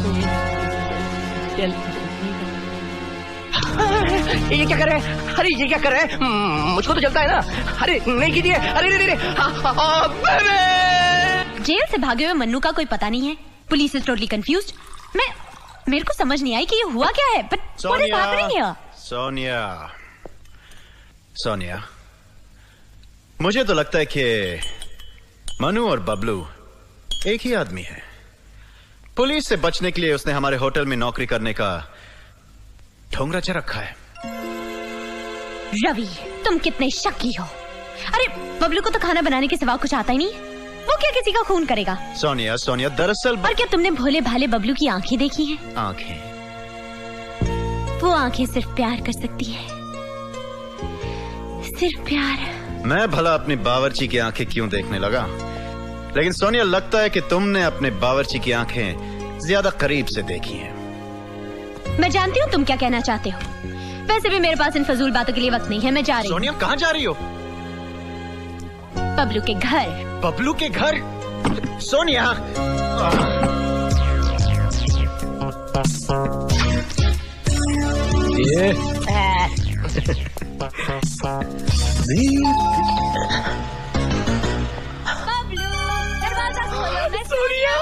F: ये क्या कर रहे हैं? अरे ये क्या कर रहे हैं? मुझको तो जलता है ना। अरे नहीं कीजिए। अरे
E: जेल से भागे हुए मन्नू का कोई पता नहीं है। Police is totally confused. मेरे को समझ नहीं आई कि ये हुआ क्या है। But what is happening here?
H: Sonia, मुझे तो लगता है कि मनु और बबलू एक ही आदमी है। पुलिस से बचने के लिए उसने हमारे होटल में नौकरी करने का ढोंग रचा रखा है।
E: रवि, तुम कितने शक्की हो। अरे बबलू को तो खाना बनाने के सिवा कुछ आता ही नहीं। वो क्या किसी का खून करेगा?
H: सोनिया दरअसल
E: और क्या तुमने भोले भाले बबलू की आंखें देखी हैं?
H: आंखें?
E: वो आंखें सिर्फ प्यार कर सकती है, सिर्फ प्यार।
H: मैं भला अपनी बावर्ची की आंखें क्यों देखने लगा? लेकिन सोनिया, लगता है कि तुमने अपने बावर्ची की आंखें ज्यादा करीब से देखी हैं।
E: मैं जानती हूँ तुम क्या कहना चाहते हो। वैसे भी मेरे पास इन फजूल बातों के लिए वक्त नहीं है। मैं जा रही हूँ।
H: सोनिया, कहाँ जा रही हो?
E: बबलू के घर।
H: बबलू के घर? सोनिया,
E: ये बबलू, दरवाजा खोलो। सोनिया,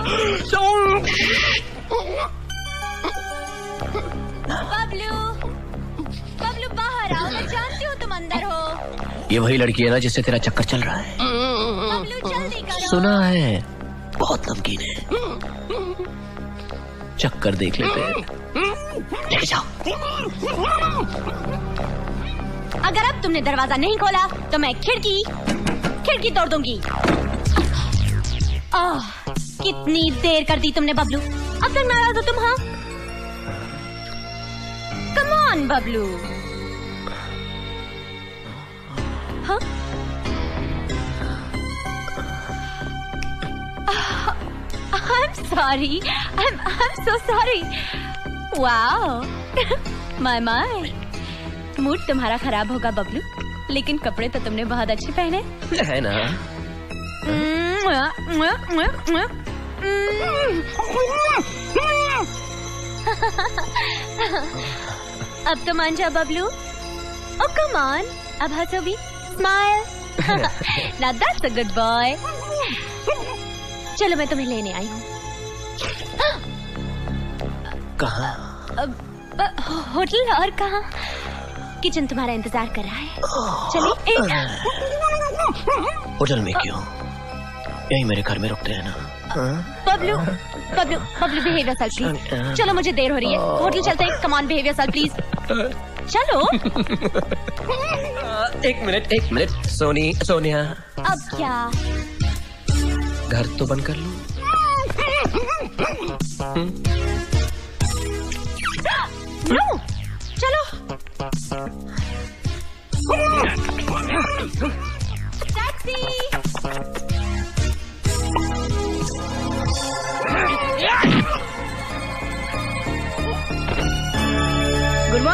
E: बबलू बाहर आओ। मैं जानती हूँ तुम अंदर हो।
F: ये वही लड़की है ना जिससे तेरा चक्कर चल रहा है?
E: बबलू जल्दी करो।
F: सुना है बहुत नमकीन है। चक्कर देख लेते हैं। ले जाओ।
E: अगर अब तुमने दरवाजा नहीं खोला तो मैं खिड़की तोड़ दूंगी। कितनी देर कर दी तुमने बबलू। अब तक नाराज हो तुम? हाँ, कम ऑन बबलू। हाँ, I'm sorry. I'm so sorry. Wow. My. Mood तुम्हारा खराब होगा बबलू, लेकिन कपड़े तो तुमने बहुत अच्छे पहने
F: है ना?
E: अब तो मान जा बबलू। Oh come on, अब हंसो भी। Smile. Now that's a good boy. चलो मैं तुम्हें लेने आई हूँ।
F: कहाँ?
E: होटल। और कहाँ? किचन तुम्हारा इंतजार कर रहा है। चलिए।
F: होटल में क्यों? यही मेरे घर में रुकते हैं ना।
E: Bablu behave yourself please. चलो मुझे देर हो रही है, होटल चलते हैं। Come on, behave yourself please. चलो।
F: एक मिनट सोनिया।
E: अब क्या?
F: घर तो बंद कर लो।
E: नो, चलो। Taxi.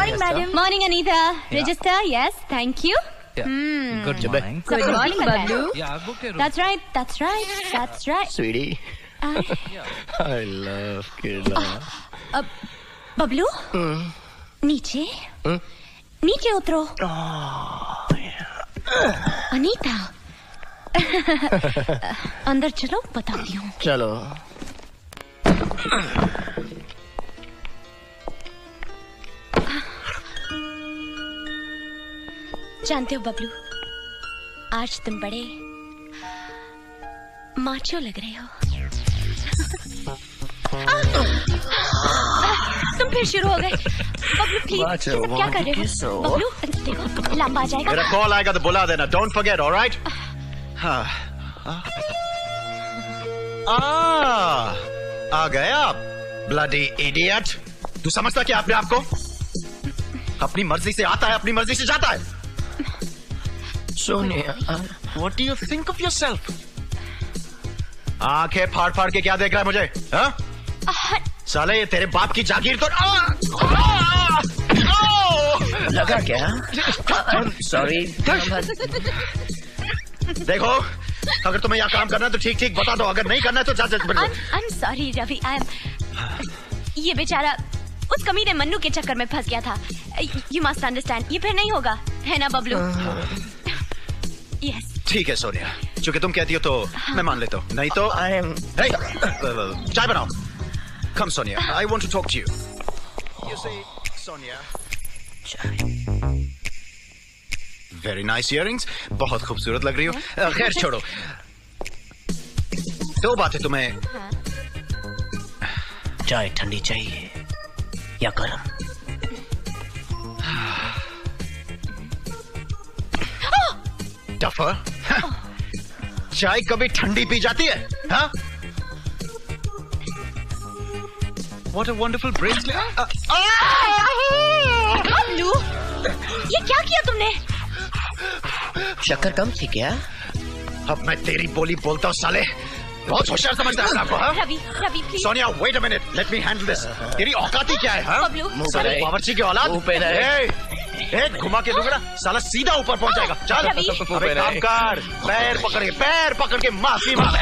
E: morning, madam. Morning, Anita. Register? Yes, thank you.
F: Good morning.
E: Good morning, Bablu.
F: Yeah, I booked a room.
E: That's right. That's right. That's right.
H: Sweetie, I love Kila.
E: Bablu नीचे नीचे उतरो। अनीता अंदर चलो, बताती हूँ।
H: चलो।
E: जानते हो बबलू, आज तुम बड़े माचो लग रहे हो। तुम फिर शुरू हो गए। बबलू प्लीज, क्या कर रहे हो? बबलू देखो, लंबा आ जाएगा।
H: मेरा कॉल आएगा तो बुला देना। Don't forget, alright? आ गए आप, ब्लडी इडियट। तू समझता क्या अपने आप को? अपनी मर्जी से आता है, अपनी मर्जी से जाता है।
F: Sonia,
H: what do you think of yourself? आंखें फाड़ फाड़ के क्या देख रहा है मुझे? हाँ? साले ये तेरे बाप की जागीर तो
F: लगा क्या? सॉरी।
H: देखो, अगर तुम्हें यहाँ काम करना है तो ठीक ठीक बता दो, अगर नहीं करना है तो जा।
E: I'm sorry रवि, ये बेचारा उस कमीने मन्नू के चक्कर में फंस गया था। You must understand, ये फिर नहीं होगा, है ना बबलू? Yes.
H: ठीक है सोनिया, चूंकि तुम कहती हो तो मैं मान लेता हूँ, नहीं तो चाय बनाओ। Come Sonia, I want to talk to you. You see, Sonia. Very nice earrings. बहुत खूबसूरत लग रही हो। खैर छोड़ो। दो बातें तुम्हें।
F: चाय ठंडी चाहिए या गरम?
H: डफर, चाय कभी ठंडी पी जाती है? हाँ? What a wonderful bracelet.
E: Bablu, ये क्या किया तुमने?
F: शक्कर कम थी क्या?
H: अब मैं तेरी बोली बोलता हूँ साले। बहुत होशियार समझता है आपको। हाँ?
E: Ravi please.
H: Sonia, wait a minute. Let me handle this. तेरी औकात ही क्या है? हाँ?
E: बबलू,
H: बावर्ची की औलाद। एक घुमा के दूंगा ना, साला सीधा ऊपर पहुंच जाएगा। चल, अबे काम कर। पैर पकड़ के माफी मांगे।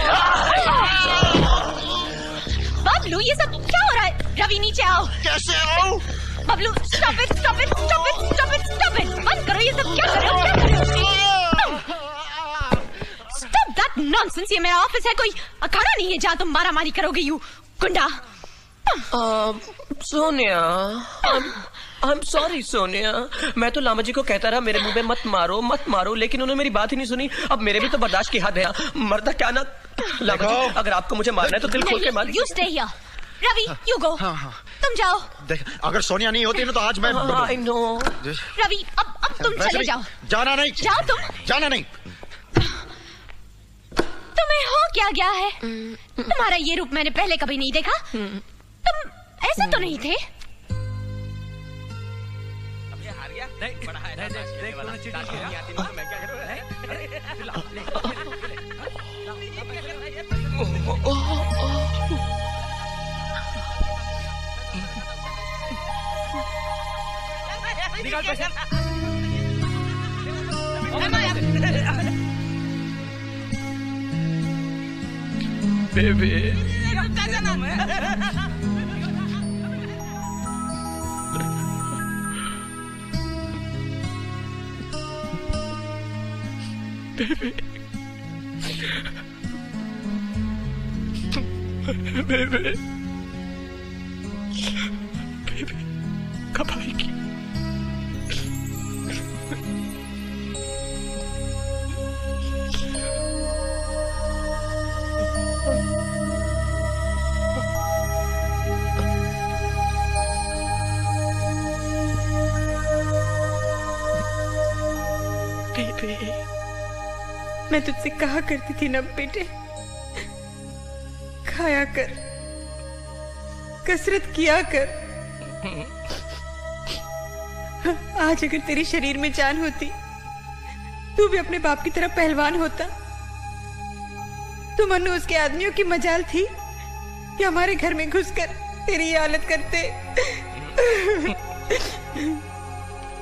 E: बबलू, ये सब क्या हो रहा है? रवि नीचे आओ।
H: कैसे आओ?
E: Bablu, stop it. बंद करो, ये सब क्या कर रहे हो? Stop that nonsense, ये मेरा ऑफिस है, कोई अखाड़ा नहीं है जहाँ तुम मारामारी करोगे यू गुंडा।
F: सोनिया, I'm sorry सोनिया, मैं तो लामा जी को कहता रहा मेरे मुंह पे मत मारो, लेकिन उन्होंने मेरी बात ही नहीं सुनी। अब मेरे भी तो बर्दाश्त की हद है। मरदा क्या ना लामा जी, अगर आपको मुझे मारना है तो दिल खोल के मार।
E: You stay here. Ravi, you go. तुम जाओ।
H: देख, अगर सोनिया नहीं होती ना तो आज मैं।
F: I know.
E: रवि, अब तुम चले जाओ।
H: जाना नहीं।
E: जाओ तुम।
H: जाना नहीं।
E: तुम्हें हो क्या गया है? तुम्हारा ये रूप मैंने पहले कभी नहीं देखा। तुम ऐसे तो नहीं थे।
F: निकाल पैसे। बेबी, बेबी कब आएगी?
D: मैं तुझसे कहा करती थी ना बेटे, खाया कर, कसरत किया कर। आज अगर तेरे शरीर में जान होती, तू भी अपने बाप की तरह पहलवान होता। तो मन्नू उसके आदमियों की मजाल थी कि हमारे घर में घुसकर तेरी ये हालत करते।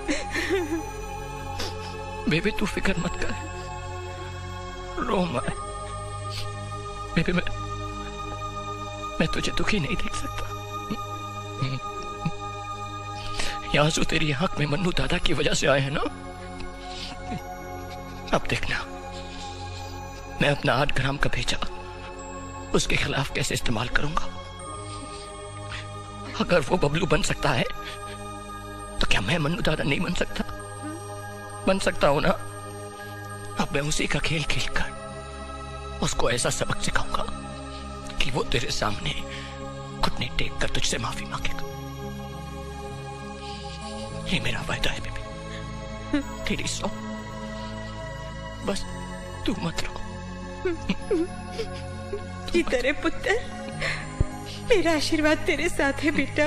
F: बेबी तू फिक्र मत कर, रो मत। बेबी मैं तुझे दुखी नहीं देख सकता। ये आंसू तेरी आंख में मन्नू दादा की वजह से आए हैं ना। अब देखना मैं अपना 8 ग्राम का भेजा उसके खिलाफ कैसे इस्तेमाल करूंगा। अगर वो बबलू बन सकता है तो क्या मैं मन्नू दादा नहीं बन सकता? बन सकता हूं ना। अब मैं उसी का खेल खेलकर उसको ऐसा सबक सिखाऊंगा कि वो तेरे सामने घुटने टेक कर तुझसे माफी मांगेगा। ये मेरा वायदा है बेबी, तेरी सौ। बस तू मत रो।
Q: तेरे पुत्र, मेरा आशीर्वाद तेरे साथ है बेटा।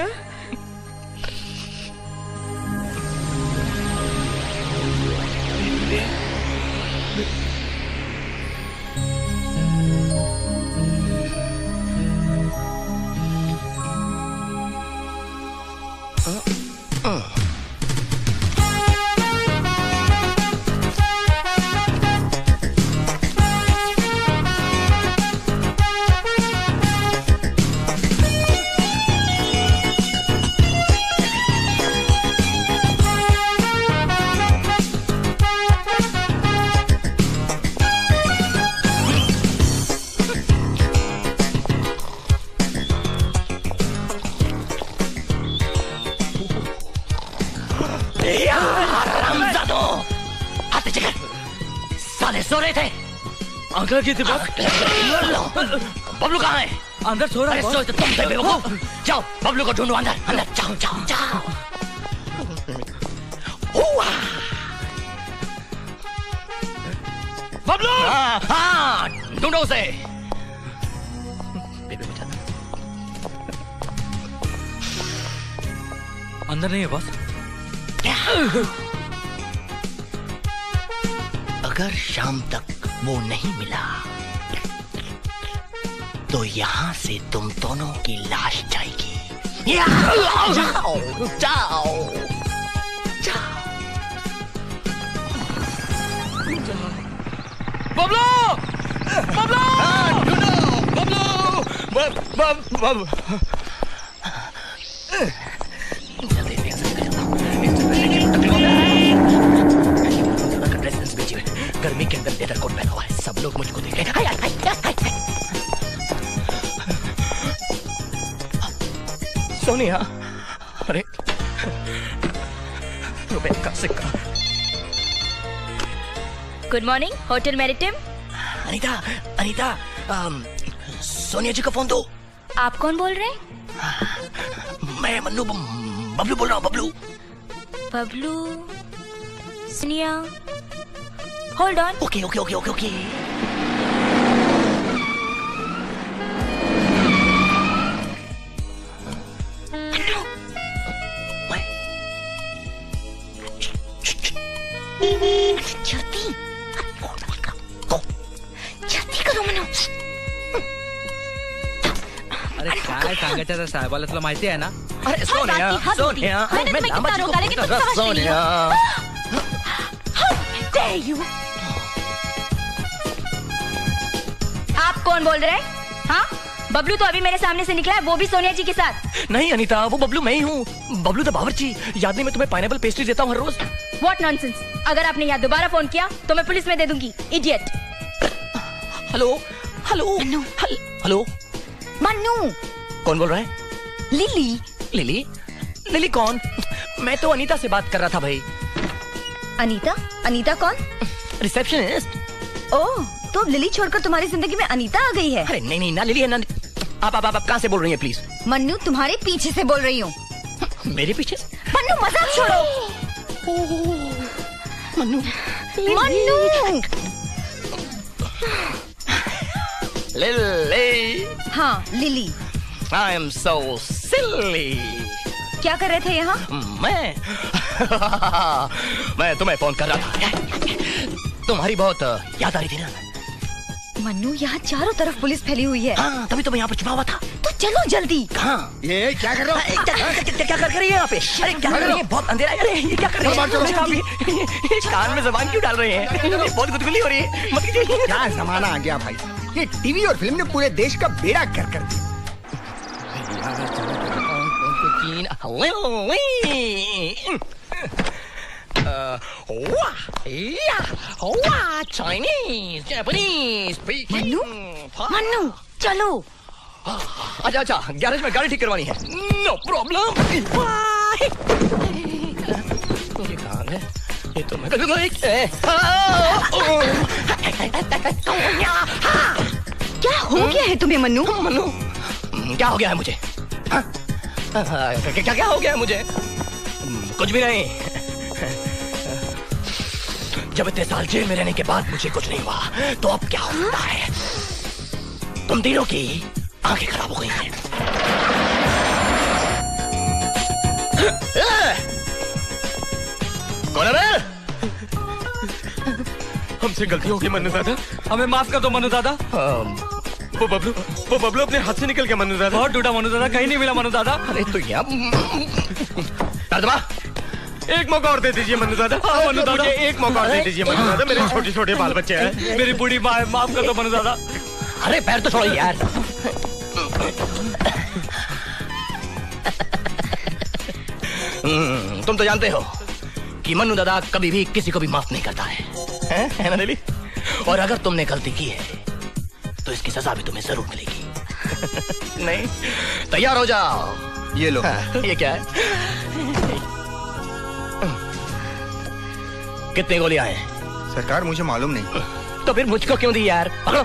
F: सो रहे थे
B: अंकल की
F: बबलू कहाँ है?
B: अंदर सो रहा है।
F: तो तुम थे बेवकूफ। जाओ बबलू को ढूंढो अंदर अंदर। जाओ जाओ जाओ। बबलू हाँ ढूंढो उसे।
B: अंदर नहीं है बॉस।
F: अगर शाम तक वो नहीं मिला तो यहाँ से तुम दोनों की लाश जाएगी। जाओ जाओ जाओ।
B: बबलू बबलू
F: बबलू बबलू गर्मी के अंदर लेदर कोट पहना हुआ है, सब लोग मुझको देख रहे हैं। सोनिया, अरे रुपए का सिक्का।
R: Good morning hotel maritime.
F: Anita Anita Sonia ji का फोन दो।
R: आप कौन बोल रहे हैं?
F: मैं मन्नू बबलू बोल रहा हूँ। Bablu
R: Bablu Sonia. Hold on.
F: Okay okay okay okay okay.
R: जल्दी जल्दी करो मनु।
B: अरे काय सांगायचं साहेबाला तुला माहिती आहे ना?
F: अरे सोनिया सोनिया मैं नामाजी को सोनिया।
R: आप कौन बोल रहे हैं? हाँ बबलू तो अभी मेरे सामने से निकला है, वो भी सोनिया जी के साथ।
F: नहीं अनीता वो बबलू मैं ही हूँ। बबलू तो बावर्ची। याद नहीं मैं तुम्हें पाइनएप्पल पेस्ट्री देता हूँ हर रोज।
R: What nonsense. अगर आपने यहाँ दोबारा फोन किया तो मैं पुलिस में दे दूंगी। Idiot.
F: Hello hello hello
R: Mannu.
F: कौन बोल रहा है?
R: लिली।
F: लिली लिली कौन? मैं तो अनीता से बात कर रहा था भाई।
R: अनीता? अनीता कौन?
F: रिसेप्शनिस्ट।
R: ओह तो लिली छोड़कर तुम्हारी जिंदगी में अनीता आ गई है?
F: अरे नहीं नहीं ना लिली है ना। आप कहाँ से बोल रही हैं प्लीज?
R: मन्नू तुम्हारे पीछे से बोल रही हूँ।
F: मेरे पीछे?
R: मन्नू मजाक छोड़ो।
F: मन्नू
R: मन्नू
F: लिली।
R: हाँ Lily.
F: I am so silly।
R: क्या कर रहे थे यहाँ? मैं
F: तुम्हें फोन कर रहा था। तुम्हारी बहुत याद आ रही थी ना।
R: मन्नू, यहाँ चारों तरफ पुलिस फैली हुई है।
B: हाँ, तभी तो मैं यहाँ पर छुपा हुआ था।
R: तो चलो जल्दी।
B: हाँ,
N: ये क्या कर रहे हो?
B: क्या कर रही है यहाँ पे? अरे क्या कर रही है? बहुत अंधेरा है। अरे ये क्या कर रही है? कान में ज़बान क्यों डाल रहे हैं? बहुत गुदगुदी हो रही है। मत कीजिए।
N: क्या जमाना आ गया भाई, ये टीवी और फिल्म ने पूरे देश का बेड़ा गर्क कर दिया।
B: चाइनीज, जापानीज,
R: मन्नू, मन्नू चलो।
B: अच्छा अच्छा, गैरेज में गाड़ी ठीक करवानी है। No problem. ये कहाँ है? ये तो मैं
R: क्या हो गया है तुम्हें मन्नू?
B: मन्नू, क्या हो गया है मुझे? क्या हो गया है मुझे? कुछ भी नहीं। जब इतने साल जेल में रहने के बाद मुझे कुछ नहीं हुआ, तो अब क्या होता है? तुम तीनों की आंखें खराब हो गई हैं। कौन है?
F: हमसे गलती हो गई मन्नू दादा, हमें माफ कर दो मन्नू दादा। वो बबलू अपने हाथ से निकल गया मन्नू दादा। बहुत टूटा मन्नू दादा, कहीं नहीं मिला मन्नू दादा।
B: अरे तो यहाँ
F: एक मौका और दे दीजिए मन्नू दादा। हाँ मन्नू दादा, मुझे एक मौका और दे दीजिए मन्नू दादा। मेरे छोटे छोटे बाल बच्चे हैं, मेरी बूढ़ी माँ है, माफ कर दो मन्नू दादा।
B: अरे पैर तो छोड़ो यार। तुम तो जानते हो कि मन्नू दादा कभी भी किसी को भी माफ नहीं करता है ना दिली? और अगर तुमने गलती की है तो इसकी सजा भी तुम्हें जरूर मिलेगी। नहीं, तैयार हो जाओ।
N: ये लो।
B: ये क्या है? कितनी गोलियां हैं?
N: सरकार मुझे मालूम नहीं।
B: तो फिर मुझको क्यों दी यार? पकड़ो।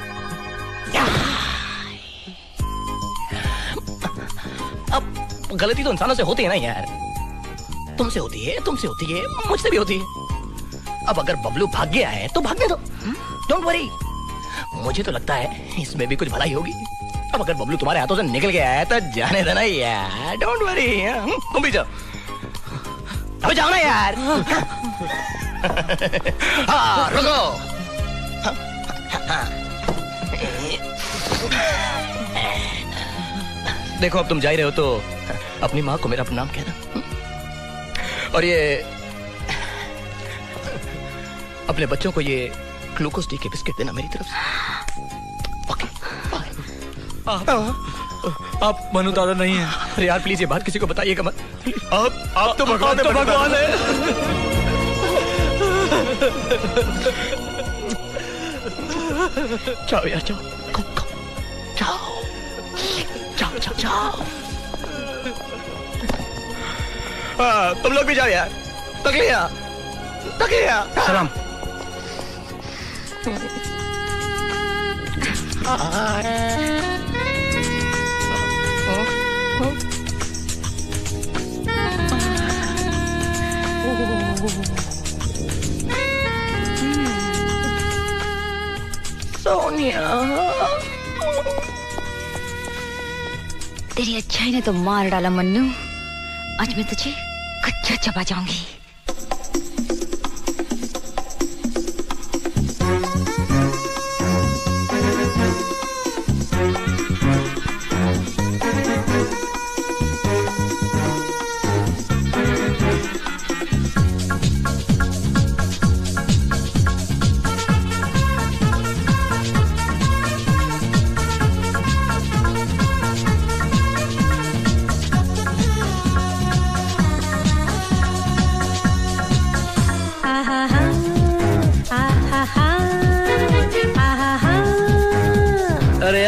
B: अब गलती तो इंसानों से होती है ना यार। तुमसे होती है, तुमसे होती है, मुझसे भी होती है। अब अगर बबलू भाग गया है तो भागने दो, डोंट वरी। मुझे तो लगता है इसमें भी कुछ भलाई होगी। अब अगर बबलू तुम्हारे हाथों से निकल गया है तो जाने देना यार, डोंट वरी। तुम भी जाओ, अब जाओ ना यार। हाँ रुको। देखो अब तुम जा ही रहे हो तो अपनी माँ को मेरा प्रणाम कहना। और ये अपने बच्चों को ये ग्लूकोज डी के बिस्किट देना मेरी तरफ से। Okay bye.
F: आप मनु दादा नहीं है।
B: अरे यार प्लीज ये बात किसी को बताइएगा मत।
F: आप तो भगवान है। भगवान है।
B: जाओ यार जाओ, जाओ जाओ जाओ जाओ। तुम लोग भी जाओ यार। तकलिया तकलिया।
N: सलाम।
B: सोनिया,
R: तेरी अच्छाई ने तो मार डाला मन्नू। आज मैं तुझे कच्चा चबा जाऊंगी।
F: अरे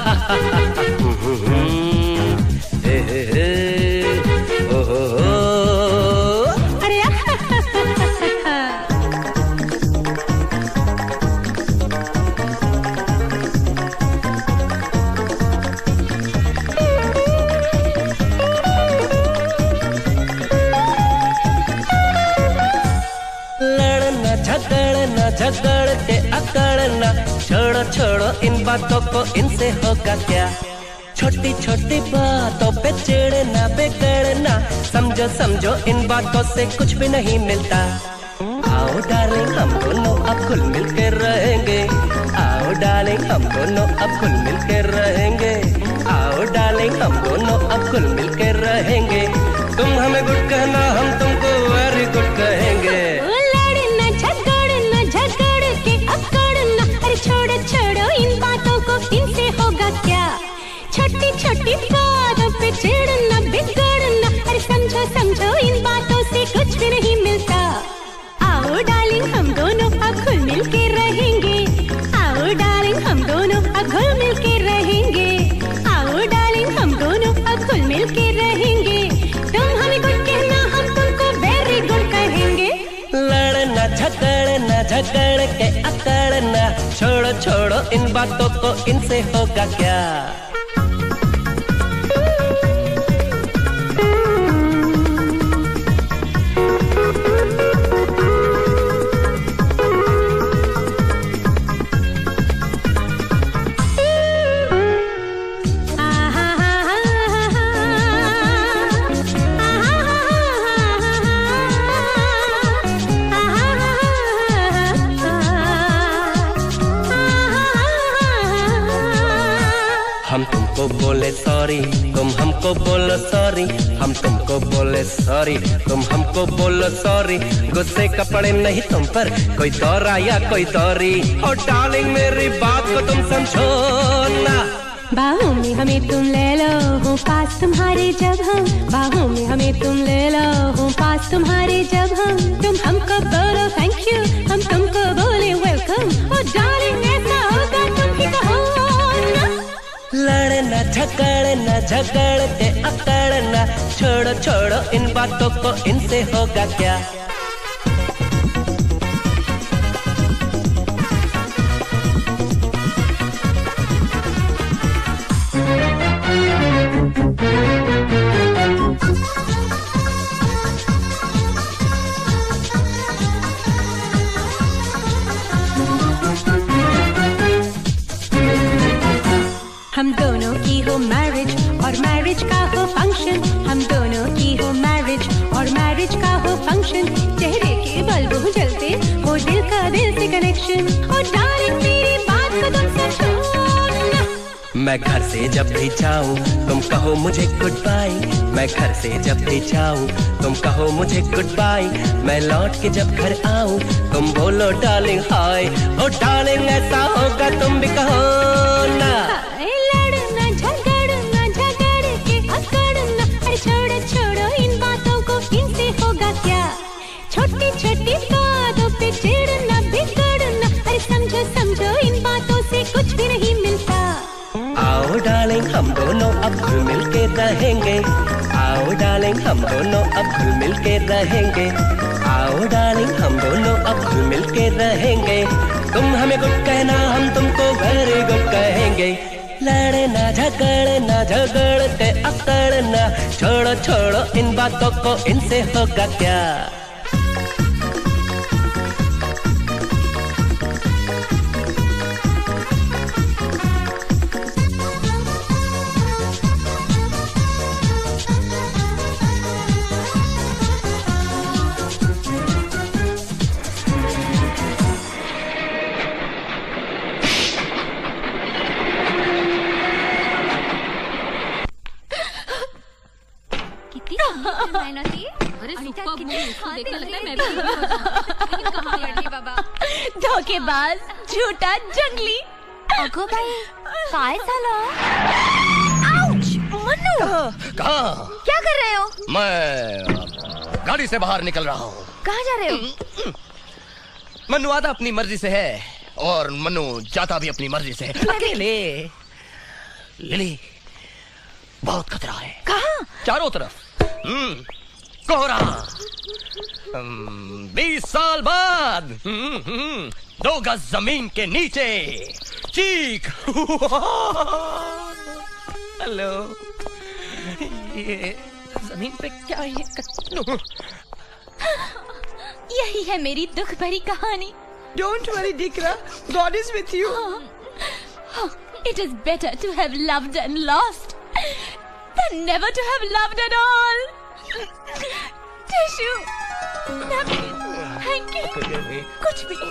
I: लड़ना झगड़ना झगड़ के अकड़ना, छोड़ो छोड़ो इन बातों को, इनसे होगा क्या। छोटी छोटी बातों पे चिढ़ना बिगड़ना, समझो समझो इन बातों से कुछ भी नहीं मिलता। आओ डार्लिंग हम दोनों अब खुल मिल के रहेंगे,
S: आओ डार्लिंग हम दोनों अब खुल मिल के रहेंगे, आओ डार्लिंग हम दोनों अब खुल मिल के रहेंगे, तुम हमें गुड कहना हम तुमको वेरी गुड कहेंगे।
J: लड़ना झगड़ के अकड़ना, अरे छोड़ो छोड़ो इन बातों को, इनसे होगा क्या, छोटी छोटी बातों पे चिढ़ना बिगड़ना, अरे समझो समझो इन बातों से कुछ भी नहीं मिलता। आओ डार्लिंग हम दोनों अब खुल मिल के रहेंगे, आओ डार्लिंग हम दोनों अब खुल मिल के रहेंगे, आओ डार्लिंग हम दोनों अब खुल मिल के रहेंगे, तुम हमें गुड कहना हम तुमको वेरी गुड कहेंगे।
S: लड़ना झगड़ के अकड़ना, छोड़ो छोड़ो इन बातों को, इनसे होगा क्या। हम तुमको बोले सॉरी, तुम हमको बोलो सॉरी, हम तुमको बोले सॉरी, तुम हमको बोलो सॉरी, गुस्से का पड़े नहीं तुम पर कोई दौरा या कोई दौरी, ओ डार्लिंग मेरी बात को तुम समझो ना।
J: बाहों में हमें तुम ले लो, हूँ पास तुम्हारे जब हम, बाहों में हमें तुम ले लो, हूँ पास तुम्हारे जब हम, तुम हमको बोलो थैंक यू, हम तुमको बोले वेलकम, ओ डार्लिंग ऐसा होगा तुम ही कहो ना।
S: लड़ना झगड़ के अकड़ना, छोड़ो छोड़ो इन बातों को, इनसे होगा क्या।
J: हम दोनों की हो मैरिज और मैरिज का हो फंक्शन, हम दोनों की हो मैरिज और मैरिज का हो फंक्शन, चेहरे के बल्ब हो जलते हो दिल का दिल से कनेक्शन, ओ डार्लिंग मेरी बात को तुम समझो ना।
S: मैं घर से जब भी जाऊं तुम कहो मुझे गुड बाय, मैं घर से जब भी जाऊं तुम कहो मुझे गुड बाय, मैं लौट के जब घर आऊं तुम बोलो डार्लिंग हाय, ओ डार्लिंग ऐसा होगा तुम भी कहो ना।
J: छोड़ो छोड़ो इन बातों को, इनसे होगा क्या, छोटी छोटी बातों पे चिढ़ना बिगड़ना, अरे समझो समझो इन बातों से कुछ भी नहीं मिलता।
S: आओ डार्लिंग हम दोनों अब घुल मिल के रहेंगे, आओ डार्लिंग हम दोनों अब घुल मिल के रहेंगे, आओ डार्लिंग हम दोनों अब घुल मिल के रहेंगे, तुम हमें गुड कहना हम तुमको वेरी गुड कहेंगे। लड़ना झगड़ के अकड़ना, छोड़ो छोड़ो इन बातों को, इनसे होगा क्या।
E: धोखेबाज, झूठा, जंगली।
R: अगो भाई काय साला।
E: आउच! मन्नू
B: कहाँ?
E: क्या कर रहे हो?
B: मैं गाड़ी से बाहर निकल रहा हूँ।
E: कहाँ जा रहे हो?
B: मन्नू आता अपनी मर्जी से है और मन्नू जाता भी अपनी मर्जी से है, अकेले। लिली बहुत खतरा है।
E: कहाँ?
B: चारों तरफ कोहरा। 20 साल बाद 2 गज जमीन के नीचे चीख। हेलो, ये जमीन पे क्या है?
E: यही है मेरी दुख भरी कहानी।
Q: Don't worry, Dikra. God is with you.
E: It is better to have loved and lost than never to have loved at all. Tissue, napkin. Thank you. कुछ भी।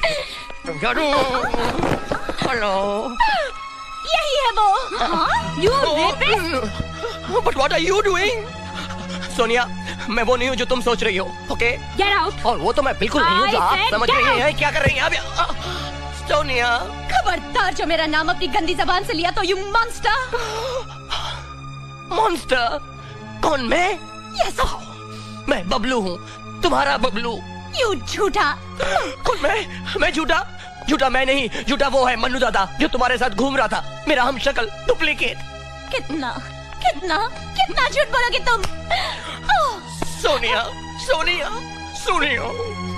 B: हेलो।
E: यही है वो। You rapist?
B: But what are you doing? Sonia, मैं वो नहीं हूँ जो तुम सोच रही हो, ओके?
E: Get out.
B: और वो तो मैं बिल्कुल नहीं हूँ जो आप समझ रही हैं। क्या कर रही हैं आप? सोनिया।
E: खबरदार जो मेरा नाम अपनी गंदी जबान से लिया तो यू मॉन्स्टर।
B: मॉन्स्टर? कौन मैं?
E: यस।
B: मैं बबलू हूँ, तुम्हारा बबलू।
E: यू झूठा।
B: कौन मैं झूठा? झूठा मैं नहीं, झूठा वो है मन्नू दादा जो तुम्हारे साथ घूम रहा था, मेरा हम शक्ल डुप्लीकेट।
E: कितना कितना कितना झूठ बोलोगे तुम?
B: सोनिया, सोनिया, सोनिया।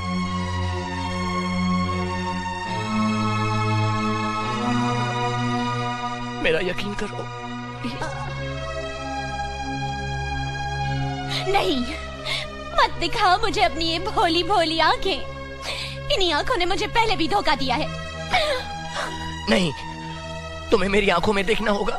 B: मेरा यकीन करो।
E: नहीं, मत दिखाओ मुझे अपनी ये भोली भोली आंखें। इन्हीं आंखों ने मुझे पहले भी धोखा दिया है।
B: नहीं, तुम्हें मेरी आंखों में देखना होगा।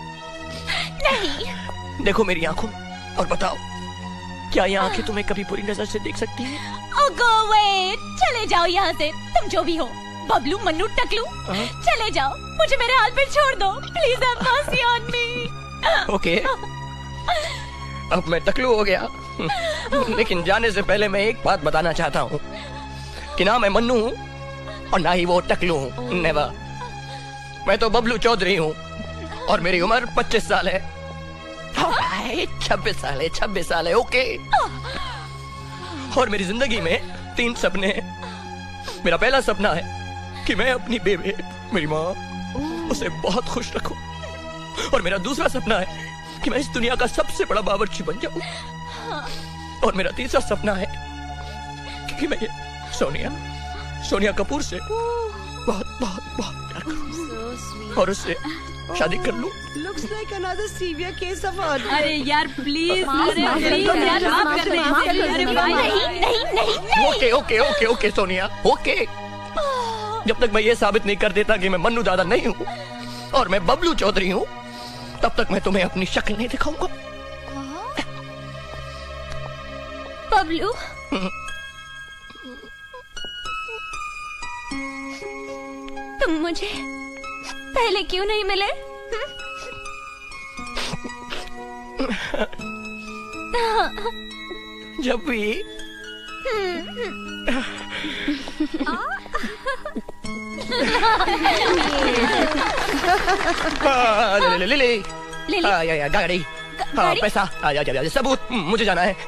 E: नहीं।
B: देखो मेरी आंखों में और बताओ, क्या ये आंखें तुम्हें कभी बुरी नजर से देख सकती हैं?
E: Oh, go away! चले जाओ यहाँ से, तुम जो भी हो, बबलू, मन्नू, टकलू, चले जाओ। मुझे मेरे हाल पे छोड़ दो, please have mercy on me।
B: Okay, अब मैं टकलू हो गया, लेकिन जाने से पहले मैं एक बात बताना चाहता हूँ कि ना मैं मन्नू हूँ और ना ही वो टकलू हूँ। नेवर। मैं तो बबलू चौधरी हूँ और मेरी उम्र 25 साल है। 26 साल है, 26 साल है। ओके। और मेरी जिंदगी में 3 सपने हैं। मेरा पहला सपना है कि मैं अपनी बेबे, मेरी माँ, उसे बहुत खुश रखूं। और मेरा दूसरा सपना है कि मैं इस दुनिया का सबसे बड़ा बावर्ची बन जाऊं। और मेरा तीसरा सपना है कि मैं ये सोनिया कपूर से बहुत बहुत बहुत प्यार करूं और उससे शादी कर लूं।
Q: Looks like another severe case of autism.
D: अरे यार please,
B: okay okay okay okay Sonia, okay. जब तक मैं ये साबित नहीं कर देता कि मैं मन्नू दादा नहीं हूँ और मैं बबलू चौधरी हूँ, तब तक मैं तुम्हें अपनी शक्ल नहीं दिखाऊंगा।
E: बबलू, तुम मुझे पहले क्यों नहीं मिले?
B: जब भी ले गाड़ी, पैसा, सबूत, मुझे जाना है।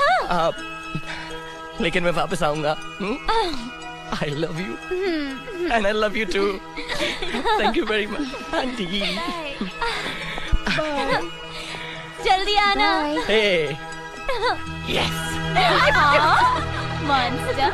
B: लेकिन मैं वापस आऊंगा। I love you and I love you too. Thank you very much, auntie.
E: जल्दी आना।
B: Hey. Yes.
E: Monster.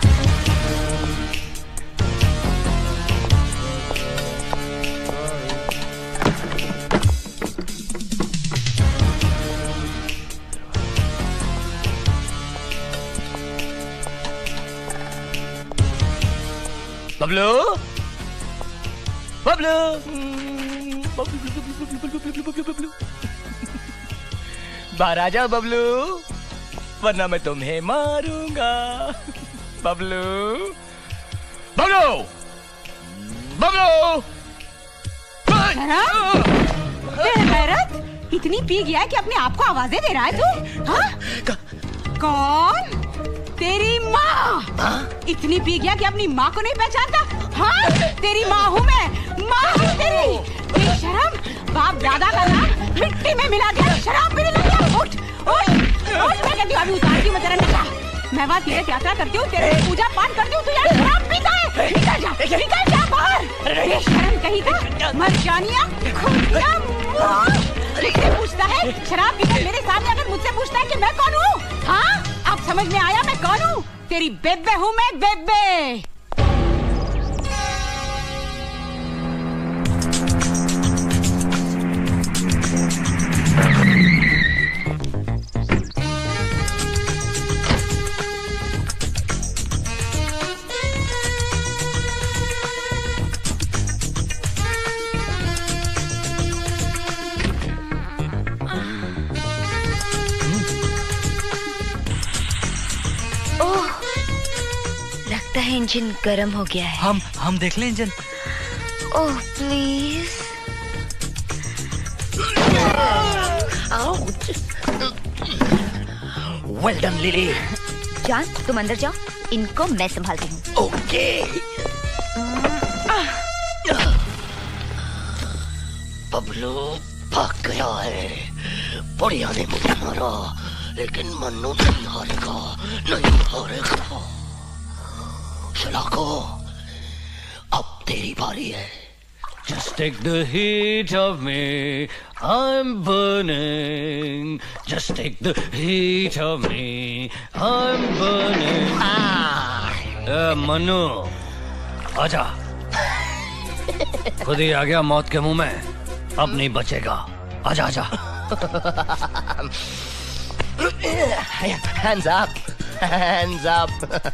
B: Bablu, Bablu, बाहर आ जाओ बबलू, वरना मैं तुम्हें मारूंगा। बबलू, बबलू, बबलू।
D: गैरत, इतनी पी गया है कि अपने आप को आवाजें दे रहा है तू? हाँ? कौन? तेरी माँ। इतनी पी गया कि अपनी माँ को नहीं पहचानता? हाँ, तेरी माँ हूँ मैं, माँ हूँ तेरी। बेशरम, बाप दादा का नाम मिट्टी में मिला दिया, शराब पीने लग गया। उठ, उठ, उठ, मैं कहती हूँ अभी उतारती हूँ मैं तेरा नशा। मैं वहाँ तीर्थ यात्रा करती हूँ, तेरे पूजा पाठ करती हूँ, तू यार शराब पीता है। निकल जा बाहर। बेशरम कहीं का, मरजानिया, खुदिया, मुझसे पूछता है शराब पीकर मेरे सामने, अगर मुझसे पूछता है कि मैं कौन हूँ? हाँ, अब समझ में आया मैं कौन हूँ? तेरी बेबे हूँ मैं, बेबे।
R: इंजन गर्म हो गया है।
T: हम देख लें engine.
R: Oh please.
A: Well done Lily.
R: जान तुम अंदर जाओ, इनको मैं संभालती हूँ।
A: ओके। बबलू भाग गया है। बढ़िया ने मुझे मारा, लेकिन मन्नू नहीं हारेगा, नहीं हारेगा। शलाको, अब तेरी बारी है। Just take the heat of me, I'm burning. Just take the heat of me, I'm burning. Mannu, आजा। खुद ही आ गया मौत के मुंह में, अब नहीं बचेगा। आजा आजा।
B: Hands up, hands up.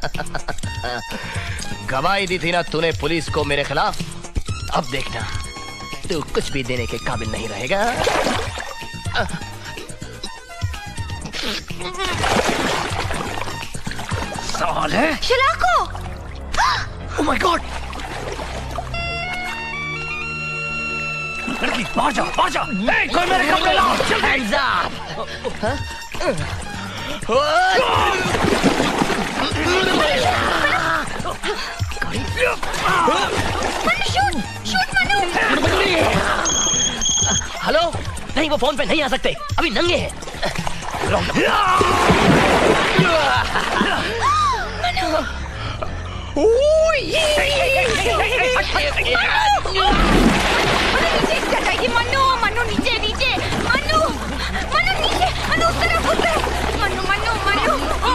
B: गवाही दी थी ना तूने पुलिस को मेरे खिलाफ, अब देखना तू कुछ भी देने के काबिल नहीं रहेगा।
A: साले।
R: शलाको।
A: Oh my God! लड़की बाहर जा, बाहर जा। कोई मेरे कपड़े लाओ। Hands up!
B: हेलो, नहीं वो फोन पे नहीं आ सकते, अभी नंगे हैं।
R: मन्नू मन्नू नीचे नीचे, मन्नू मन्नू नीचे, मन्नू उस तरफ मन्नू मन्नू मन्नू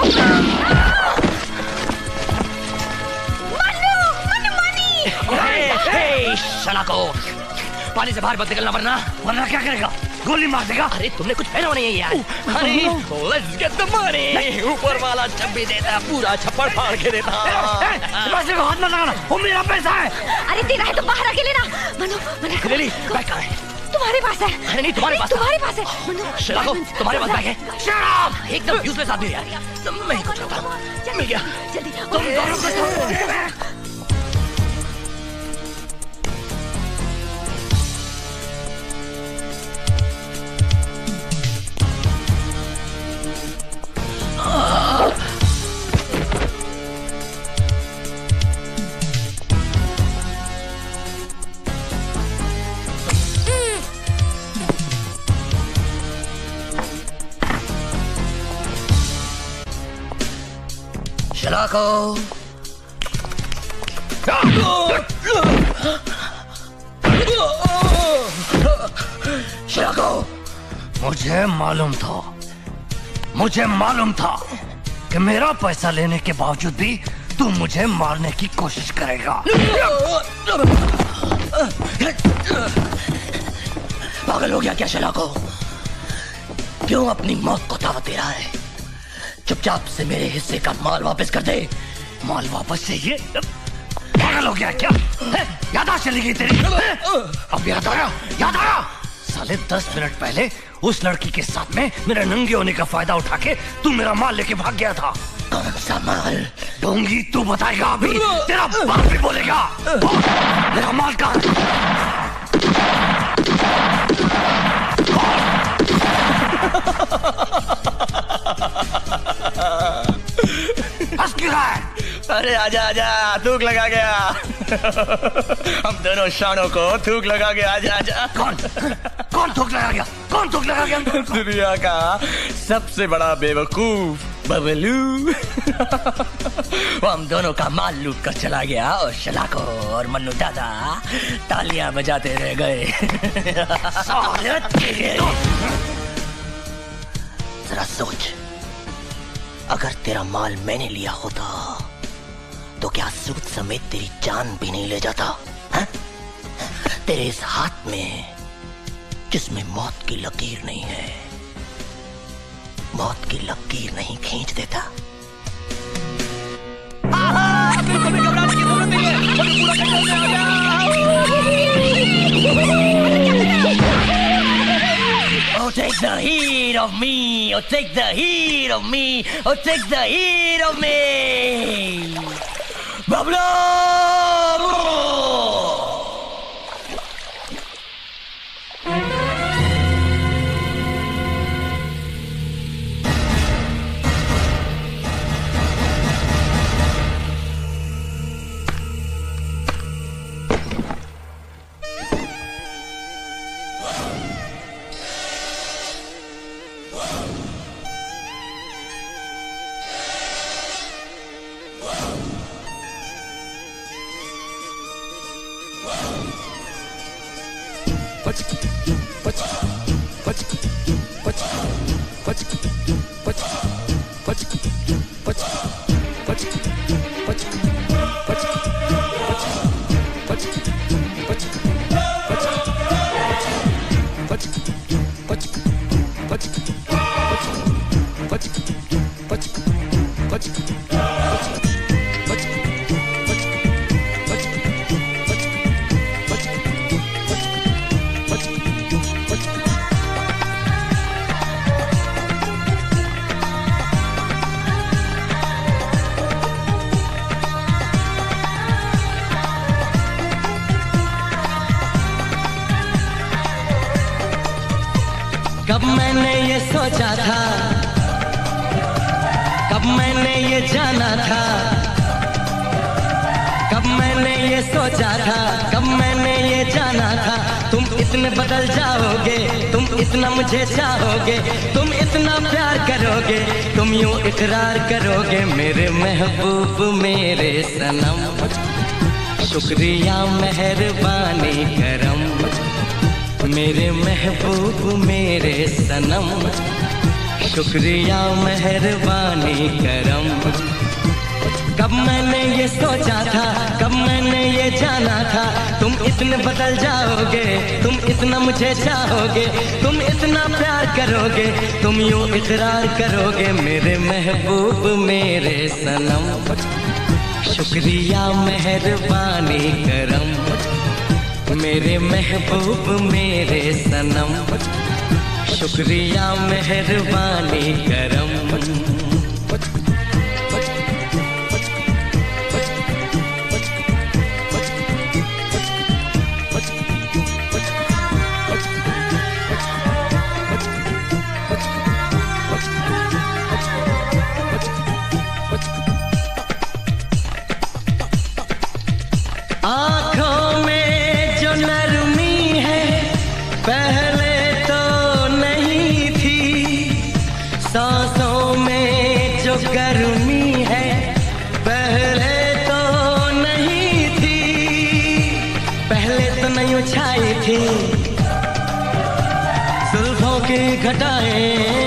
R: मन्नू मन्नू मनी।
A: शलाको, पानी से बाहर मत निकलना, वरना क्या करेगा? गोली मार देगा।
B: अरे तुमने कुछ पहना नहीं है यार। अरे लेट्स गेट द मनी। ऊपर वाला जब भी देता पूरा छप्पड़ फाड़ के देता।
A: पैसे को हाथ मत लगाना, वो मेरा पैसा है।
R: अरे तेरा है तो बाहर आके लेना। मनु मनु
B: लिली बैग कहाँ है?
R: तुम्हारे पास है।
B: अरे नहीं तुम्हारे पास,
R: तुम्हारे पास है।
B: शलाको तुम्हारे पास बैग है? शट अप, एकदम यूजलेस आदमी यार। मैं ही कुछ होता हूँ। मिल गया
R: जल्दी।
B: तुम
A: शलाको, शलाको, मुझे मालूम था कि मेरा पैसा लेने के बावजूद भी तू मुझे मारने की कोशिश करेगा। पागल हो गया क्या शलाको? क्यों अपनी मौत को दावत दे रहा है? चुपचाप से मेरे हिस्से का माल वापस कर दे। माल वापस चाहिए? पागल हो गया क्या? याददाश्त चली गई तेरी? अब याद आया? साले 10 मिनट पहले उस लड़की के साथ में मेरे नंगे होने का फायदा उठा के तू मेरा माल लेके भाग गया था। कौन सा माल? ढोंगी तू बताएगा अभी, तेरा बाप भी बोलेगा। मेरा माल कहाँ? हंस क्यों रहा है?
B: अरे आजा आजा, थूक लगा गया। हम दोनों शानों को थूक लगा गया। आजा आजा।
A: कौन थूक लगा गया?
B: दुनिया का सबसे बड़ा बेवकूफ बबलू। वो हम दोनों का माल लूट कर चला गया और शलाको और मन्नू दादा तालियां बजाते रह गए। जरा सोच, अगर तेरा माल मैंने लिया होता तो क्या सूद समेत तेरी जान भी नहीं ले जाता? हा? तेरे इस हाथ में जिसमें मौत की लकीर नहीं है, मौत की लकीर नहीं खींच देता। Oh, take the heat of me! Oh, take the heat of me! Oh, take the heat of me! Bablu!
I: कब मैंने ये सोचा था, कब मैंने ये जाना था, कब मैंने ये सोचा था, कब मैंने ये जाना था, तुम इतने बदल जाओगे, तुम इतना मुझे चाहोगे, तुम इतना प्यार करोगे, तुम यूं इकरार करोगे मेरे महबूब मेरे सनम। शुक्रिया मेहरबानी करम मेरे महबूब मेरे सनम, शुक्रिया मेहरबानी करम। कब मैंने ये सोचा था, कब मैंने ये जाना था, तुम इतने बदल जाओगे, तुम इतना मुझे चाहोगे, तुम इतना प्यार करोगे, तुम यूं इकरार करोगे मेरे महबूब मेरे सनम। शुक्रिया मेहरबानी करम मेरे महबूब मेरे सनम, शुक्रिया मेहरबानी करम। आँखों में जो नरमी है पहले तो नहीं थी, सांसों में जो गर्मी है पहले तो नहीं थी, पहले तो नहीं छाई थी जुल्फों की घटाएं,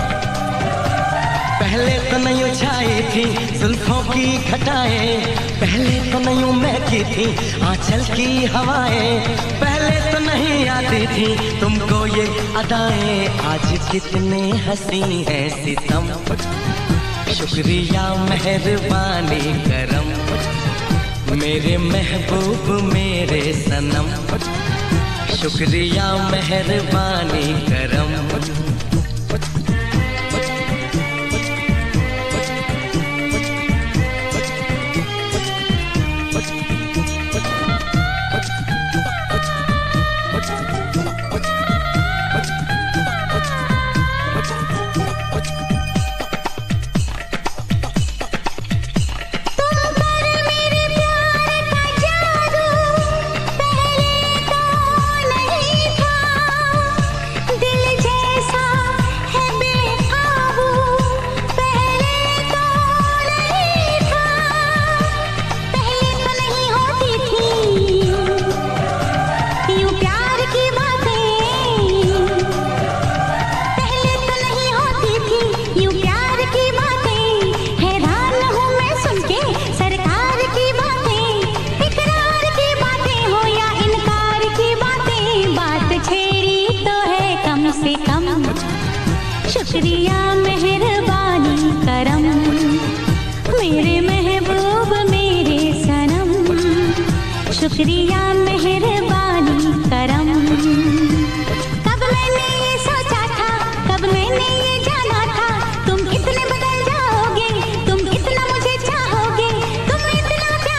I: पहले तो नहीं छाई थी जुल्फों की घटाएं, पहले तो नहीं महकी थी आंचल की हवाएं, पहले तो नहीं आती थी तुमको ये अदाएं, आज कितने हंसी है सितम। शुक्रिया मेहरबानी करम मेरे महबूब मेरे सनम, शुक्रिया मेहरबानी करम।
J: शुक्रिया मेहरबानी करम मेरे महबूब मेरे सनम, शुक्रिया मेहरबानी करम। कब मैंने ये सोचा था, कब मैंने ये जाना था, तुम इतने बदल जाओगे, तुम इतना मुझे चाहोगे, तुम इतना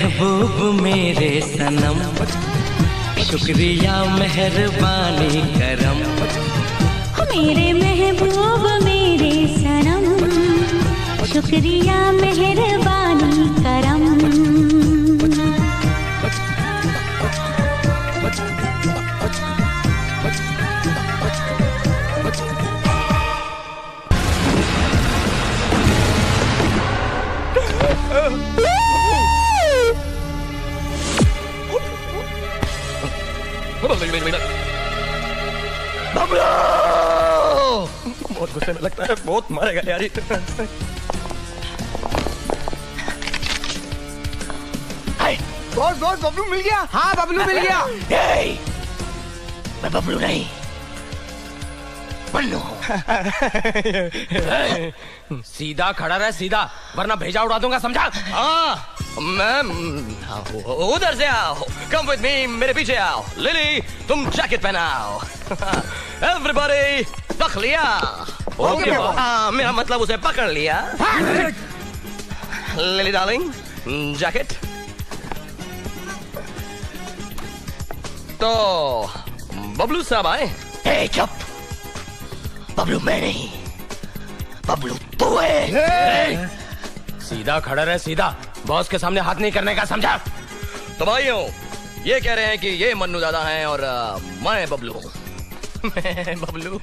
I: महबूब मेरे सनम, शुक्रिया मेहरबानी करम।
J: मेरे महबूब मेरे सनम, शुक्रिया मेहरबानी करम।
B: बहुत गुस्से में लगता है, बहुत मारेगा यार।
O: बॉस बॉस बबलू मिल गया। हाँ बबलू मिल गया।
A: मैं बबलू नहीं, मन्नू।
F: सीधा खड़ा रहे, सीधा, वरना भेजा उड़ा दूंगा, समझा?
B: हाँ मैम, उधर से आओ, कम विद मी, मेरे पीछे आओ। लिली तुम जैकेट पहनाओ। एवरीबॉडी पकड़ लिया।
F: Okay boss.
B: मेरा मतलब उसे पकड़ लिया। Lily darling, jacket. तो बबलू साहब आए।
A: चुप, बबलू मैं नहीं, बबलू तू है।
F: सीधा खड़ा रहे, सीधा, बॉस के सामने हाथ नहीं करने का, समझा?
B: तो भाइयों, ये कह रहे हैं कि ये मन्नू दादा हैं और मैं बबलू हूँ। मैं बबलू।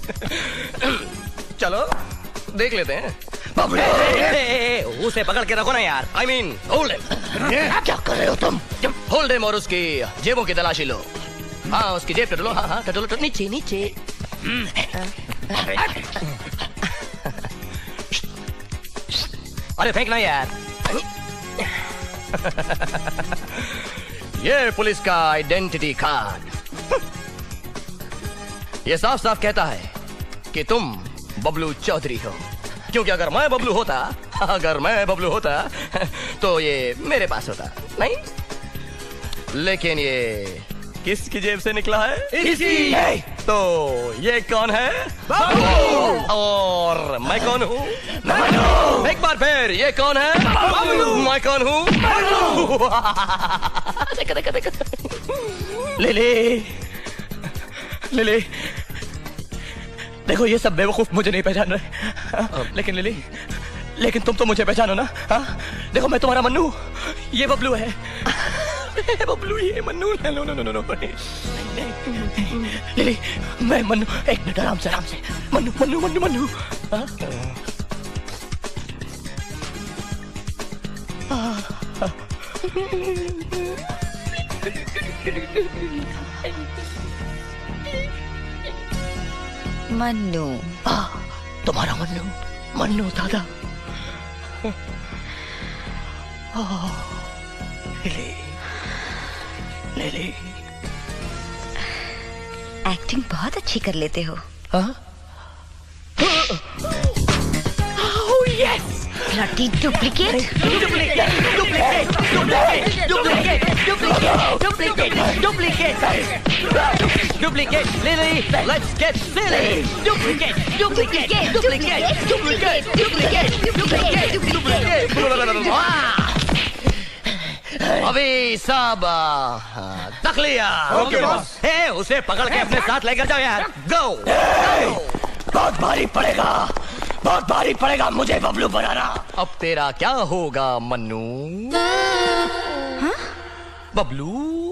B: चलो देख लेते हैं।
A: बबलू
B: उसे पकड़ के रखो ना यार। I mean, hold him.
A: क्या कर रहे हो तुम?
B: होल्ड हिम और उसकी जेबों की तलाशी लो। हाँ उसकी जेब टटोलो। हाँ हाँ टटोलो, नीचे नीचे। अरे फेंकना यार। ये पुलिस का आइडेंटिटी कार्ड। ये साफ साफ कहता है कि तुम बबलू चौधरी हो। क्योंकि अगर मैं बबलू होता तो ये मेरे पास होता नहीं। लेकिन ये किसकी जेब से निकला है?
A: इसकी।
B: तो ये कौन है? बबलू। और मैं कौन हूँ? एक बार फिर, ये कौन है? बबलू। मैं कौन हूँ? देखो। लिली देखो, ये सब बेवकूफ मुझे नहीं पहचान रहे। लेकिन लिली, लेकिन तुम तो मुझे पहचानो ना? हाँ देखो, मैं तुम्हारा मन्नू, ये बबलू है। बबलू ये मन्नू। नो लिली, मैं मन्नू। एक मिनट, आराम से मन्नू।
R: मन्नू,
B: तुम्हारा मन्नू दादा। लिली
R: एक्टिंग बहुत अच्छी कर लेते हो। Bloody duplicate.
B: Lily, let's get silly. Duplicate. अभी सब तक लिया।
A: Okay boss.
B: उसे पकड़ के अपने साथ लेकर जाओ यार। गो।
A: बहुत भारी पड़ेगा मुझे बबलू बनाना।
B: अब तेरा क्या होगा मन्नू? बबलू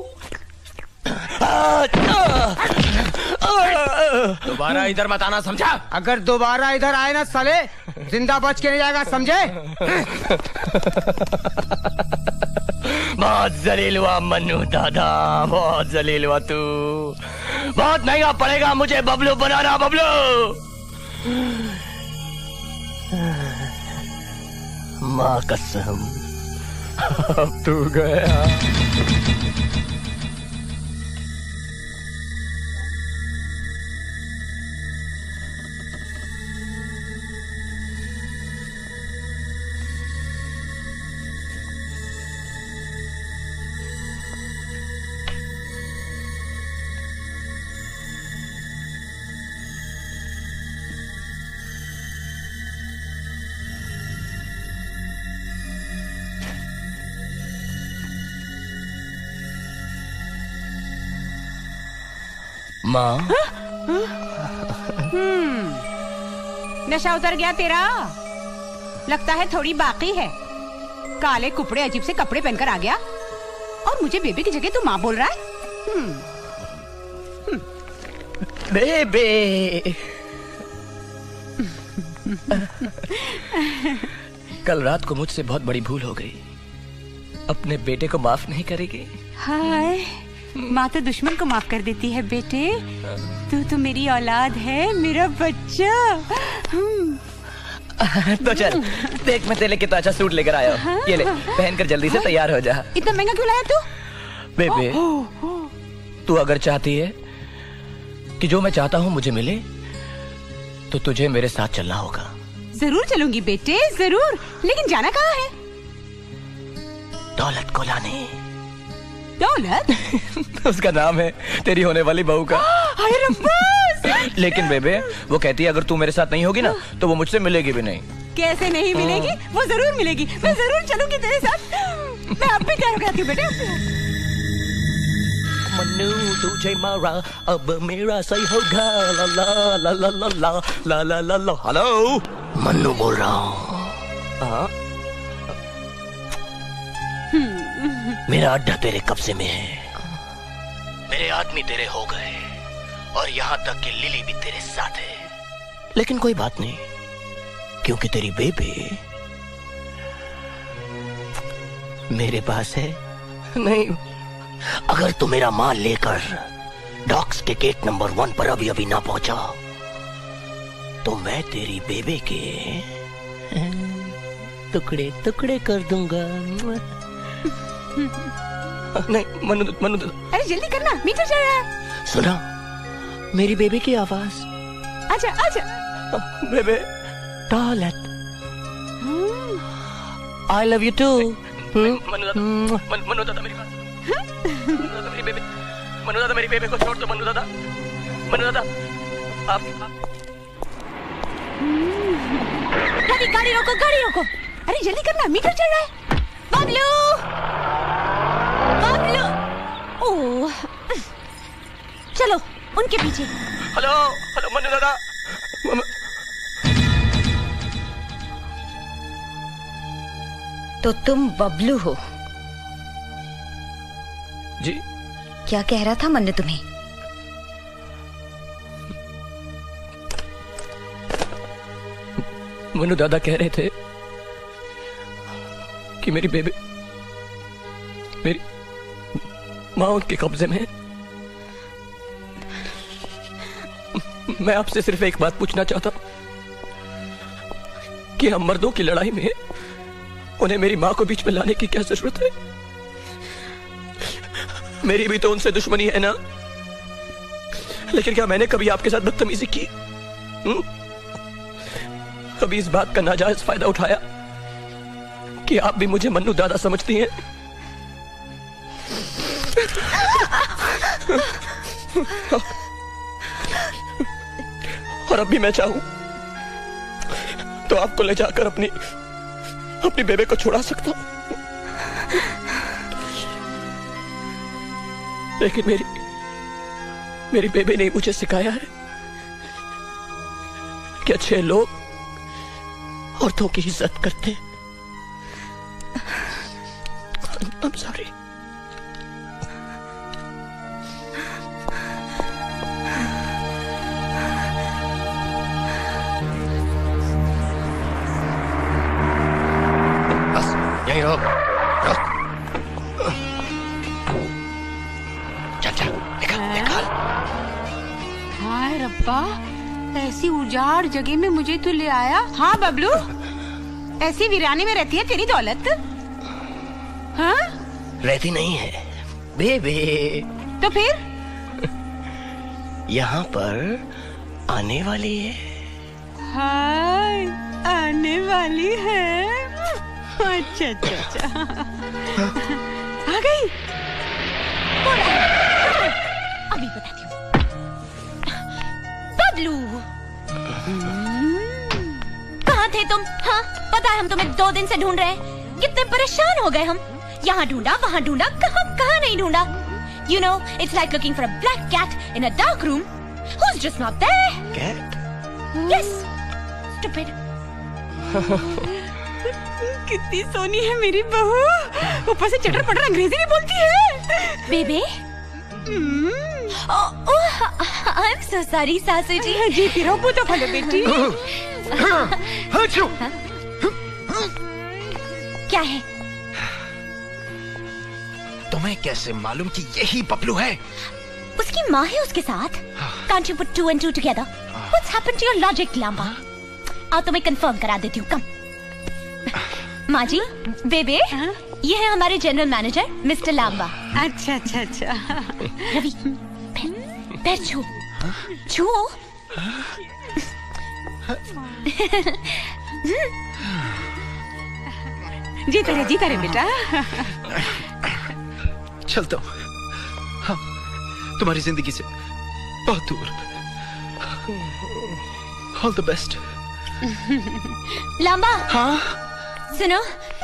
F: दोबारा इधर मत आना, समझा?
O: अगर दोबारा इधर आए ना साले, जिंदा बच के नहीं जाएगा, समझे?
A: बहुत जलील हुआ मन्नू दादा, बहुत जलील हुआ तू। बहुत महंगा पड़ेगा मुझे बबलू बनाना, बबलू। माँ कसम, अब तू गया।
F: माँ।
D: नशा उतर गया तेरा? लगता है थोड़ी बाकी है। काले कुपड़े अजीब से कपड़े पहनकर आ गया और मुझे बेबी की जगह तू माँ बोल रहा है।
F: बेबे। कल रात को मुझसे बहुत बड़ी भूल हो गई। अपने बेटे को माफ नहीं करेगी?
D: हाय, माँ तो दुश्मन को माफ कर देती है बेटे। तू तो मेरी औलाद है, मेरा बच्चा।
B: तो चल देख, मैं तेरे लिए कितना अच्छा सूट लेकर आया हूँ। ये ले, पहनकर जल्दी से तैयार हो जा।
D: इतना महंगा क्यों लाया तू?
F: बेबे, तू अगर चाहती है कि जो मैं चाहता हूँ मुझे मिले, तो तुझे मेरे साथ चलना होगा।
D: जरूर चलूंगी बेटे, जरूर। लेकिन जाना कहाँ है?
F: दौलत को लाने।
D: दौलत?
F: उसका नाम है तेरी होने वाली बहू का। लेकिन बेबे, वो कहती है अगर तू मेरे साथ नहीं होगी ना तो वो मुझसे मिलेगी भी नहीं।
D: कैसे नहीं मिलेगी? वो जरूर मिलेगी। मैं जरूर चलूंगी तेरे साथ। मैं अब भी तैयार हो जाती हूँ बेटे।
F: मन्नू तुझे मारा अब मेरा सही होगा। ला ला ला ला ला ला ला ला ला। हेलो, मन्नू बोल रहा हूँ। मेरा अड्डा तेरे कब्जे में है। मेरे आदमी तेरे हो गए और यहाँ तक कि लिली भी तेरे साथ है। लेकिन कोई बात नहीं, क्योंकि तेरी बेबी मेरे पास है। नहीं, अगर तू मेरा माल लेकर डॉक्स के गेट नंबर 1 पर अभी अभी ना पहुंचा तो मैं तेरी बेबे के टुकड़े टुकड़े कर दूंगा। नहीं मनु,
D: अरे जल्दी करना, मीटर चल रहा है।
F: सुना मेरी बेबे की आवाज?
D: आजा आजा।
F: बेबे, Daulat, I love you too. Manu दादा मेरी बात। मनु दादा मेरी बेबे को छोड़ दो। मनु दादा आप
D: गाड़ी रोको, गाड़ी रोको। अरे जल्दी करना, मीटर चल रहा है। बबलू, बबलू। ओह, चलो उनके पीछे।
F: हेलो हेलो मनु दादा।
R: तो तुम बबलू हो?
F: जी।
R: क्या कह रहा था मन्नू तुम्हें?
F: मनु दादा कह रहे थे कि मेरी बेबी, मेरी माँ उनके कब्जे में है। मैं आपसे सिर्फ एक बात पूछना चाहता हूं कि हम मर्दों की लड़ाई में उन्हें मेरी माँ को बीच में लाने की क्या जरूरत है? मेरी भी तो उनसे दुश्मनी है ना। लेकिन क्या मैंने कभी आपके साथ बदतमीजी की? कभी इस बात का नाजायज फायदा उठाया कि आप भी मुझे मन्नू दादा समझती हैं? और अब भी मैं चाहूं तो आपको ले जाकर अपनी बेबे को छुड़ा सकता हूं। लेकिन मेरी बेबे ने मुझे सिखाया है कि अच्छे लोग औरतों की इज्जत करते हैं। I'm sorry. बस यहीं रहो। चल निकाल।
D: हाय रब्बा, ऐसी उजाड़ जगह में मुझे तू ले आया। हाँ बबलू, ऐसी वीरानी में रहती है तेरी दौलत? हाँ?
F: रहती नहीं है बेबे।
D: तो फिर?
F: यहाँ पर आने वाली है।
D: हाय, आने वाली है। अच्छा आ गई।
E: अभी बताती हूँ। बबलू, कहाँ थे तुम? हाँ, पता है हम तुम्हें 2 दिन से ढूंढ रहे हैं। कितने परेशान हो गए हम। यहाँ ढूंढा, वहाँ ढूंढा, कहाँ नहीं ढूंढा। You know, it's like looking for a black cat in a dark room who's just not there.
H: Cat?
E: Yes. Stupid.
D: कितनी सोनी है मेरी बहू, ऊपर से चटर पटर अंग्रेजी भी बोलती है।
E: बेबे? Oh, I'm so sorry, सासू जी।
D: जीती रहो पूतो फलो बेटी।
E: क्या है?
C: तुम्हें कैसे मालूम कि यही बबलू है?
E: उसकी माँ है उसके साथ। Can't you put 2 and 2 together? What's happened to your logic, Lamba? आओ तुम्हें कंफर्म करा देती हूँ, कम। माँ जी, बेबे, ये है हमारे जनरल मैनेजर मिस्टर लांबा।
D: अच्छा अच्छा अच्छा।
E: रवि, पैर छू, छू।
D: जीता रे बेटा।
H: चलता हूँ, हाँ, तुम्हारी जिंदगी से बहुत दूर। All the best.
E: लांबा।
H: हाँ?
E: सुनो,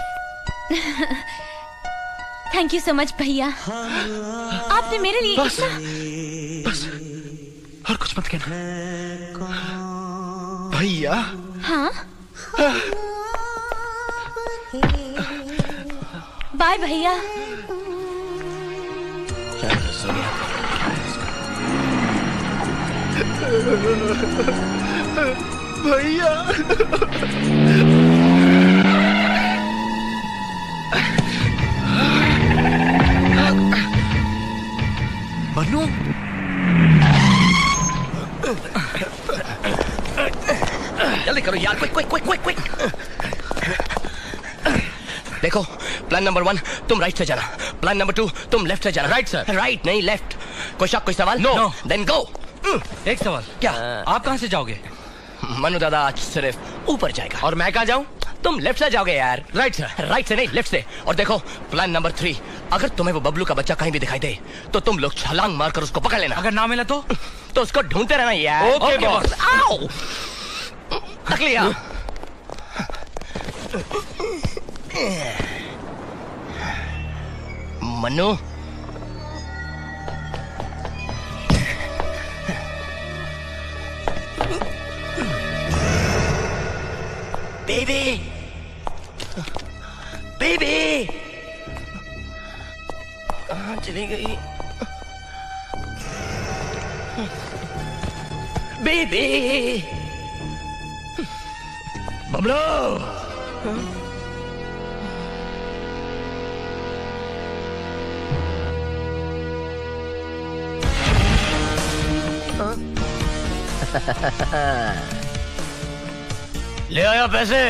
E: थैंक यू सो मच भैया। आपने मेरे लिए
H: बस और कुछ मत कहना भैया।
E: हाँ? बाय भैया।
H: भैया मनु,
B: जल्दी करो यार, क्विक। देखो, प्लान नंबर 1 तुम राइट से जाना, प्लान नंबर 2 तुम लेफ्ट से जाना।
F: Right sir.
B: राइट नहीं लेफ्ट। कोई शक, कोई सवाल?
F: नो।
B: Then go.
F: एक सवाल,
B: क्या?
F: आप कहाँ से जाओगे?
B: मनु दादा आज सिर्फ ऊपर जाएगा।
F: और मैं कहाँ जाऊँ?
B: तुम लेफ्ट से जाओगे यार।
F: Right sir.
B: राइट से नहीं, लेफ्ट से। और देखो, प्लान नंबर 3, अगर तुम्हें वो बबलू का बच्चा कहीं भी दिखाई दे तो तुम लोग छलांग मारकर उसको पकड़ लेना।
F: अगर ना मिला तो
B: उसको ढूंढते रहना यार।
F: Okay boss.
B: आओ, पकड़ लिया। मनु, बेबी कहाँ चली गई? बेबी, बबलू। ले आया पैसे?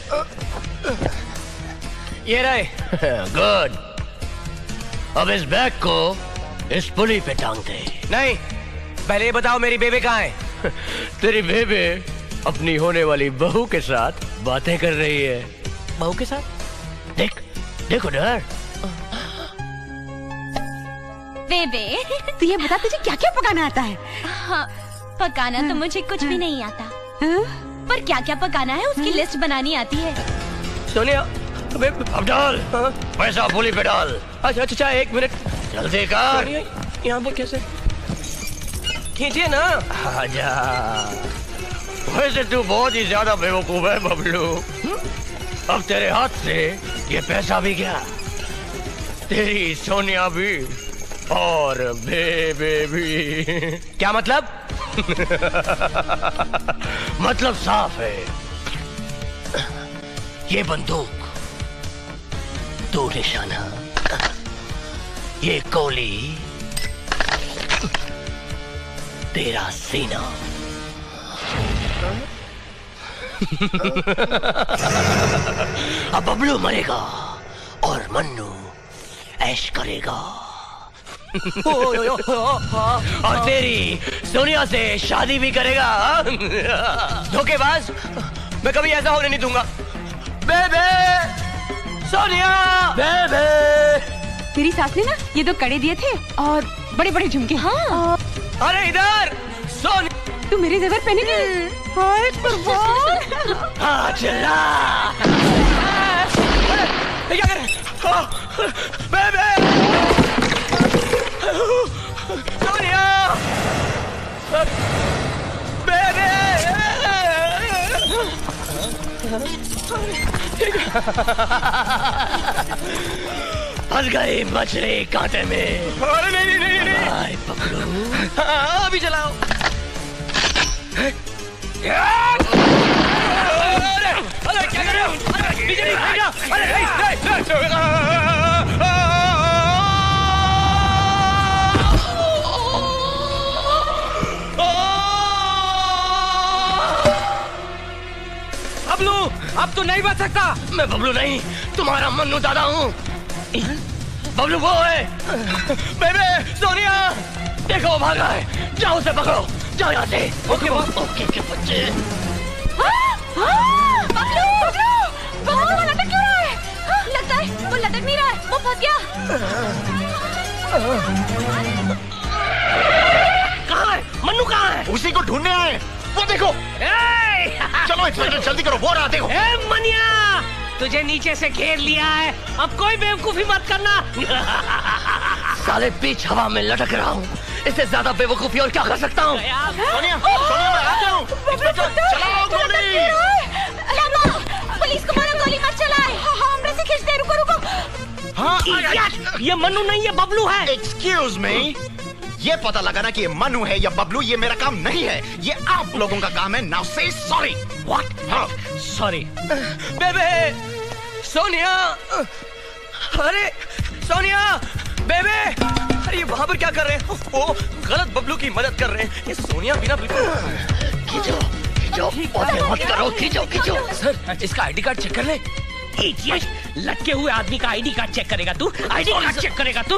B: ये रहे। गुड। अब इस बैग को इस पुली पे टांग दे।
F: नहीं, पहले ये बताओ मेरी बेबे कहाँ है?
B: तेरी बेबे अपनी होने वाली बहू के साथ बातें कर रही है।
F: बहू के साथ?
B: देखो डर।
E: बेबे,
D: तो ये बता तुझे क्या क्या पकाना आता है?
E: हाँ, पकाना तो मुझे कुछ भी नहीं आता, पर क्या क्या पकाना है उसकी लिस्ट बनानी आती है।
B: सोनिया, अब डाल पैसा पुली पे डाल। अच्छा, 1 मिनट जल्दी कर। यहाँ पे कैसे खींचिए ना। आजा। वैसे तू बहुत ही ज्यादा बेवकूफ है बबलू। अब तेरे हाथ से ये पैसा भी गया, तेरी सोनिया भी, और बेबे भी।
F: क्या मतलब?
B: मतलब साफ है। ये बंदूक तू निशाना, ये गोली तेरा सीना। अब बबलू मरेगा और मन्नू ऐश करेगा। और तेरी सोनिया से शादी भी करेगा। धोखेबाज, मैं कभी ऐसा होने नहीं दूंगा। बेबे, सोनिया, बेबे।
D: मेरी सास ने ना ये 2 कड़े दिए थे और बड़े बड़े झुमके। हाँ।
B: अरे इधर सोनिया,
D: तू मेरे जेवर पहनेगी? हाय कुर्बान।
B: हाँ चला। क्या कर रहे? बेबे, सोनिया बेबे फंस गई मछली कांटे में।
F: अरे नहीं नहीं नहीं
B: बाय पकड़ो। अभी चलाओ। अरे क्या कर रहे हो? नीचे नहीं खाएगा। अरे
P: बबलू अब तो नहीं बच सकता।
B: मैं बबलू नहीं, तुम्हारा मन्नू दादा हूँ। बबलू वो है। बेबे सोनिया देखो वो भागा है, जाओ उसे पकड़ो, जाओ यहाँ से।
P: Okay boss.
B: ओके के बच्चे।
E: बबलू बबलू बबलू वो लटक क्यों रहा है? लगता है वो लटक नहीं रहा है, वो फंस गया।
B: कहाँ है मन्नू? कहाँ है?
H: उसी को ढूंढने आए, वो देखो। चलो इंस्पेक्टर जल्दी करो, वो रहा देखो।
P: मनिया तुझे नीचे से घेर लिया है, अब कोई बेवकूफी मत करना।
B: साले बीच हवा में लटक रहा हूँ, इससे ज्यादा बेवकूफी और क्या कर सकता हूँ?
H: सोनिया सोनिया मैं आ जाऊँ। इंस्पेक्टर चलाओ गोली।
E: पुलिस को मारो, गोली मत चलाए। हमरे से खींच दे, रुको रुको।
H: हाँ
P: ये मन्नू नहीं, ये बबलू है।
H: एक्सक्यूज मी, ये पता लगाना कि ये मनु है या बबलू ये मेरा काम नहीं है, ये आप लोगों का काम है। नाउ से सॉरी। व्हाट?
P: सॉरी।
B: बेबे सोनिया, अरे सोनिया बेबे, अरे ये वहां पर क्या कर रहे हैं? वो गलत बबलू की मदद कर रहे हैं। ये सोनिया बिना बिल्कुल खींचो खींचो, मत करो, खींचो खींचो।
P: सर इसका आईडी कार्ड चेक कर ले। लटके हुए आदमी का आईडी कार्ड चेक करेगा तू? आईडी कार्ड चेक करेगा तू?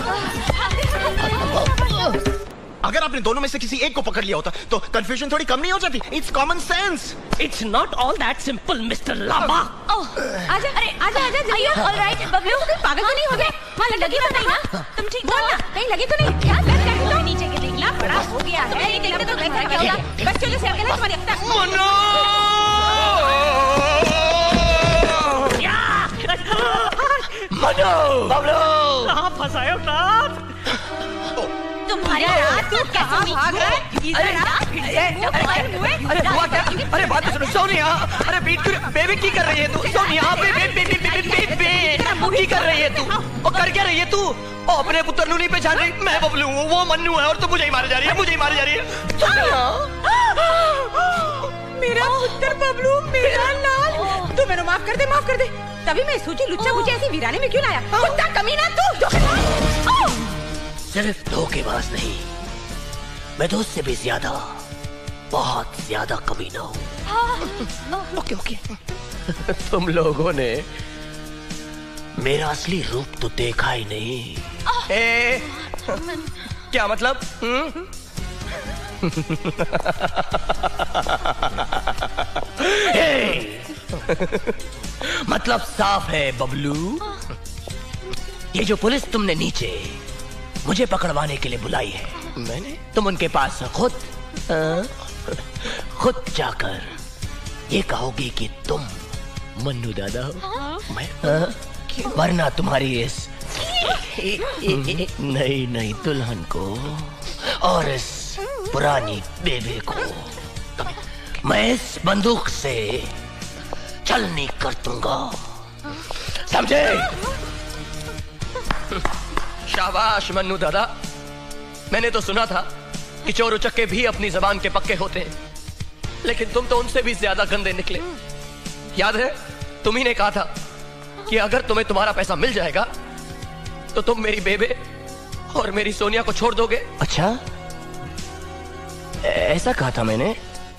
H: अगर आपने दोनों में से किसी एक को पकड़ लिया होता तो कंफ्यूजन थोड़ी कम नहीं हो जाती? It's common sense.
P: It's not all that simple mister Laba.
E: आजा, अरे आजा आजा जल्दी। ऑलराइट बबलू, पागल तो नहीं हो गए? वहाँ लगी तो नहीं ना? तुम ठीक हो ना? कहीं लगी तो नहीं? क्या कर रहे हो? नीचे के देखना, बड़ा हो गया है। नहीं देखते तो देखना क्या होगा? बस चलो से अकेले तुम्हारी अपना।
B: मनो बबलू
P: कहाँ फंसाए उतार?
E: तुम्हारे रात तू कहाँ भाग रहा है?
B: अरे हुआ क्या? अरे बात तो सुनो सोनिया। अरे बेबी की कर रही है तू? सोनिया बेबी की कर रही है तू? और कर क्या रही है तू? अपने पुत्र नू नहीं पहचान रही? मैं बबलू हूँ, वो मन्नू है, और तू मुझे ही मारे जा रही है, मुझे ही मारे जा रही है। सोनिया
Q: मेरा पुत्र बबलू, मेरा लाल। तू मेरे माफ कर दे, माफ कर दे। तभी मैं सोची लुच्चा मुझे ऐसी वीराने में क्यों लाया? कुत्ता कमीना तू।
B: सिर्फ धोखेबाज नहीं, मैं तो उससे भी ज्यादा, बहुत ज्यादा कमीना हूँ। Okay okay. तुम लोगों ने मेरा असली रूप तो देखा ही नहीं। क्या मतलब? मतलब साफ है बबलू, ये जो पुलिस तुमने नीचे मुझे पकड़वाने के लिए बुलाई है, मैंने तुम उनके पास खुद जाकर ये कहोगे कि तुम मन्नू दादा हो, मैं वरना तुम्हारी इस नई दुल्हन को और इस पुरानी बेबे को मैं इस बंदूक से छलनी कर दूंगा, समझे? शाबाश मन्नू दादा, मैंने तो सुना था कि चोर उचक्के भी अपनी जबान के पक्के होते हैं, लेकिन तुम तो उनसे भी ज्यादा गंदे निकले। याद है तुम ही ने कहा था कि अगर तुम्हें तुम्हारा पैसा मिल जाएगा तो तुम मेरी बेबे और मेरी सोनिया को छोड़ दोगे। अच्छा, ऐसा कहा था मैंने?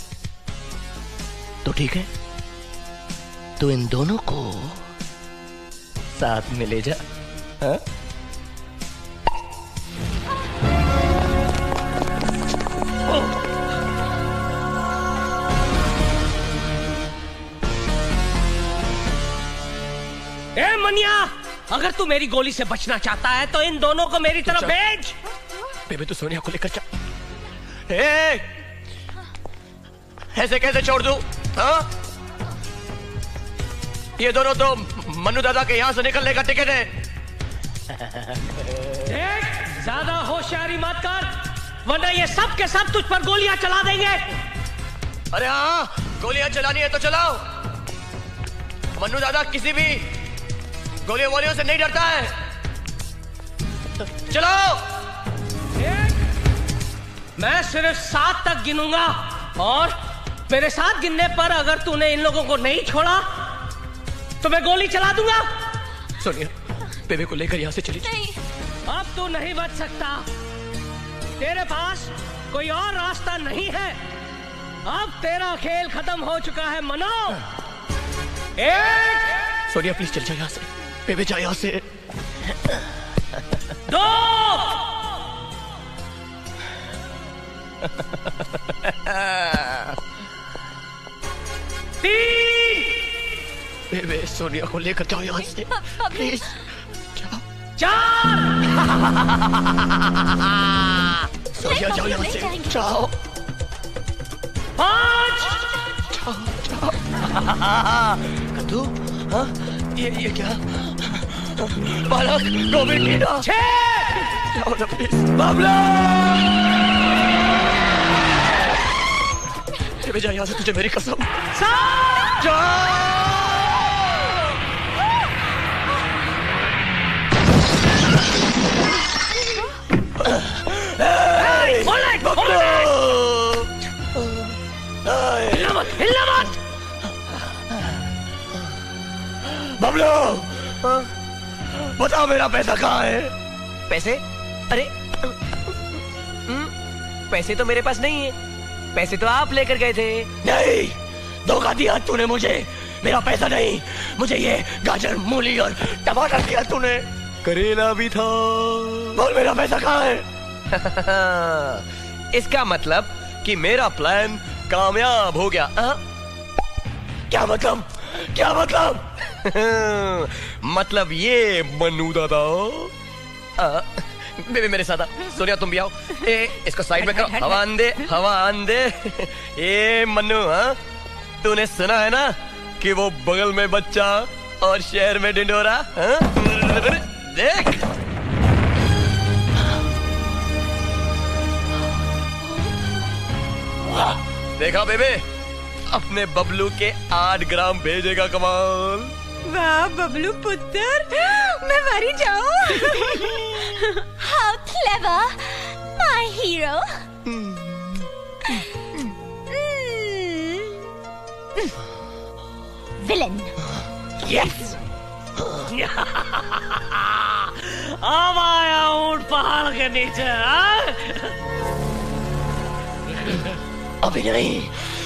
B: तो ठीक है, तो इन दोनों को साथ में ले जा। हाँ?
P: ए मनिया, अगर तू मेरी गोली से बचना चाहता है तो इन दोनों को मेरी तरफ भेज।
B: बेबे तू सोनिया को लेकर चल। ऐसे कैसे छोड़ दूं? हाँ? ये दोनों तो मन्नू दादा के यहाँ से निकलने का टिकट है।
P: ज्यादा होशियारी मत कर, वरना ये सब के सब तुझ पर गोलियां चला देंगे।
B: अरे हाँ, गोलियां चलानी है तो चलाओ। मन्नू दादा किसी भी गोलियों वोलियों से नहीं डरता है। चलाओ।
P: मैं सिर्फ 7 तक गिनूंगा और मेरे साथ गिनने पर अगर तूने इन लोगों को नहीं छोड़ा तो मैं गोली चला दूंगा।
B: सोनिया, बेबे को लेकर यहाँ से चली जाओ।
P: अब तू नहीं बच सकता, तेरे पास कोई और रास्ता नहीं है। अब तेरा खेल खत्म हो चुका है मनो। एक,
B: सोनिया प्लीज चल जाओ यहाँ से, बेबे जाओ यहाँ से।
P: 2,
B: बेबे सोनिया को लेकर जाओ यहाँ से प्लीज।
P: 4,
B: सोनिया जाओ यहाँ से, जाओ।
P: 5,
B: जाओ। कद्दू, हाँ ये क्या? बालक गोविंद टीना।
P: 6,
B: जाओ ना प्लीज। बाबला बेबे जा यहाँ से, तुझे मेरी कसम।
P: 7,
B: जाओ।
P: हिलना मत।
B: बबलू, बताओ मेरा पैसा कहाँ है? पैसे? अरे पैसे तो मेरे पास नहीं है, पैसे तो आप लेकर गए थे। नहीं, धोखा दिया तूने मुझे। मेरा पैसा नहीं, मुझे ये गाजर, मूली और टमाटर दिया तूने। करेला भी था। बोल मेरा पैसा कहाँ है? इसका मतलब कि मेरा प्लान कामयाब हो गया। क्या मतलब? क्या मतलब? मतलब ये मन्नू दादा। बेबी मेरे साथ आ। सोनिया तुम भी आओ। इसको साइड में करो। हवा आंदे, हवा आंदे। ये मन्नू, हाँ तूने सुना है ना कि वो बगल में बच्चा और शहर में ढिंढोरा। देख देखा बेबे, अपने बबलू के 8 ग्राम भेजेगा। कमाल।
Q: वाह बबलू पुत्र, मैं मरी जाऊं।
R: How clever, my hero. Villain.
P: Yes. अब आया ऊंट पहाड़ के नीचे।
B: अभी नहीं।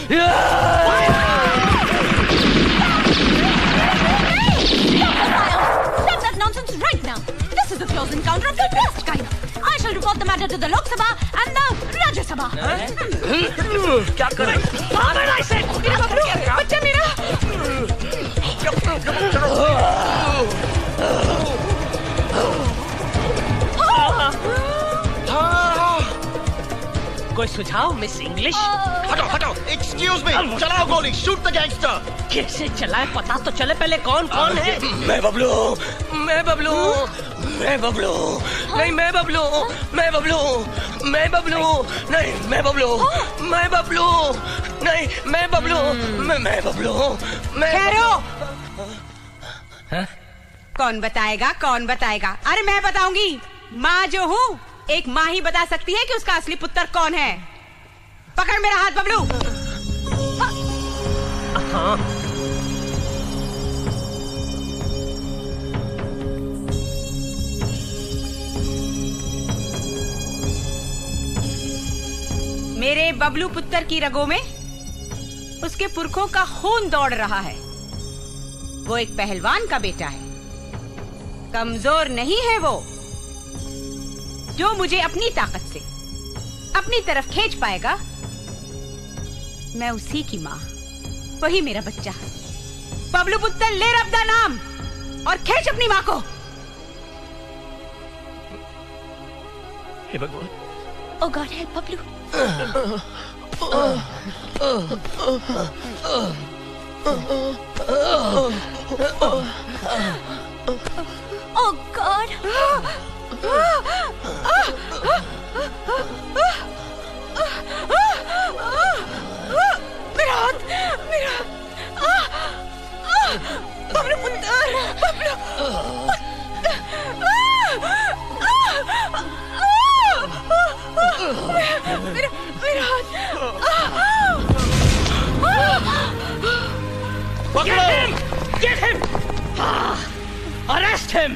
E: Stop that nonsense right now. This is a close encounter of the worst kind. I shall report the matter to the Lok Sabha and the Rajya Sabha.
B: क्या करें?
Q: मेरा बबलू, बच्चा मेरा।
P: कोई सुझाव मिस इंग्लिश?
H: हटाओ हटाओ, एक्सक्यूज मी, चलाओ गोली, शूट द गैंगस्टर।
P: कैसे चलाए पता तो चले पहले कौन कौन है।
B: मैं बबलू, मैं बबलू, मैं बबलू, नहीं मैं बबलू, मैं बबलू, मैं बबलू, नहीं मैं बबलू, मैं बबलू, नहीं मैं बबलू, मैं बबलू, मैं।
Q: ठहरो। कौन बताएगा, कौन बताएगा? अरे मैं बताऊंगी। माँ जो हूँ, एक माँ ही बता सकती है कि उसका असली पुत्र कौन है। पकड़ मेरा हाथ बबलू।
P: हाँ।
Q: मेरे बबलू पुत्र की रगों में उसके पुरखों का खून दौड़ रहा है। वो एक पहलवान का बेटा है, कमजोर नहीं है वो। जो मुझे अपनी ताकत से अपनी तरफ खींच पाएगा, मैं उसी की माँ, वही मेरा बच्चा है। बबलू पुत्र, ले रब दा नाम और खींच अपनी माँ को।
B: हे भगवान।
R: Oh God, help Bablu. Oh God.
Q: मेरा हाथ, मेरा बबलू पुत्र, बबलू मेरा हाथ।
A: पकड़ो! Get him! Arrest him!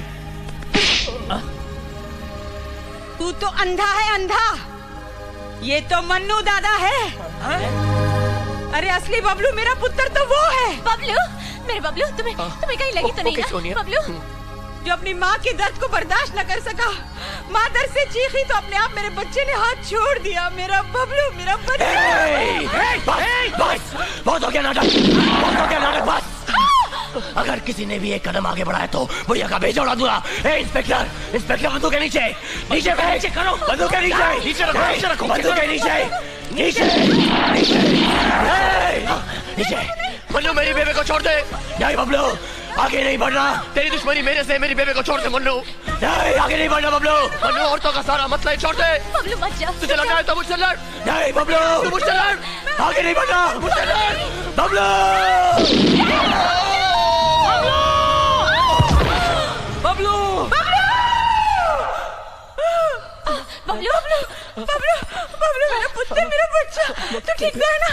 Q: तू तो अंधा है, अंधा। ये तो मन्नू दादा है। अरे असली बबलू मेरा पुत्र तो वो है।
E: बबलू, मेरे बबलू, तुम्हें कहीं लगी तो नहीं ना? बबलू
Q: जो अपनी माँ के दर्द को बर्दाश्त न कर सका, माँ दर्द से चीखी तो अपने आप मेरे बच्चे ने हाथ छोड़ दिया। मेरा बबलू, मेरा बच्चा।
A: बस, बहुत हो गया नाटक, बहुत हो गया नाटक, बस। अगर किसी ने भी एक कदम आगे बढ़ाया तो भैया का भेजा उड़ा दूंगा। इंस्पेक्टर, इंस्पेक्टर बंदूक के नीचे, नीचे नीचे करो, बंदूक के नीचे, नीचे रखो, नीचे रखो, बंदूक के नीचे, नीचे, नीचे, नीचे। मन्नू मेरी बेबे को छोड़ दे। नहीं बबलू, आगे नहीं बढ़ना। तेरी दुश्मनी मेरे से, मेरी बेबे को छोड़ दे मन्नू। नहीं, आगे नहीं बढ़ना बबलू। मन्नू औरतों का सारा मसला ही छोड़ दे।
E: बबलू मत जा।
A: तुझे लगा है तो मुझसे लड़। नहीं बबलू, तू मुझसे लड़। आगे नहीं बढ़ना, मुझसे लड़ बबलू।
Q: बबलू, बबलू, बबलू, बबलू, बबलू मेरा पुत्र, मेरा बच्चा। तू ठीक तो है ना?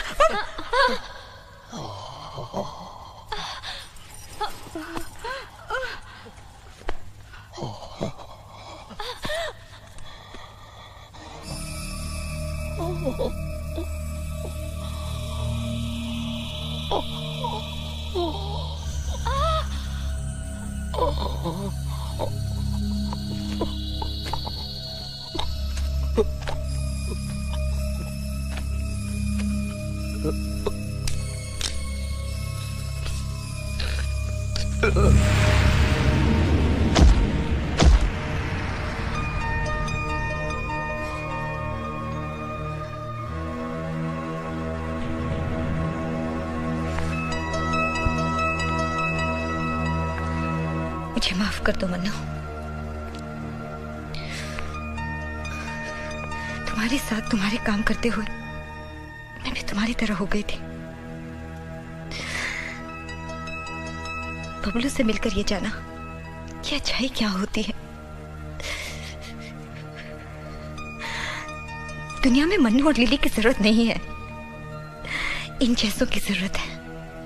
R: मुझे माफ कर दो मन्नू। तुम्हारे साथ तुम्हारे काम करते हुए मैं भी तुम्हारी तरह हो गई थी। बबलू से मिलकर ये जाना कि अच्छाई क्या होती है। दुनिया में मन्नू और लिली की जरूरत नहीं है, इन जैसों की जरूरत है।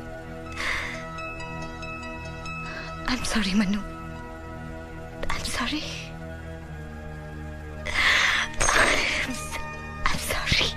R: I'm sorry Mannu, I'm sorry, I'm sorry।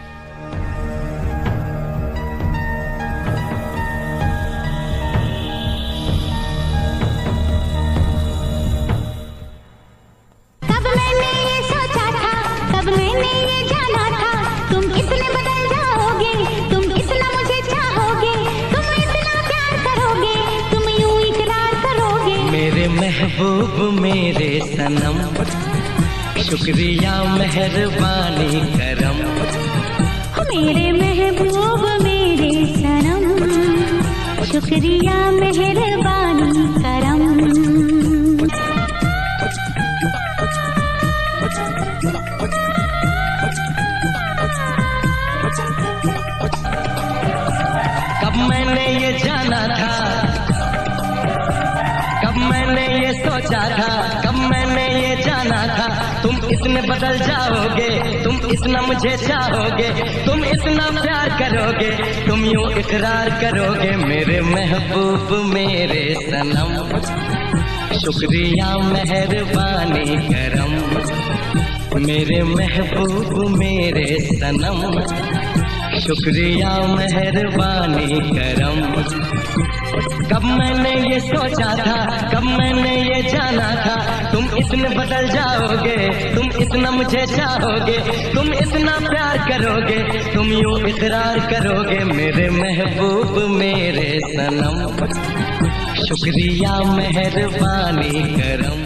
J: कब मैंने ये सोचा था, कब मैंने ये जाना था, तुम इतने बदल जाओगे, तुम इतना मुझे चाहोगे, तुम इतना प्यार करोगे, तुम यूं इकरार करोगे।
I: मेरे महबूब मेरे सनम, शुक्रिया मेहरबानी करम।
J: मेरे महबूब मेरे सनम, शुक्रिया मेहरबानी करम।
I: कब मैंने ये जाना था, कब मैंने ये सोचा था, कब मैंने ये जाना था, तुम इतने बदल जाओगे, तुम इतना मुझे चाहोगे, तुम इतना प्यार करोगे, तुम यूं इकरार करोगे। मेरे महबूब मेरे सनम, शुक्रिया मेहरबानी करम। मेरे महबूब मेरे सनम, शुक्रिया मेहरबानी करम। कब मैंने ये सोचा था, कब मैंने ये जाना था, तुम इतने बदल जाओगे, तुम इतना मुझे चाहोगे, तुम इतना प्यार करोगे, तुम यूं इकरार करोगे। मेरे महबूब मेरे सनम, शुक्रिया मेहरबानी करम।